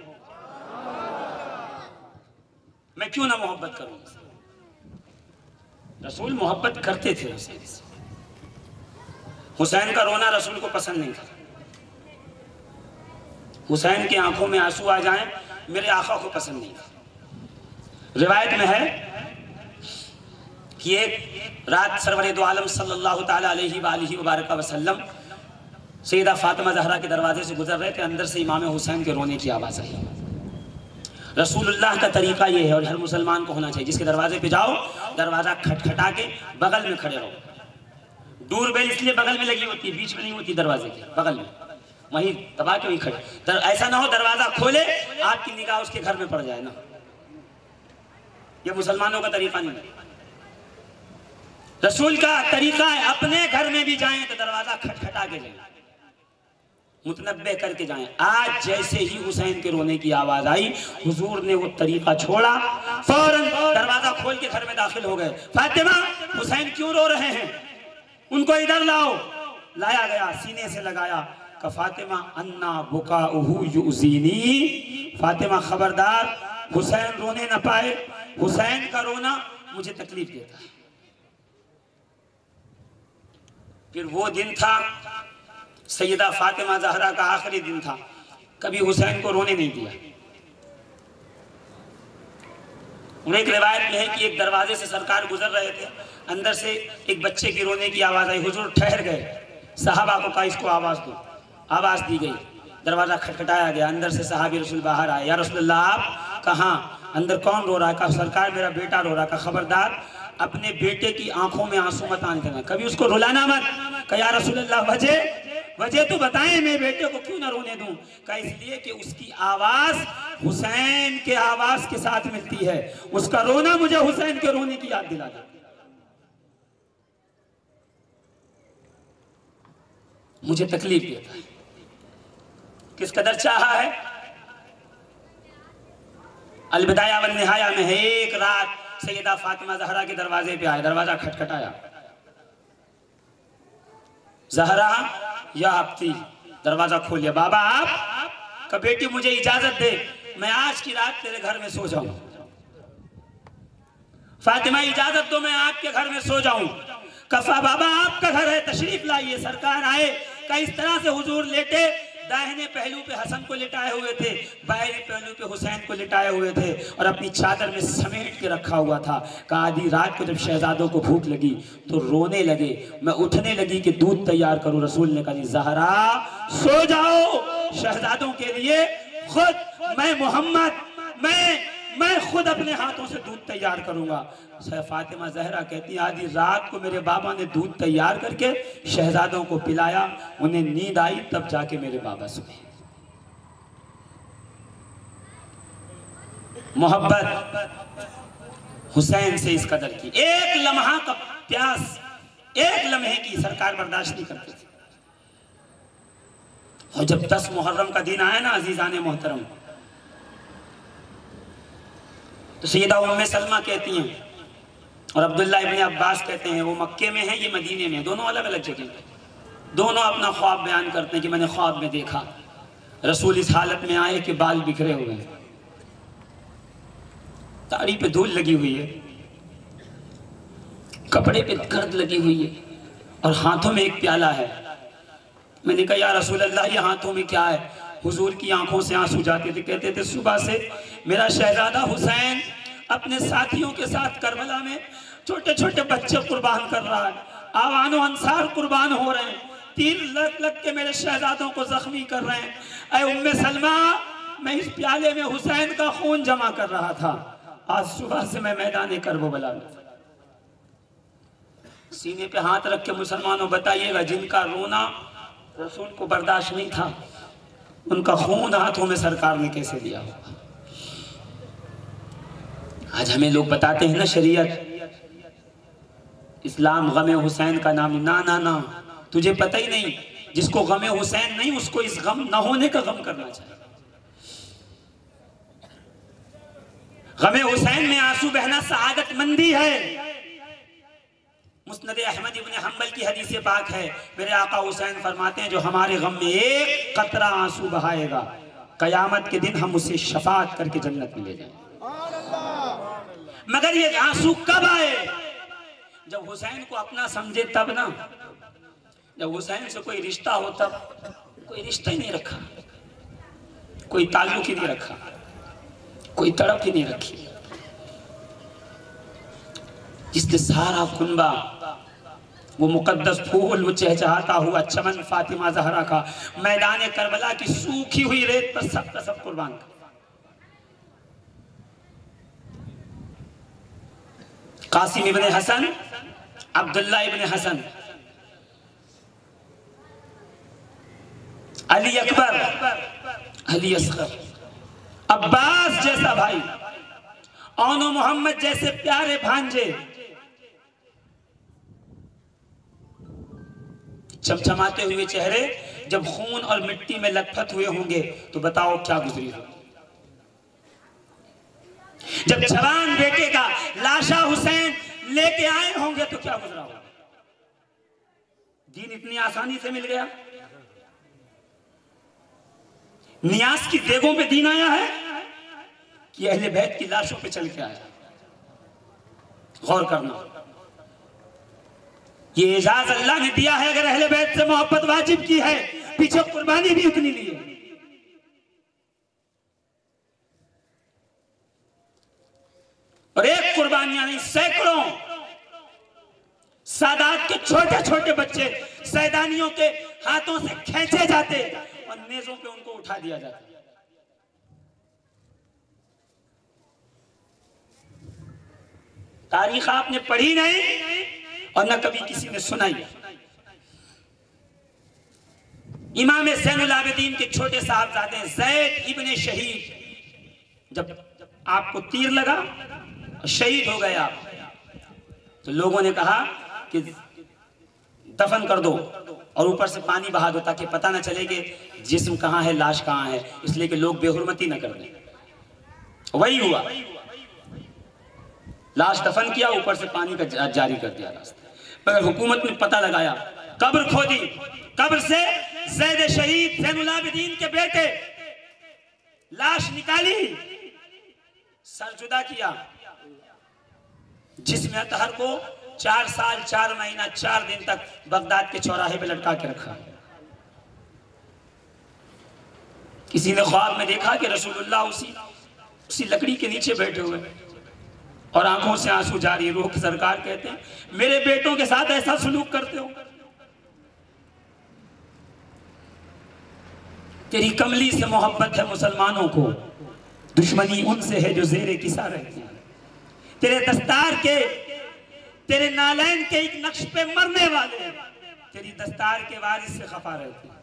मैं क्यों ना मोहब्बत करूं। रसूल मोहब्बत करते थे हुसैन से। हुसैन का रोना रसूल को पसंद नहीं था। हुसैन की आंखों में आंसू आ जाएं मेरे आका को पसंद नहीं था। रिवायत में है कि एक रात सरवरे दो आलम सल्लल्लाहु ताला अलैहि वसल्लम सैयदा फातिमा ज़हरा के दरवाजे से गुजर रहे थे। अंदर से इमाम हुसैन के रोने की आवाज़ आई। रसूलुल्लाह का तरीका ये है और हर मुसलमान को होना चाहिए, जिसके दरवाजे पे जाओ दरवाज़ा खटखटा के बगल में खड़े रहो। दूर बेल इसलिए बगल में लगी होती है, बीच में नहीं होती, दरवाजे के बगल में, वहीं दबा के वहीं खड़े। ऐसा ना हो दरवाज़ा खोले आपकी निगाह उसके घर में पड़ जाए ना, ये मुसलमानों का तरीका नहीं है। रसूल का तरीका है अपने घर में भी जाएं तो दरवाज़ा खटखटा के जाएं, मुतनब्बे करके जाएं। आज जैसे ही हुसैन के रोने की आवाज आई, हुजूर ने वो तरीका छोड़ा, फौरन दरवाजा खोल के घर में दाखिल हो गए। फातिमा, हुसैन क्यों रो रहे हैं, उनको इधर लाओ। लाया गया, सीने से लगाया। का फातिमा अन्ना बुकाउहु युज़ीनी, फातिमा खबरदार, हुसैन रोने न पाए, हुसैन का रोना मुझे तकलीफ देता है। फिर वो दिन था सैयदा फातिमा ज़हरा का आखिरी दिन था, कभी हुसैन को रोने नहीं दिया। एक रिवायत में है कि एक दरवाजे से सरकार गुजर रहे थे, अंदर से एक बच्चे की रोने की आवाज़ आई। हुजूर ठहर गए, सहाबा को कहा इसको आवाज़ दो। आवाज़ दी गई, दरवाज़ा खटखटाया गया, अंदर से सहाबी रसूल बाहर आए। या रसूलल्लाह आप कहाँ, अंदर कौन रो रहा है? कहा सरकार मेरा बेटा रो रहा है। खबरदार अपने बेटे की आंखों में आंसू मत आने देना, कभी उसको रुलाना मत। कहा या रसूलल्लाह वजह तो बताएं, मैं बेटे को क्यों ना रोने दूं? कहा इसलिए कि उसकी आवाज हुसैन के आवाज के साथ मिलती है, उसका रोना मुझे हुसैन के रोने की याद दिलाता है। मुझे तकलीफ देता है। किस कदर चाहा है। अलबिदाया वन निहाया में है, एक रात सैयदा फातिमा ज़हरा के दरवाजे पे आए, दरवाजा खटखटाया। ज़हरा या आपती, दरवाजा खोलिया। बाबा आप का बेटी मुझे इजाजत दे, मैं आज की रात तेरे घर में सो जाऊं। फातिमा इजाजत दो, मैं आपके घर में सो जाऊं। कफा बाबा आपका घर है, तशरीफ लाइए। सरकार आए, का इस तरह से हुजूर लेटे, दाहिने पहलू पे हसन को लिटाए हुए थे, बाएं पहलू पे हुसैन को लिटाए हुए थे और अपनी चादर में समेट के रखा हुआ था। कहा आधी रात को जब शहजादों को भूख लगी तो रोने लगे, मैं उठने लगी कि दूध तैयार करूं। रसूल ने कहा ज़हरा सो जाओ, शहजादों के लिए खुद मैं मोहम्मद मैं खुद अपने हाथों से दूध तैयार करूंगा। फातिमा ज़हरा कहती है आधी रात को मेरे बाबा ने दूध तैयार करके शहजादों को पिलाया, उन्हें नींद आई, तब जाके मेरे बाबा सोए। मोहब्बत हुसैन से इस कदर की, एक लम्हा का प्यास, एक लम्हे की सरकार बर्दाश्त नहीं करती थी। और जब 10 मुहर्रम का दिन आया ना अजीजान मोहतरम, तो सैयदा उम्मे सलमा कहती हैं और अब्दुल्ला इब्ने अब्बास कहते हैं, वो मक्के में है, ये मदीने में, दोनों अलग अलग जगह। दोनों अपना ख्वाब बयान करते हैं कि मैंने ख्वाब में देखा रसूल इस हालत में आए कि बाल बिखरे हुए हैं, दाढ़ी पे धूल लगी हुई है, कपड़े पे गर्द लगी हुई है और हाथों में एक प्याला है। मैंने कहा या रसूल अल्लाह ये हाथों में क्या है? हुजूर की आंखों से आंसू जाते थे, कहते थे सुबह से मेरा शहजादा हुसैन अपने साथियों के साथ करबला में छोटे छोटे बच्चे कुर्बान कर रहा है, आवानो अंसार कुर्बान हो रहे हैं, तीर लग लग के मेरे शहजादों को जख्मी कर रहे हैं। ऐ उम्मे सलमा, मैं इस प्याले में हुसैन का खून जमा कर रहा था। आज सुबह से मैं मैदान करबला में, सीने पे हाथ रख के मुसलमानों बताइएगा, जिनका रोना रसूल को बर्दाश्त नहीं था, उनका खून हाथों में सरकार ने कैसे लिया होगा। आज हमें लोग बताते हैं ना शरीयत, इस्लाम गमे हुसैन का नाम, ना ना ना, तुझे पता ही नहीं, जिसको गमे हुसैन नहीं उसको इस गम न होने का गम करना चाहिए। गमे हुसैन में आंसू बहना सआदत मंदी है। मुस्नद अहमद इब्न हंबल की हदीस पाक है, मेरे आका हुसैन फरमाते हैं, जो हमारे गम में एक कतरा आंसू बहाएगा, कयामत के दिन हम उसे शफाअत करके जन्नत में ले जाएंगे। मगर ये आंसू कब आए? जब हुसैन को अपना समझे तब ना। जब हुसैन से कोई रिश्ता हो तब कोई रिश्ता ही नहीं रखा, कोई ताल्लुक ही नहीं रखा, कोई तड़प ही नहीं रखी। जिसने सारा कुनबा, वो मुकद्दस फूल, वो चहचहाता हुआ चमन फातिमा जहरा का, मैदान करबला की सूखी हुई रेत पर सब का सब कुर्बान कर। कासिम इब्ने हसन, अब्दुल्ला इब्ने हसन, अली अकबर, अली असगर, अब्बास जैसा भाई, औनो मोहम्मद जैसे प्यारे भांजे, चमचमाते हुए चेहरे जब खून और मिट्टी में लथपथ हुए होंगे तो बताओ क्या गुजरी हो। जब जवान बेटे का लाशा हुसैन लेके आए होंगे तो क्या गुजरा होगा। दीन इतनी आसानी से मिल गया, नियाज की देगों पे दीन आया है कि अहले बैत की लाशों पे चल के आया। गौर करना, ये एजाज अल्लाह ने दिया है। अगर अहले बैत से मोहब्बत वाजिब की है, पीछे कुर्बानी भी उतनी ली है। और एक कुर्बानियां नहीं, सैकड़ों सादात के छोटे छोटे बच्चे सैदानियों के हाथों से खींचे जाते और नेज़ों पे उनको उठा दिया जाता। तारीख आपने पढ़ी नहीं और न कभी किसी ने सुनाई। इमाम ज़ैनुल आबिदीन के छोटे साहबजादे ज़ैद इब्ने शहीद, जब आपको तीर लगा और शहीद हो गया तो लोगों ने कहा कि दफन कर दो और ऊपर से पानी बहा दो ताकि पता ना चले कि जिस्म कहाँ है, लाश कहाँ है, इसलिए कि लोग बेहुरमती न कर दें। वही हुआ, लाश दफन किया, ऊपर से पानी का जारी कर दिया रास्ता। मगर हुकूमत ने पता लगाया, कब्र खोदी, कब्र से ज़ैद शहीद ज़ैनुल आबिदीन के बेटे लाश निकाली, सर जुदा किया, जिसमें अतहर को 4 साल 4 महीना 4 दिन तक बगदाद के चौराहे पे लटका के रखा। किसी ने ख्वाब में देखा कि रसूलुल्लाह उसी लकड़ी के नीचे बैठे हुए और आंखों से आंसू जारी। रूह की सरकार कहते हैं, मेरे बेटों के साथ ऐसा सलूक करते हो। तेरी कमली से मोहब्बत है मुसलमानों को, दुश्मनी उनसे है जो जेरे किसा रहते हैं। तेरे दस्तार के, तेरे नालैन के एक नक्श पे मरने वाले तेरी दस्तार के वारिस से खफा रहते हैं।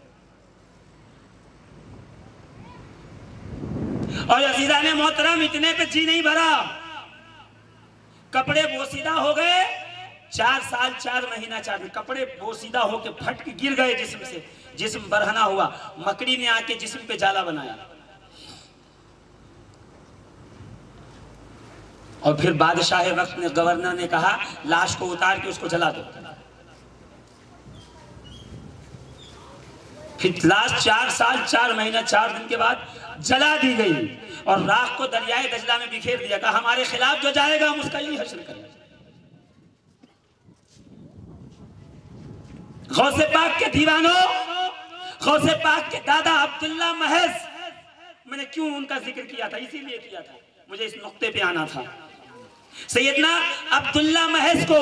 और अजीज़ाने मोहतरम, इतने पे जी नहीं भरा, कपड़े बोसीदा हो गए, 4 साल 4 महीना 4 दिन कपड़े बोसीदा होके फट के गिर गए जिस्म से, जिस्म बरहना हुआ, मकड़ी ने आके जिस्म पे जाला बनाया। और फिर बादशाह वक्त ने, गवर्नर ने कहा, लाश को उतार के उसको जला दो। फिर लाश 4 साल 4 महीना 4 दिन के बाद जला दी गई और राख को दरियाए दजला में बिखेर दिया। कहा, हमारे खिलाफ जो जाएगा हम उसका यही हश्र करेंगे। गौसे पाक के दीवानों, गौसे पाक के दादा अब्दुल्ला महज, मैंने क्यों उनका जिक्र किया था, इसीलिए किया था, मुझे इस नुक्ते पे आना था। सैयदना अब्दुल्ला महज को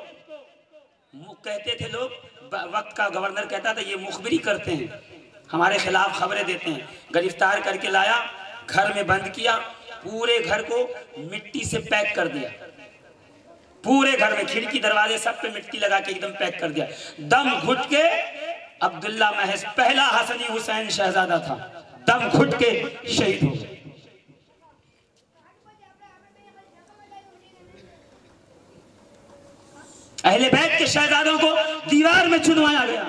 कहते थे लोग, वक्त का गवर्नर कहता था ये मुखबिरी करते हैं, हमारे खिलाफ खबरें देते हैं। गिरफ्तार करके लाया, घर में बंद किया, पूरे घर को मिट्टी से पैक कर दिया, पूरे घर में खिड़की दरवाजे सब पे मिट्टी लगा के एकदम पैक कर दिया। दम घुट के अब्दुल्ला महज पहला हसनी हुसैन शहजादा था, दम घुट के शहीद हो गए। अहले बैत के शहजादों को दीवार में चुनवाया गया,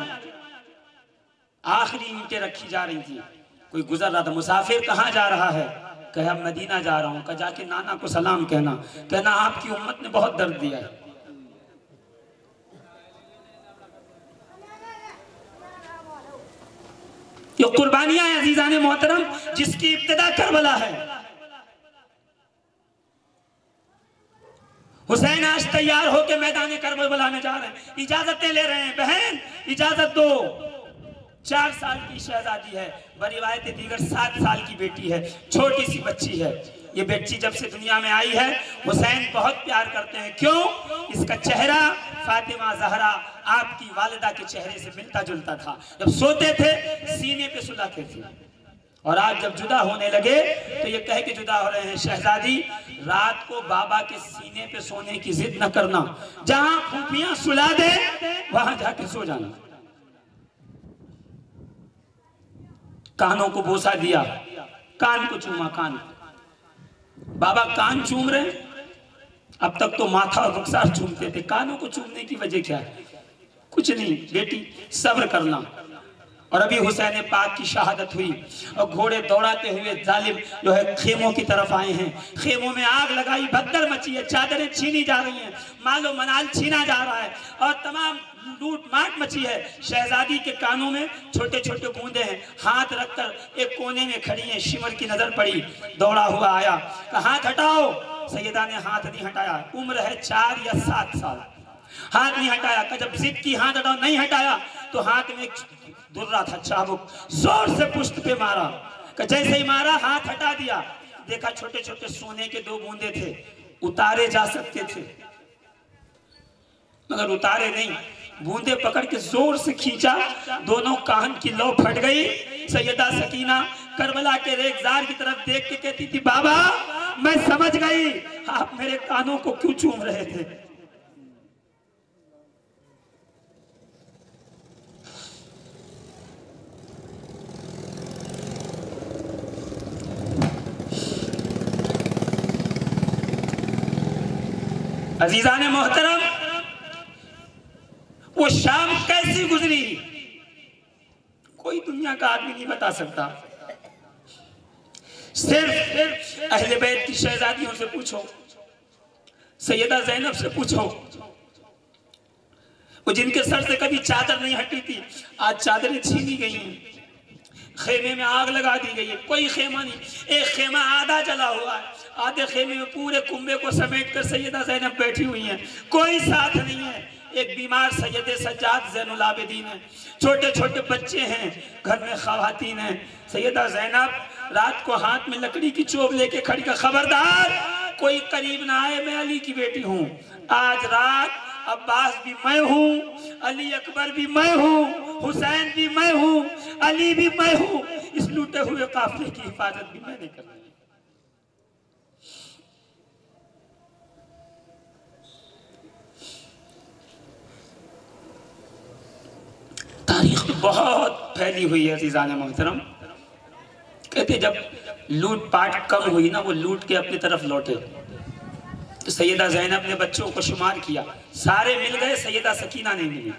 आखिरी ईंटें रखी जा रही थी। कोई गुजर रहा था, मुसाफिर कहाँ जा रहा है? कहा मदीना जा रहा हूं। कहा जाके नाना को सलाम कहना आपकी उम्मत ने बहुत दर्द दिया है। ये कुर्बानियां हैं अजीजान मोहतरम, जिसकी इब्तिदा करबला है। हुसैन आज तैयार होकर मैदान करबला में जा रहे हैं, इजाजतें ले रहे हैं। बहन इजाजत दो, 4 साल की शहजादी है, बरिवायत दीगर 7 साल की बेटी है, छोटी सी बच्ची है। ये बच्ची जब से दुनिया में आई है हुसैन बहुत प्यार करते हैं। क्यों? इसका चेहरा फातिमा ज़हरा आपकी वालिदा के चेहरे से मिलता जुलता था। जब सोते थे सीने पे सुलाते थे, और आज जब जुदा होने लगे तो ये कह के जुदा हो रहे हैं, शहजादी रात को बाबा के सीने पे सोने की जिद न करना, जहां फूफियां सुला दे वहां जाके सो जाना। कानों को बोसा दिया, कान को चूमा, कान बाबा कान चूम रहे। अब तक तो माथा और रुखसार चूमते थे, कानों को चूमने की वजह क्या है? कुछ नहीं बेटी, सब्र करना। और अभी हुसैन पाक की शहादत हुई और घोड़े दौड़ाते हुए जालिम जो है खेमों की तरफ आए हैं। खेमों में आग लगाई, भगदड़ मची है, चादरें छीनी जा रही हैं, मालो मनाल छीना जा रहा है और तमाम लूट माट मची है। शहजादी के कानों में छोटे छोटे गूंदे हैं, हाथ रखकर एक कोने में खड़ी है। शिमर की नजर पड़ी, दौड़ा हुआ आया, कहा हाथ हटाओ। सैयदा ने हाथ नहीं हटाया, उम्र है 4 या 7 साल, हाथ नहीं हटाया। जब जिद की हाथ हटाओ, नहीं हटाया तो हाथ में दुर्रा था चाबुक, जोर से पुश्त पे मारा। जैसे ही मारा हाथ हटा दिया, देखा छोटे छोटे सोने के 2 बूंदे थे, उतारे जा सकते थे मगर उतारे नहीं। बूंदे पकड़ के जोर से खींचा, दोनों कान की लौ फट गई। सैयदा सकीना करबला के रेगजार की तरफ देख के कहती थी, बाबा मैं समझ गई आप मेरे कानों को क्यों चूम रहे थे। अजीजान मोहतरम, वो शाम कैसी गुजरी कोई दुनिया का आदमी नहीं बता सकता। सिर्फ अहले बैत की शहजादियों से पूछो, सैयदा ज़ैनब से पूछो, वो जिनके सर से कभी चादर नहीं हटी थी, आज चादरें छीनी गई हैं, खेमे में आग लगा दी गई है। कोई खेमा नहीं, एक खेमा आधा जला हुआ है, आधे खेमे में पूरे कुंबे को समेट कर सैयदा ज़ैनब बैठी हुई हैं, कोई साथ नहीं है। एक बीमार सैयद सज्जाद ज़ैनुल आबिदीन है, छोटे छोटे बच्चे हैं, घर में ख़वातीन हैं। सैयदा ज़ैनब रात को हाथ में लकड़ी की चोब लेके खड़ी का, खबरदार कोई करीब ना आए, मैं अली की बेटी हूँ। आज रात अब्बास भी मैं हूँ, अली अकबर भी मैं हूँ, हुसैन भी मैं हूँ, अली भी मैं हूँ। इस लूटे हुए काफिले की हिफाजत भी मैंने करनी है। तारीख बहुत फैली हुई है अज़ीज़ान मोहतरम। कहते जब लूट पाट कम हुई ना, वो लूट के अपनी तरफ लौटे। तो सैयदा ज़ैनब ने बच्चों को शुमार किया, सारे मिल गए, सैयदा सकीना नहीं मिली।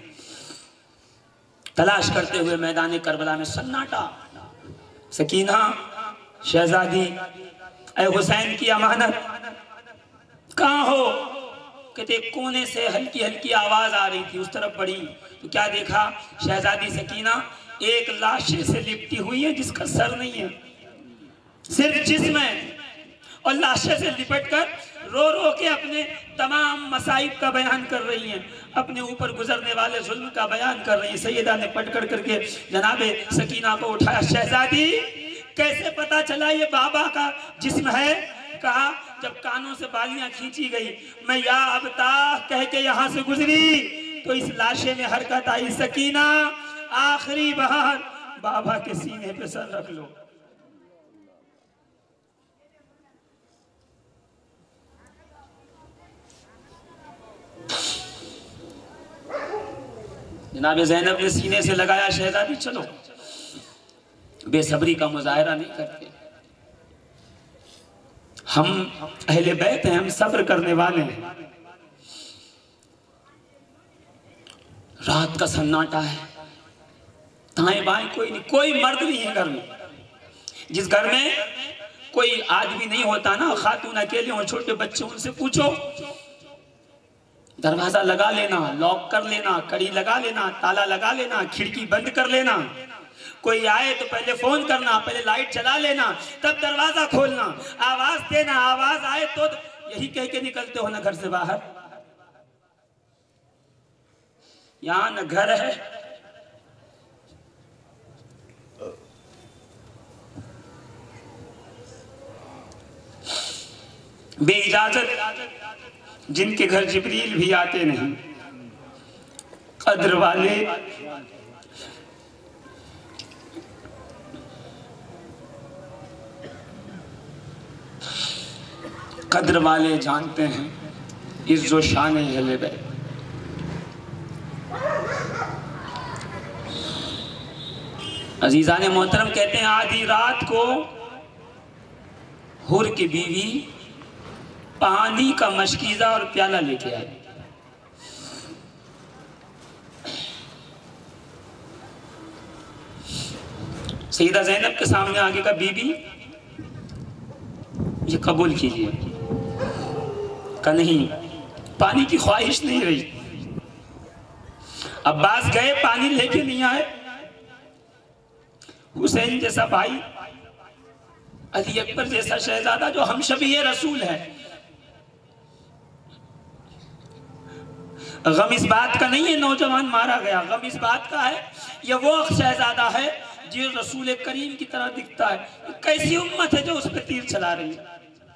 तलाश करते हुए मैदान करबला में सन्नाटा। सकीना शहजादी, ऐ हुसैन की अमानत कहाँ हो? कहते कोने से हल्की हल्की आवाज आ रही थी, उस तरफ बढ़ी तो क्या देखा, शहजादी सकीना एक लाशे से लिपटी हुई है जिसका सर नहीं है, सिर्फ जिस्म है, और लाशे से लिपटकर रो रो के अपने तमाम मसाइब का बयान कर रही हैं, अपने ऊपर गुजरने वाले जुल्म का बयान कर रही है। सैयदा ने पटकर करके जनाबे सकीना को उठाया, शहजादी कैसे पता चला ये बाबा का जिस्म है? कहा जब कानों से बालियां खींची गई, मैं या अबता कह के यहाँ से गुजरी तो इस लाशे में हरकत आई। सकीना आखिरी बार बाबा के सीने पे सर रख लो। जनाब ज़ैनब ने सीने से लगाया, शहजादी चलो। बेसब्री का मुजाहरा नहीं करते, हम अहले बैत हैं, हम सब्र करने वाले हैं। रात का सन्नाटा है, दाएं बाएं कोई नहीं, कोई मर्द नहीं है घर में। जिस घर में कोई आदमी नहीं होता ना, खातून अकेले हो, छोटे बच्चे, उनसे पूछो, दरवाजा लगा लेना, लॉक कर लेना, कड़ी लगा लेना, ताला लगा लेना, खिड़की बंद कर लेना। कोई आए तो पहले फोन करना, पहले लाइट चला लेना, तब दरवाजा खोलना, आवाज देना, आवाज आए तो यही कह के निकलते हो ना घर से बाहर। यहां न घर है, बेइजाजत जिनके घर जिब्रील भी आते नहीं, कद्र वाले कद्र वाले जानते हैं इज्जो शान अहले बैत। अजीजान मोहतरम कहते हैं, आधी रात को हुर की बीवी पानी का मशकीज़ा और प्याला लेके आई। सईदा ज़ैनब के सामने आगे का, बीबी ये कबूल कीजिए। का नहीं, पानी की ख्वाहिश नहीं रही। अब्बास गए, पानी लेके नहीं आए। हुसैन जैसा भाई, अली अकबर जैसा शहजादा जो हम शबीह रसूल है, गम इस बात का नहीं है नौजवान मारा गया, गम इस बात का है ये वो शहजादा है जो रसूल करीम की तरह दिखता है। कैसी उम्मत है जो उस पर तीर चला रही है।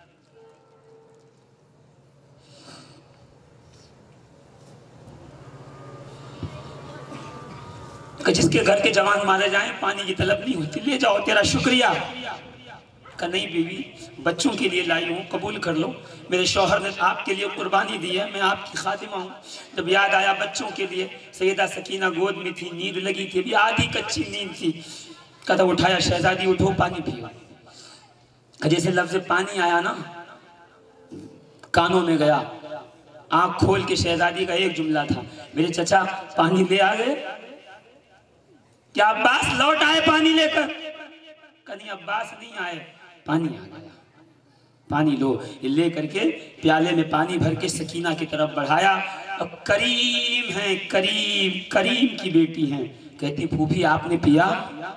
जिसके घर के जवान मारे जाएं, पानी की तलब नहीं होती, ले जाओ, तेरा शुक्रिया। का नहीं बीवी, बच्चों के लिए लाई हूँ, कबूल कर लो। मेरे शौहर ने आपके लिए कुर्बानी दी है, मैं आपकी खातिमा हूँ। जब याद आया बच्चों के लिए, सैयदा सकीना गोद में थी, नींद लगी थी, अभी आधी कच्ची नींद थी। कदम उठाया, शहजादी उठो, पानी पियो। जैसे लफ्ज पानी आया ना, कानों में गया, आंख खोल के शहजादी का एक जुमला था, मेरे चचा पानी ले आ गए क्या? अब्बास लौट आए पानी लेकर? कहीं अब्बास नहीं आए, पानी आ गया। पानी लो, ले करके प्याले में पानी भर के सकीना की तरफ बढ़ाया। अब करीम है, करीम, करीम की बेटी हैं, कहती फूफी आपने पिया?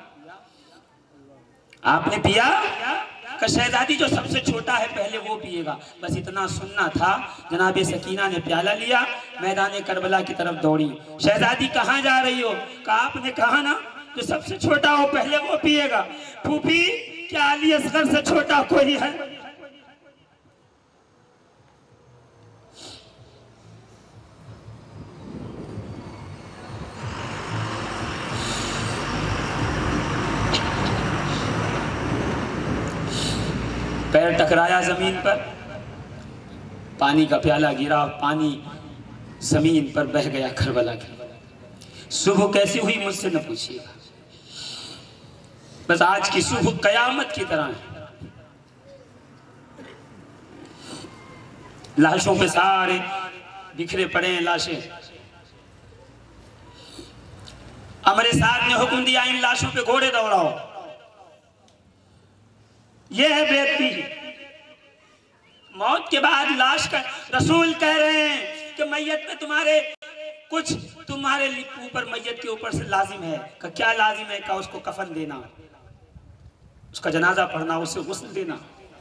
आपने पिया? का शहजादी जो सबसे छोटा है पहले वो पिएगा। बस इतना सुनना था। जनाब सकीना ने प्याला लिया, मैदान करबला की तरफ दौड़ी। शहजादी कहाँ जा रही हो? का आपने कहा ना जो सबसे छोटा हो पहले वो पिएगा। फूफी क्या अली असगर से छोटा कोई है? पैर टकराया जमीन पर, पानी का प्याला गिरा, पानी जमीन पर बह गया करबला की। सुबह कैसी हुई मुझसे न पूछिएगा, बस आज की सुबह कयामत की तरह है। लाशों पे सारे बिखरे पड़े हैं लाशें। हमारे साथ ने हुक्म दिया इन लाशों पे घोड़े दौड़ाओ। यह है बेदबी। मौत के बाद लाश का रसूल कह रहे हैं कि मैयत में तुम्हारे कुछ तुम्हारे ऊपर, मैयत के ऊपर से लाजिम है। का क्या लाजिम है? का उसको कफन देना, उसका जनाजा पढ़ना, उसे गुस्ल देना।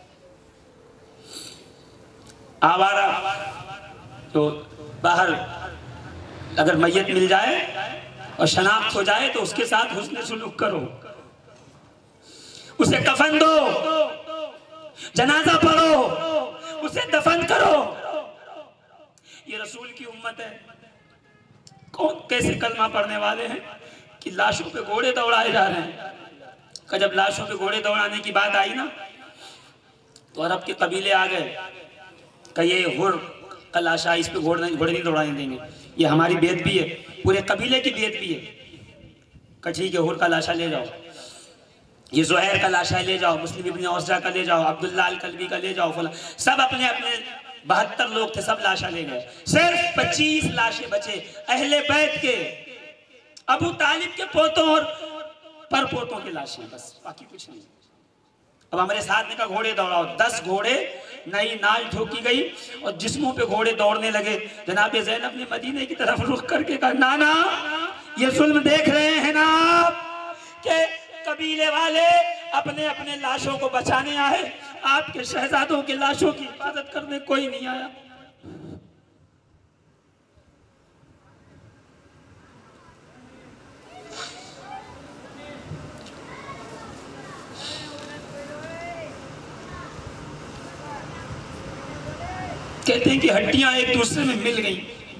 आवारा तो बाहर अगर मैयत मिल जाए और शनाख्त हो जाए तो उसके साथ हुस्न सुलूक करो, उसे कफन दो, जनाजा पढ़ो, उसे दफन करो। ये रसूल की उम्मत है। कौन कैसे कलमा पढ़ने वाले हैं कि लाशों पे घोड़े दौड़ाए जा रहे हैं। कि जब लाशों पे घोड़े दौड़ाने की बात आई ना तो अरब के कबीले आ गए कि ये हुर का लाशा, इस पे घोड़े नहीं दौड़ाने देंगे, ये हमारी बेत भी है, पूरे कबीले की बेत भी है। कि ठीक है, हुर का लाशा ले जाओ, ये ज़ुहैर का लाशा ले जाओ, मुस्लिम इब्न औज़ा का ले जाओ, अब्दुल्ला अल कल्बी का ले जाओ, फला सब अपने अपने 72 लोग थे, सब लाशा ले गए। सिर्फ 25 लाशें बचे अहले बैत के, अबू तालिब के पोतों और परपोतों की लाशें, बस बाकी कुछ नहीं। अब हमारे साथ ने कहा घोड़े दौड़ाओ। 10 घोड़े, नई नाल ठोकी गई और जिस्मों पे घोड़े दौड़ने लगे। जनाब ज़ैनब ने मदीने की तरफ रुख करके कहा, नाना ये जुल्म देख रहे हैं ना आप कि कबीले वाले अपने अपने लाशों को बचाने आए, आपके शहजादों के लाशों की हिफाजत करने कोई नहीं आया। कहते हैं कि हड्डियां एक दूसरे में मिल गई,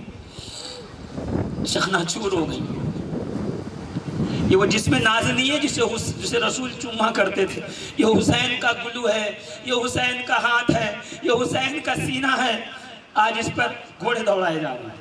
चकनाचूर हो गई। ये वो जिसमें नाज नहीं है जिसे रसूल चुम्मा करते थे। ये हुसैन का गुलू है, ये हुसैन का हाथ है, ये हुसैन का सीना है। आज इस पर घोड़े दौड़ाए जा रहे हैं।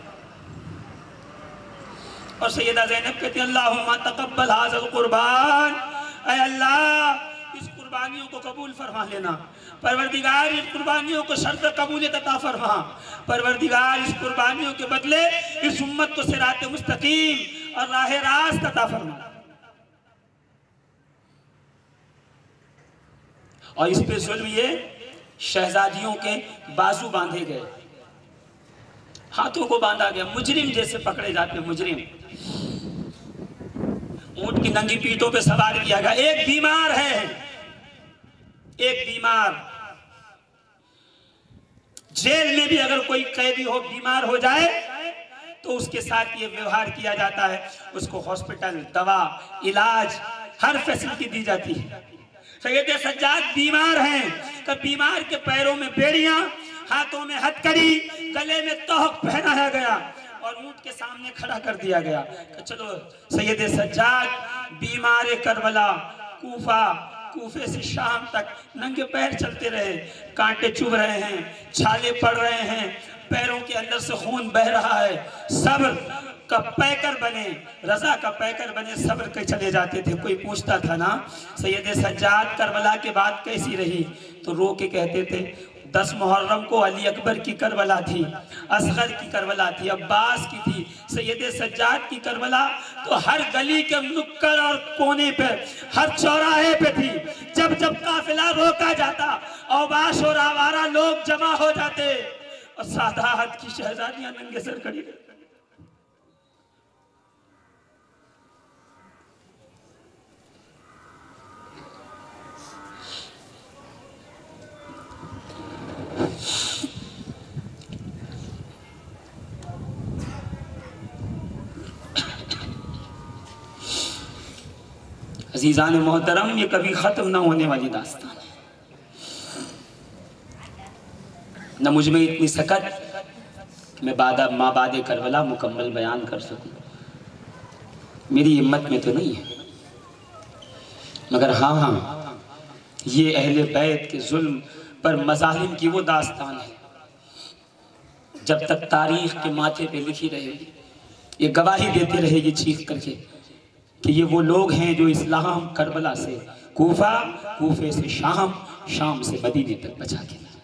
और सैयदा ज़ैनब कहती है, अल्लाहुम्मा तक़ब्बल हाज़ल कुर्बान, ऐ अल्लाह इस कुर्बानियों को कबूल फरमा लेना। परवरदिगार इस कुर्बानियों को शर्त कबूलियत अता फरमा। परवरदिगार इस कुर्बानियों के बदले इस उम्मत को सिरात मुस्तकीम और राह रास्त अता फरमा। और इस पे जुल्म ये शहजादियों के बाजू बांधे गए, हाथों को बांधा गया, मुजरिम जैसे पकड़े जाते, मुजरिम। ऊंट की नंगी पीठों पे सवार किया गया। एक बीमार है, एक बीमार, जेल में भी अगर कोई कैदी हो बीमार हो जाए तो उसके साथ ये व्यवहार किया जाता है। उसको हॉस्पिटल, दवा, इलाज, हर फैसिलिटी दी जाती है। सैयद सज्जाद बीमार हैं, तो बीमार के पैरों में बेड़ियां, हाथों में हथकड़ी, गले में तोहक पहनाया गया और ऊंट के सामने खड़ा कर दिया गया। चलो सैयद सज्जाद बीमार करबला, कूफे से शाम तक नंगे पैर चलते रहे। कांटे चुभ रहे हैं, छाले पड़ रहे हैं, पैरों के अंदर से खून बह रहा है। सब्र का पैकर बने, रजा का पैकर बने, सब्र के चले जाते थे। कोई पूछता था ना सैयद सज्जाद करबला के बाद कैसी रही, तो रो के कहते थे 10 मुहर्रम को अली अकबर की करबला थी, असगर की करबला थी, अब्बास की थी। सैयद सज्जाद की करबला तो हर गली के नुक्कड़ और कोने पे, हर चौराहे पे थी। जब जब काफिला रोका जाता, औबाश और आवारा लोग जमा हो जाते और सादात की शहजादियां नंगे सर खड़ी रहती। अजीज़ान मोहतरम, ये कभी ख़त्म ना होने वाली दास्तान है। न मुझ में इतनी सकत कि मैं माबाद करबला मुकम्मल बयान कर सकूं, मेरी हिम्मत में तो नहीं है। मगर हाँ, ये अहले बैत के जुल्म पर मज़ालिम की वो दास्तान है जब तक तारीख़ के माथे पे लिखी रहेगी, ये गवाही देती रहेगी चीख करके कि ये वो लोग हैं जो इस्लाम करबला से कूफा, कूफे से शाम, शाम से मदीने तक बचा के लाए।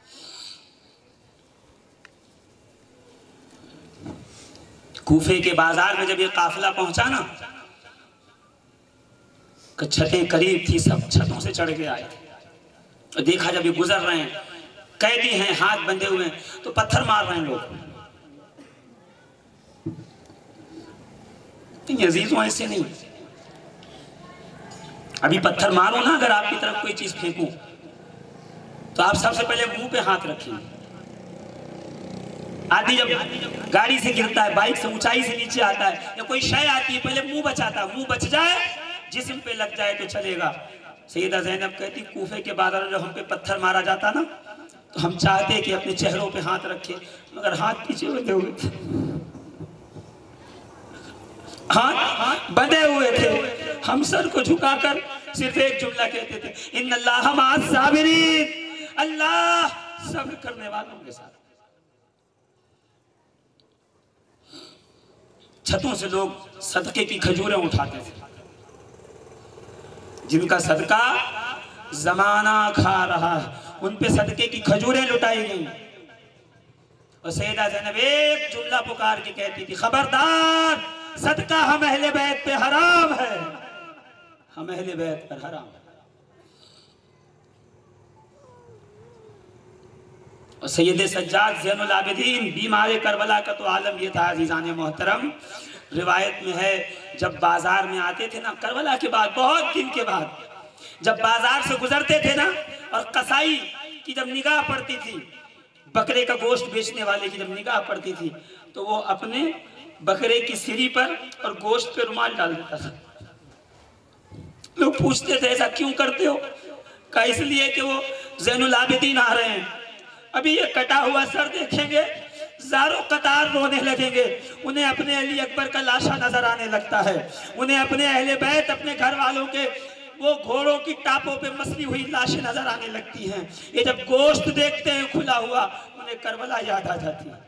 कूफे के बाजार में जब ये काफिला पहुंचा ना, छतें करीब थी, सब छतों से चढ़ के आए और देखा जब ये गुजर रहे हैं, कैदी हैं, हाथ बंधे हुए हैं, तो पत्थर मार रहे हैं लोग। अजीजों ऐसे नहीं, अभी पत्थर मारो ना अगर आपकी तरफ कोई चीज फेंकूं तो आप सबसे पहले मुंह पे हाथ रखेंगे। आदमी जब गाड़ी से गिरता है, बाइक से ऊंचाई से नीचे आता है या कोई शय आती है, पहले मुंह बचाता है, मुंह बच जाए, जिस्म पे लग जाए तो चलेगा। सैयदा ज़ैनब कहती कूफे के बाजार जब हम पे पत्थर मारा जाता ना तो हम चाहते कि अपने चेहरों पे हाथ रखे, मगर हाथ पीछे बंधे हुए थे, हाथ बंधे हुए थे। हम सर को झुकाकर सिर्फ एक जुमला कहते थे, इन्नल्लाह मअस साबिरीन, अल्लाह सब्र करने वालों के साथ। छतों से लोग सदके की खजूरें उठाते थे, जिनका सदका जमाना खा रहा है, उन पे सदके की खजूरें लुटाई गई। और सैयदा ज़ैनब एक जुमला पुकार के कहती थी, खबरदार, सदका हम अहले बैत पे हराम है, हम अहले बैत पर हराम है। और सैयद सज्जाद ज़ैनुल आबिदीन बीमार करबला का तो आलम ये था अज़ीज़ान मोहतरम, रिवायत में है जब बाजार में आते थे ना, करबला के बाद बहुत दिन के बाद जब बाजार से गुजरते थे ना, और कसाई की जब निगाह पड़ती थी, बकरे का गोश्त बेचने वाले की जब निगाह पड़ती थी, तो वो अपने बकरे की सिरी पर और गोश्त पे रुमाल डाल देता था। लोग पूछते थे ऐसा क्यों करते हो? कहा इसलिए कि वो ज़ैनुल आबिदीन आ रहे हैं, अभी ये कटा हुआ सर देखेंगे, ज़ारों कतार रोने लगेंगे, उन्हें अपने अली अकबर का लाशा नजर आने लगता है, उन्हें अपने अहले बैत, अपने घर वालों के वो घोड़ों की टापों पे मसली हुई लाशें नजर आने लगती हैं। ये जब गोश्त देखते हैं खुला हुआ, उन्हें करबला याद आ जाती है।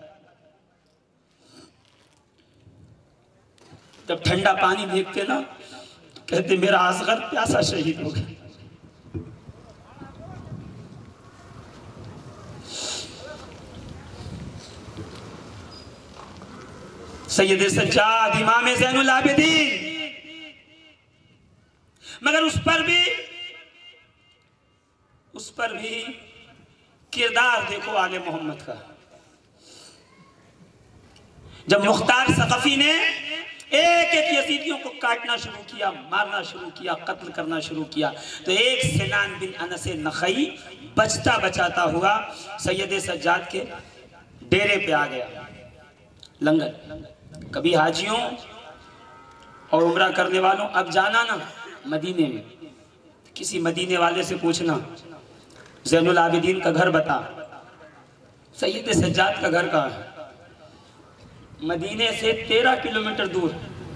जब ठंडा पानी देखते ना, तो कहते मेरा असगर प्यासा शहीद हो गया। सैयद सज्जाद इमाम ज़ैनुल आबिदीन, मगर उस पर भी किरदार देखो आले मोहम्मद का। जब मुख्तार सक़फ़ी ने एक एक यजीदियों को काटना शुरू किया, मारना शुरू किया, कत्ल करना शुरू किया, तो एक सिनान बिन अनस नख़ई बचता बचाता हुआ सैयद सज्जाद के डेरे पे आ गया। लंगर कभी हाजियों और उम्रा करने वालों, अब जाना ना मदीने में, किसी मदीने वाले से पूछना ज़ैनुल आबिदीन का घर बता, सैयद सज्जाद का घर कहाँ है? मदीने से 13 किलोमीटर दूर,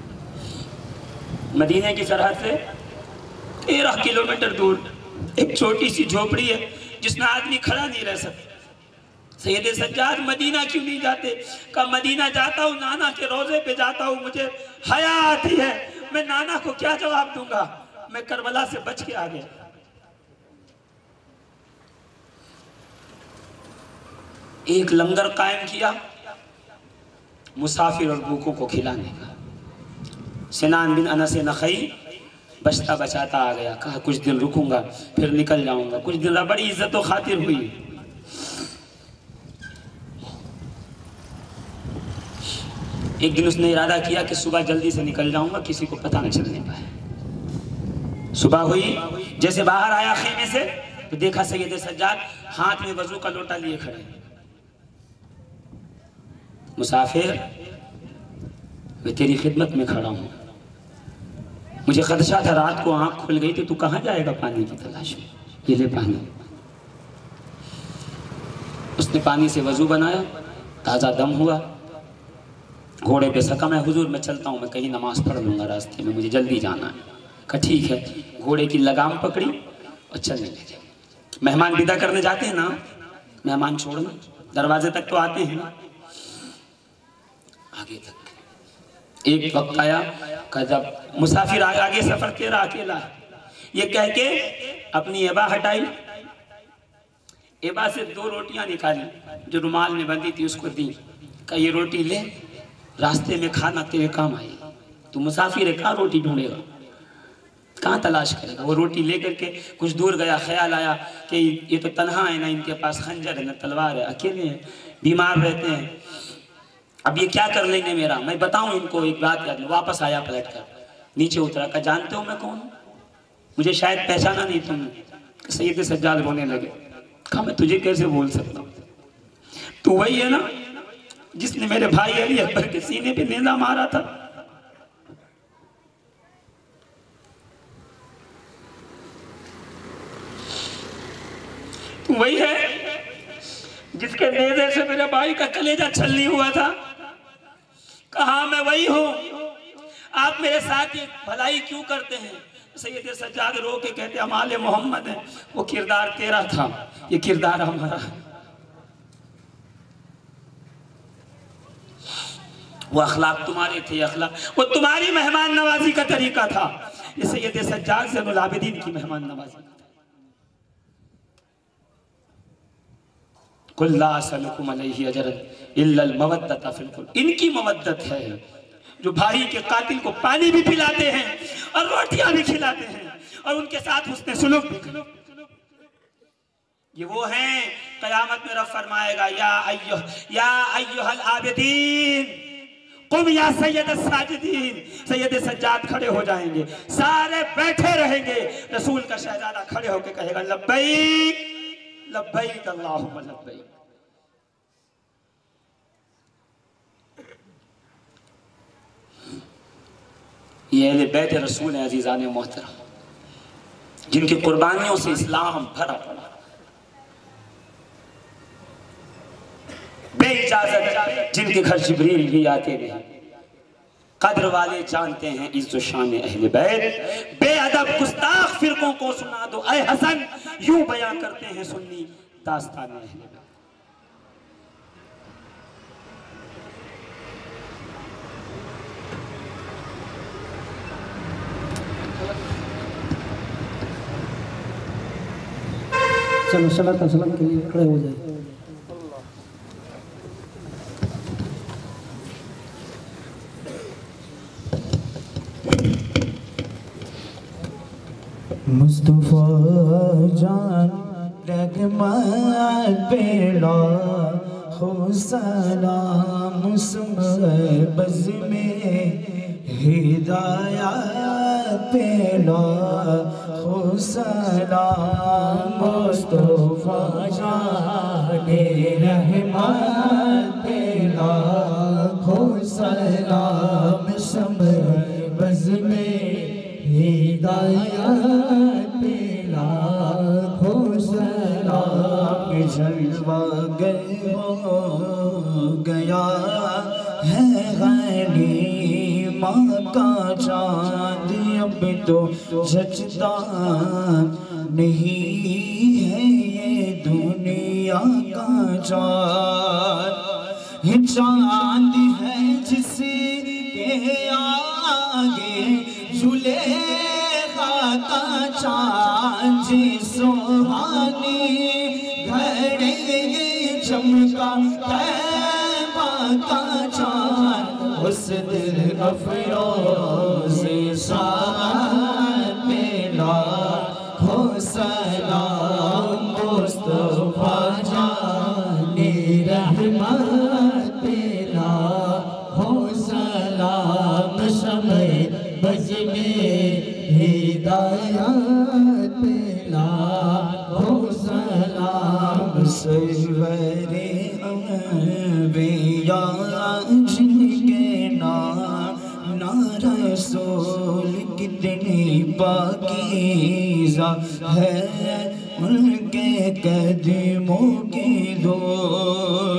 मदीने की सरहद से 13 किलोमीटर दूर एक छोटी सी झोपड़ी है जिसमें आदमी खड़ा नहीं रह सकता। सैयद सज्जाद मदीना क्यों नहीं जाते? का मदीना जाता हूँ, नाना के रोजे पे जाता हूँ, मुझे हया आती है, मैं नाना को क्या जवाब दूंगा, मैं करबला से बच के आ गया। एक लंगर कायम किया मुसाफिर और भूखों को खिलाने का। सिनान बिन अनस नख़ई बचता बचाता आ गया, कहा कुछ दिन रुकूंगा फिर निकल जाऊंगा। कुछ दिन बड़ी इज्जत तो खातिर हुई। एक दिन उसने इरादा किया कि सुबह जल्दी से निकल जाऊंगा, किसी को पता न चलने पाए। सुबह हुई, जैसे बाहर आया खेमे से तो देखा सैयद सज्जाद हाथ में वजू का लोटा लिए खड़े। मुसाफिर, मैं तेरी खिदमत में खड़ा हूँ, मुझे खदशा था रात को आंख खुल गई तो तू कहाँ जाएगा पानी की तलाश में, ये ले पानी। उसने पानी से वजू बनाया, ताज़ा दम हुआ, घोड़े पे सका, मैं हुजूर मैं चलता हूँ, मैं कहीं नमाज पढ़ लूँगा रास्ते में, मुझे जल्दी जाना है। कहा ठीक है। घोड़े की लगाम पकड़ी और चलने लगे। मेहमान विदा करने जाते हैं ना, मेहमान छोड़ना, दरवाजे तक तो आते हैं ना, आगे तक। एक वक्त आया कि जब मुसाफिर आगे सफर तेरा अकेला है, ये कह के अपनी एबा हटाई, एबा से 2 रोटियां निकाली जो रुमाल में बंधी थी, उसको दी। कहा ये रोटी ले, रास्ते में खाना तेरे काम आई। तू मुसाफिर है, कहाँ रोटी ढूंढेगा, कहाँ तलाश करेगा। वो रोटी लेकर के कुछ दूर गया, ख्याल आया कि ये तो तन्हा है ना, इनके पास खंजर है ना तलवार है, अकेले हैं, बीमार रहते हैं, अब ये क्या कर लेंगे मेरा, मैं बताऊं इनको एक बात याद। वापस आया पलट कर, नीचे उतरा, का जानते हो मैं कौन हूँ, मुझे शायद पहचाना नहीं तुमने। सैयद सज्जाद रोने लगे। कहा मैं तुझे कैसे बोल सकता हूँ, तू वही है ना जिसने मेरे भाई अली अकबर के सीने पे नेज़ा मारा था। तू वही है जिसके नेज़े से मेरे भाई का कलेजा छलनी हुआ था, कहा मैं वही हूँ। आप मेरे साथ ये भलाई क्यों करते हैं? सैयद सज्जाद रो के कहते अमाल मोहम्मद है, वो किरदार तेरा था, ये किरदार हमारा। वो अखलाक तुम्हारे थे, अखलाक वो तुम्हारी मेहमान नवाजी का तरीका था। ये सैयद सज्जाद ज़ैनुल आबिदीन की मेहमान नवाजी का था। कुल ला असलकुम अलैहि अजरन इल्लल मवद्दत फिल कुर्ब। इनकी मवद्दत है जो भाई के कातिल को पानी भी पिलाते हैं और रोटियां भी खिलाते हैं और उनके साथ हुस्न सुलूक भी। ये वो हैं, कयामत में रब फरमाएगा या अय्युहल आबिदीन कुम या सैयद साजिदीन। सैयद सज्जाद खड़े हो जाएंगे, सारे बैठे रहेंगे। रसूल का शहजादा खड़े होकर कहेगा लब्बैक लब्बैक अल्लाहुम्मा लब्बैक। ये अहले बैत रसूल हैं अजीज़ान मोहतरम, जिनकी कुर्बानियों से इस्लाम भरा पड़ा। बेइजाजत जिनके घर जिब्रील भी आते नहीं। कद्र वाले जानते हैं इज्जत शान अहले बैत। बेअदब गुस्ताख फिरकों को सुना दो ऐ हसन, यूं बयां करते हैं सुन्नी दास्तान अहले बैत। चलो सलात व सलाम के लिए खड़े हो जाए। मुस्तफा जान रहमत पेड़ा हो सलाम बज़ में हिदायत पेड़ा हो सलाम। मुस्तफा जान रहमत पेड़ा हो सलाम बज़ में हिदायत पेला हो सलाम। जलवा गया है गनीमा का चाँद, अब तो जचता नहीं है ये दुनिया का चाँद। चाँद है जिसके आगे जुलेखा का चाँद सुहानी घड़े चमका तैबा का चाँद। उस दिल अफरोज़ साथ मिला हो सलाम। मुस्तफा जाने रहमत पेला हो सलाम। समय बज़ में हिदायत पेला हो सलाम। सरवरे अंबिया जिनके नाम रसूल कितनी पाकीज़ा है उनके कदमों की धूल।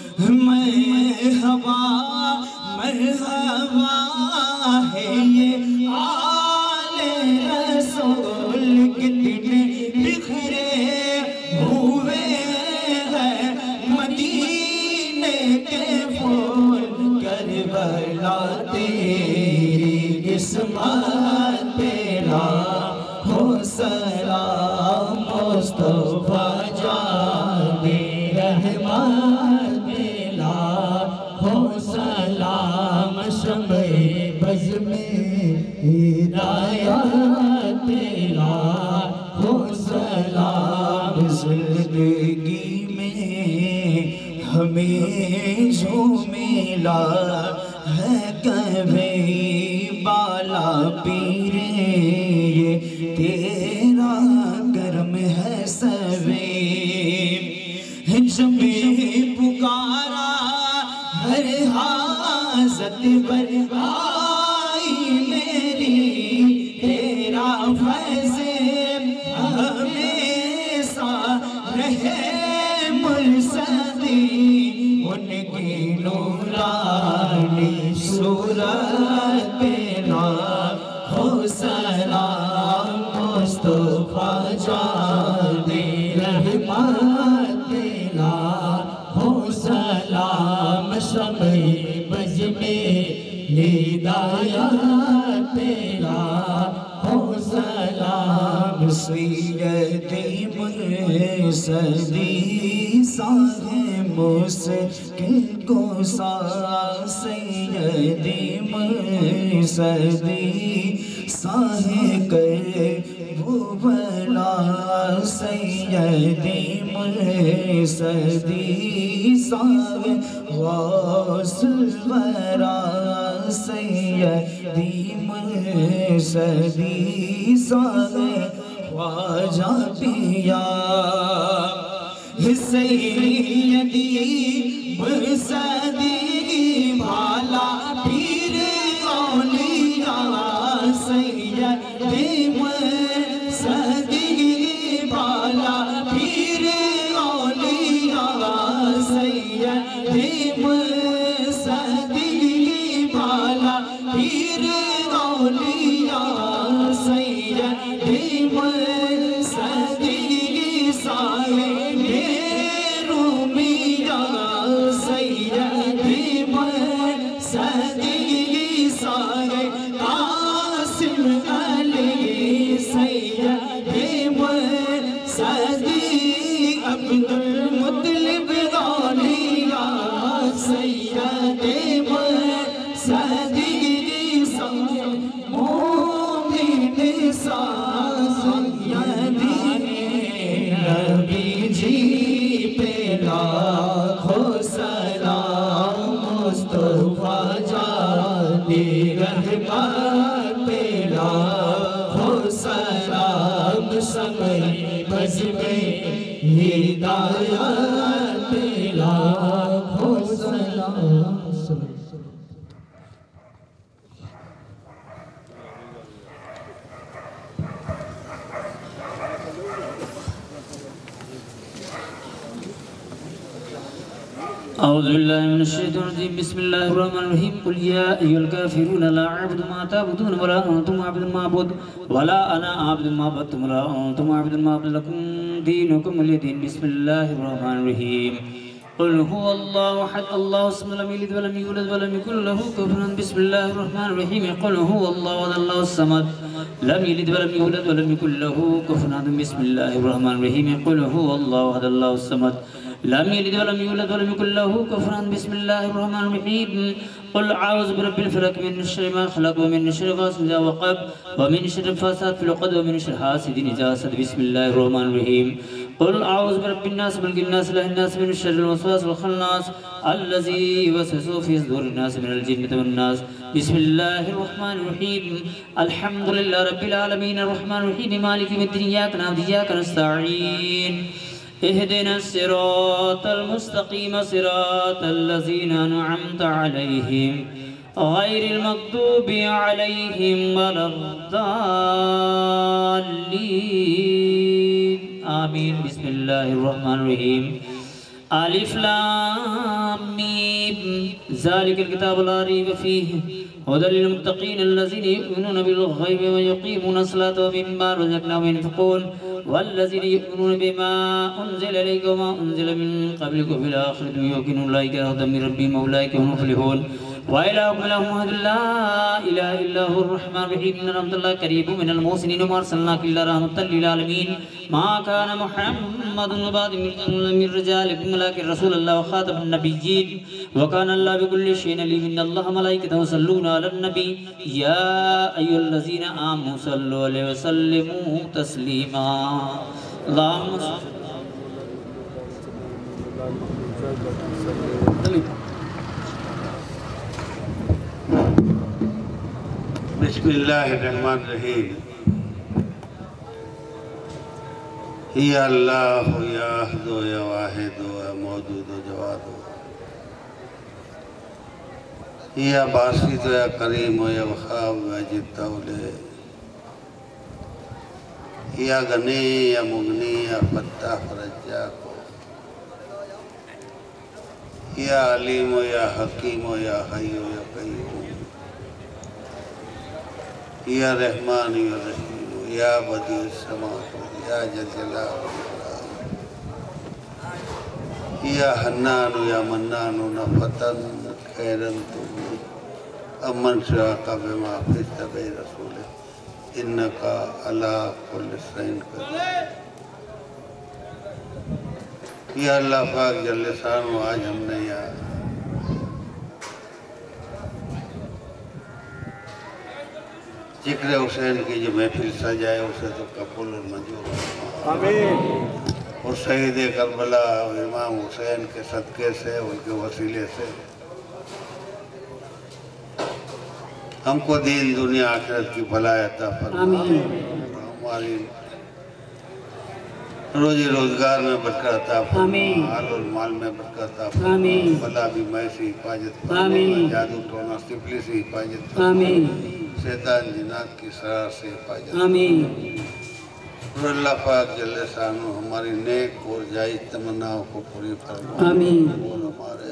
मरहबा मरहबा है ये आले रसूल, कितने बिखरे हुए हैं मदीने के फूल। करबला तेरी किस्मत पेला हो सलाम। मुस्तफा जाने रहमत पेला हो सलाम। समय बज़ में हिदायत पेला हो सलाम। ज़िंदगी में हमें जो मिला है कभी बाला पीरे, ये तेरा कर्म है सवे। जब पुकारा हर हाजत पर आई मेरी, तेरा फैज़ हमेशा रहे मुरसल उनकी नूरानी सूरत पे लाखो सलाम मुस्तफा जाने रहमत पे लाखो सलाम शमे बज में हिदायत पे लाखो सलाम सैयदी मुर्सदी साहे मुस्किल को सा सैयदी मुर्सदी साहे कर वो बला सैयदी मुर्सदी साहे गौसुल वरा सैयदी मुर्सदी साहे ख्वाजा पिया सैयदी मुर्सदी भाला पीर औलिया सैयदी मुर्सदी भाला पीर औलिया सैयदी मुर्सदी भाला पीर औलिया सैयदी मुर्सदी साए बिस्मिल्लाहिर्रहमानिर्रहीम कुल या अय्युहल काफिरून ला अअबुदु मा तअबुदून वला अंतुम आबिदुन मा अअबुदु वला अना आबिदुन मा अअबदतुम वला अंतुम आबिदुन मा अअबुदु लकुम दीनुकुम वलिय दीन बिस्मिल्लाहिर्रहमानिर्रहीम कुल हुवल्लाहु अहद अल्लाहु अस्मद लम यलिद वलम यूलद वलम यकुल लहू कुफुवन बिस्मिल्लाहिर्रहमानिर्रहीम कुल हुवल्लाहु अहद अल्लाहु अस्मद लम यलिद वलम यूलद वलम यकुल लहू कुफुवन बिस्मिल्लाहिर्रहमानिर्रहीम कुल हुवल्लाहु अहद अल्लाहु अस्मद लम यलिद वलम यूलद वलम यकुल लहू कुफुवन बिस्मिल्लाहिर्रहमानिर्रहीम कुल आऊज़ु बिरब्बिल फलक मिन शर्रि मा खलक व मिन शर्रि गासिकिन इज़ा वक़ब व मिन शर्रि फासिक़िन फ़िल उक़द व मिन शर्रि हासिदिन इज़ा हसद बिस्मिल्लाहिर्रहमानिर्रहीम कुल आऊज़ु बिरब्बिन नास मलिकिन नास इलाहिन नास मिन शर्रिल वसवासिल खन्नास अल्लज़ी युवस्विसु फ़ी सुदूरिन नास मिनल जिन्नति वन नास बिस्मिल्लाहिर्रहमानिर्रहीम अल्हम्दुलिल्लाहि रब्बिल आलमीन अर्रहमानिर रहीम मालिकि यौमिद्दीन इय्याका नअबुदु व इय्याका नस्तईन इहदिना सिरातल मुस्तकीम सिरातल लज़ीना अनअमत अलैहिम गैरिल मग़दूबि अलैहिम वलद्दाल्लीन आमीन बिस्मिल्लाहिर्रहमानिर्रहीम अलिफ लाम मीम ज़ालिकल किताबु ला रैब फ़ीहि हुदल लिल मुत्तक़ीन अल्लज़ीना युमिनूना बिल ग़ैबि व युक़ीमूना अस्सलाता व मिम्मा रज़क़नाहुम यunfiqून वल्लज़ीना युमिनूना बिमा उन्ज़िला इलैका व मा उन्ज़िला मिन क़ब्लिका व बिल आख़िरति हुम युक़िनून उलाइका अला हुदम मिन रब्बिहिम व उलाइका हुमुल मुफ़्लिहून व इलाहुकुम इलाहुन वाहिद ला इलाहा इल्ला हुवर रहमानुर रहीम इन्ना रहमतल्लाहि क़रीबुम मिनल मुहसिनीन व मा अर्सलनाका इल्ला रहमतल लिल आलमीन मा काना मुहम्मदुन अबा मिन रिजालिकुम वलाकिन रसूलुल्लाहि व ख़ातमुन नबिय्यीन व काना अल्लाहु बिकुल्लि शैइन अलीम इन्ना अल्लाहा व मलाइकतहु युसल्लूना अलन नबी या अय्युहल्लज़ीना आमनु सल्लु अलैहि व सल्लिमू तस्लीमा बिस्मिल्लाहिर्रहमानिर्रहीम या अल्लाह या अहद या वाहिद या मौजूद जवाद या बासित या करीम या वहाब या जिद्दौले या गनी या मुगनी या फत्ताह फरज्जा को या अलीम या हकीम या हय्यु या कय्यूम या रहमान या रहीम या बदीउ समात या जल जलाल या हन्नान या मन्नान नफतन खैरन तुम अमन शाका बिमा फिस्तबे रसूल इन्नका अला कुल्लि शैइन कदीर। या अल्लाह पाक जल्ले शानो आज हमने यार जिक्र हुसैन की जो महफिल सजाए उसे तो कबूल और मंजूर आमीन। और शहीद करबला इमाम हुसैन के सदक़े से उनके वसीले से हमको दीन दुनिया आखिरत की भलाई अता फरमा। हमारी रोजी रोजगार में बरकत अता फरमा, हाल और माल में बरकत अता फरमा, बला बीमारी से हिफाजत फरमा, जादू टोना सिफिलिस से हिफाजत फरमा, शैतान जिन्नात की शरारत से हिफाजत फरमा। और अल्लाह पाक जल्ले शानो हमारी नेक और जायज़ तमन्नाओं को पूरी फरमा और हमारे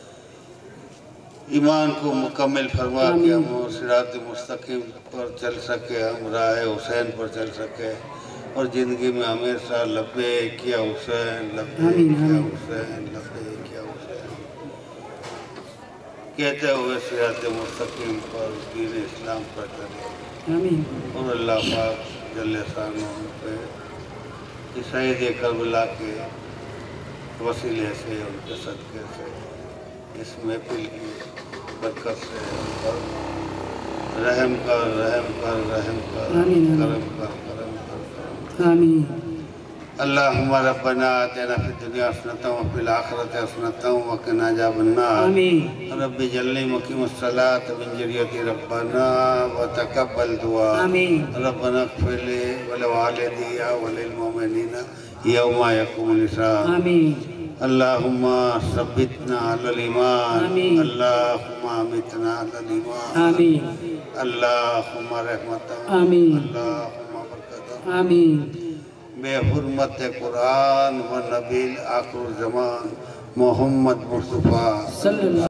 ईमान को मुकम्मल फरमा के हम सिरात मुस्तकीम पर चल सके, हम राह हुसैन पर चल सके और ज़िंदगी में हमेशा लब्बे किया हुसैन, लब्बे किया हुसैन, लब्बे किया हुसैन कहते हुए सिरात मुस्तकीम पर दीन इस्लाम पर चले। और अल्लाह पाक जल्ले शानो पे शहीद करबला के वसीले से उनके सदक़े से इस महफिल की बरकत से हम पर रहम कर, रहम कर, रहम कर, करम कर, करम कर, करम कर। अल्लाह हमारा बना तेना फिर दुनिया हसनता व फिल आखिरत हसनता व वक़िना अज़ाबन्नार। रब्बी जल्ली मुक़ीमुस्सलात मिन ज़ुर्रिय्यती रब्बना व तक़ब्बल दुआ। रब्बना इग़फ़िर ली व लिवालिदी व लिल-मुमिनीना यौमा यक़ूमुल हिसाब। अल्लाहुम्मा सब्बितना अलल ईमान, अल्लाहुम्मा अमितना अलल ईमान, अल्लाहुम्मा रहमतन, अल्लाहुम्मा बरकतन, बेहुरमत कुरान व नबील आखिर ज़मान मोहम्मद मुस्तफ़ा।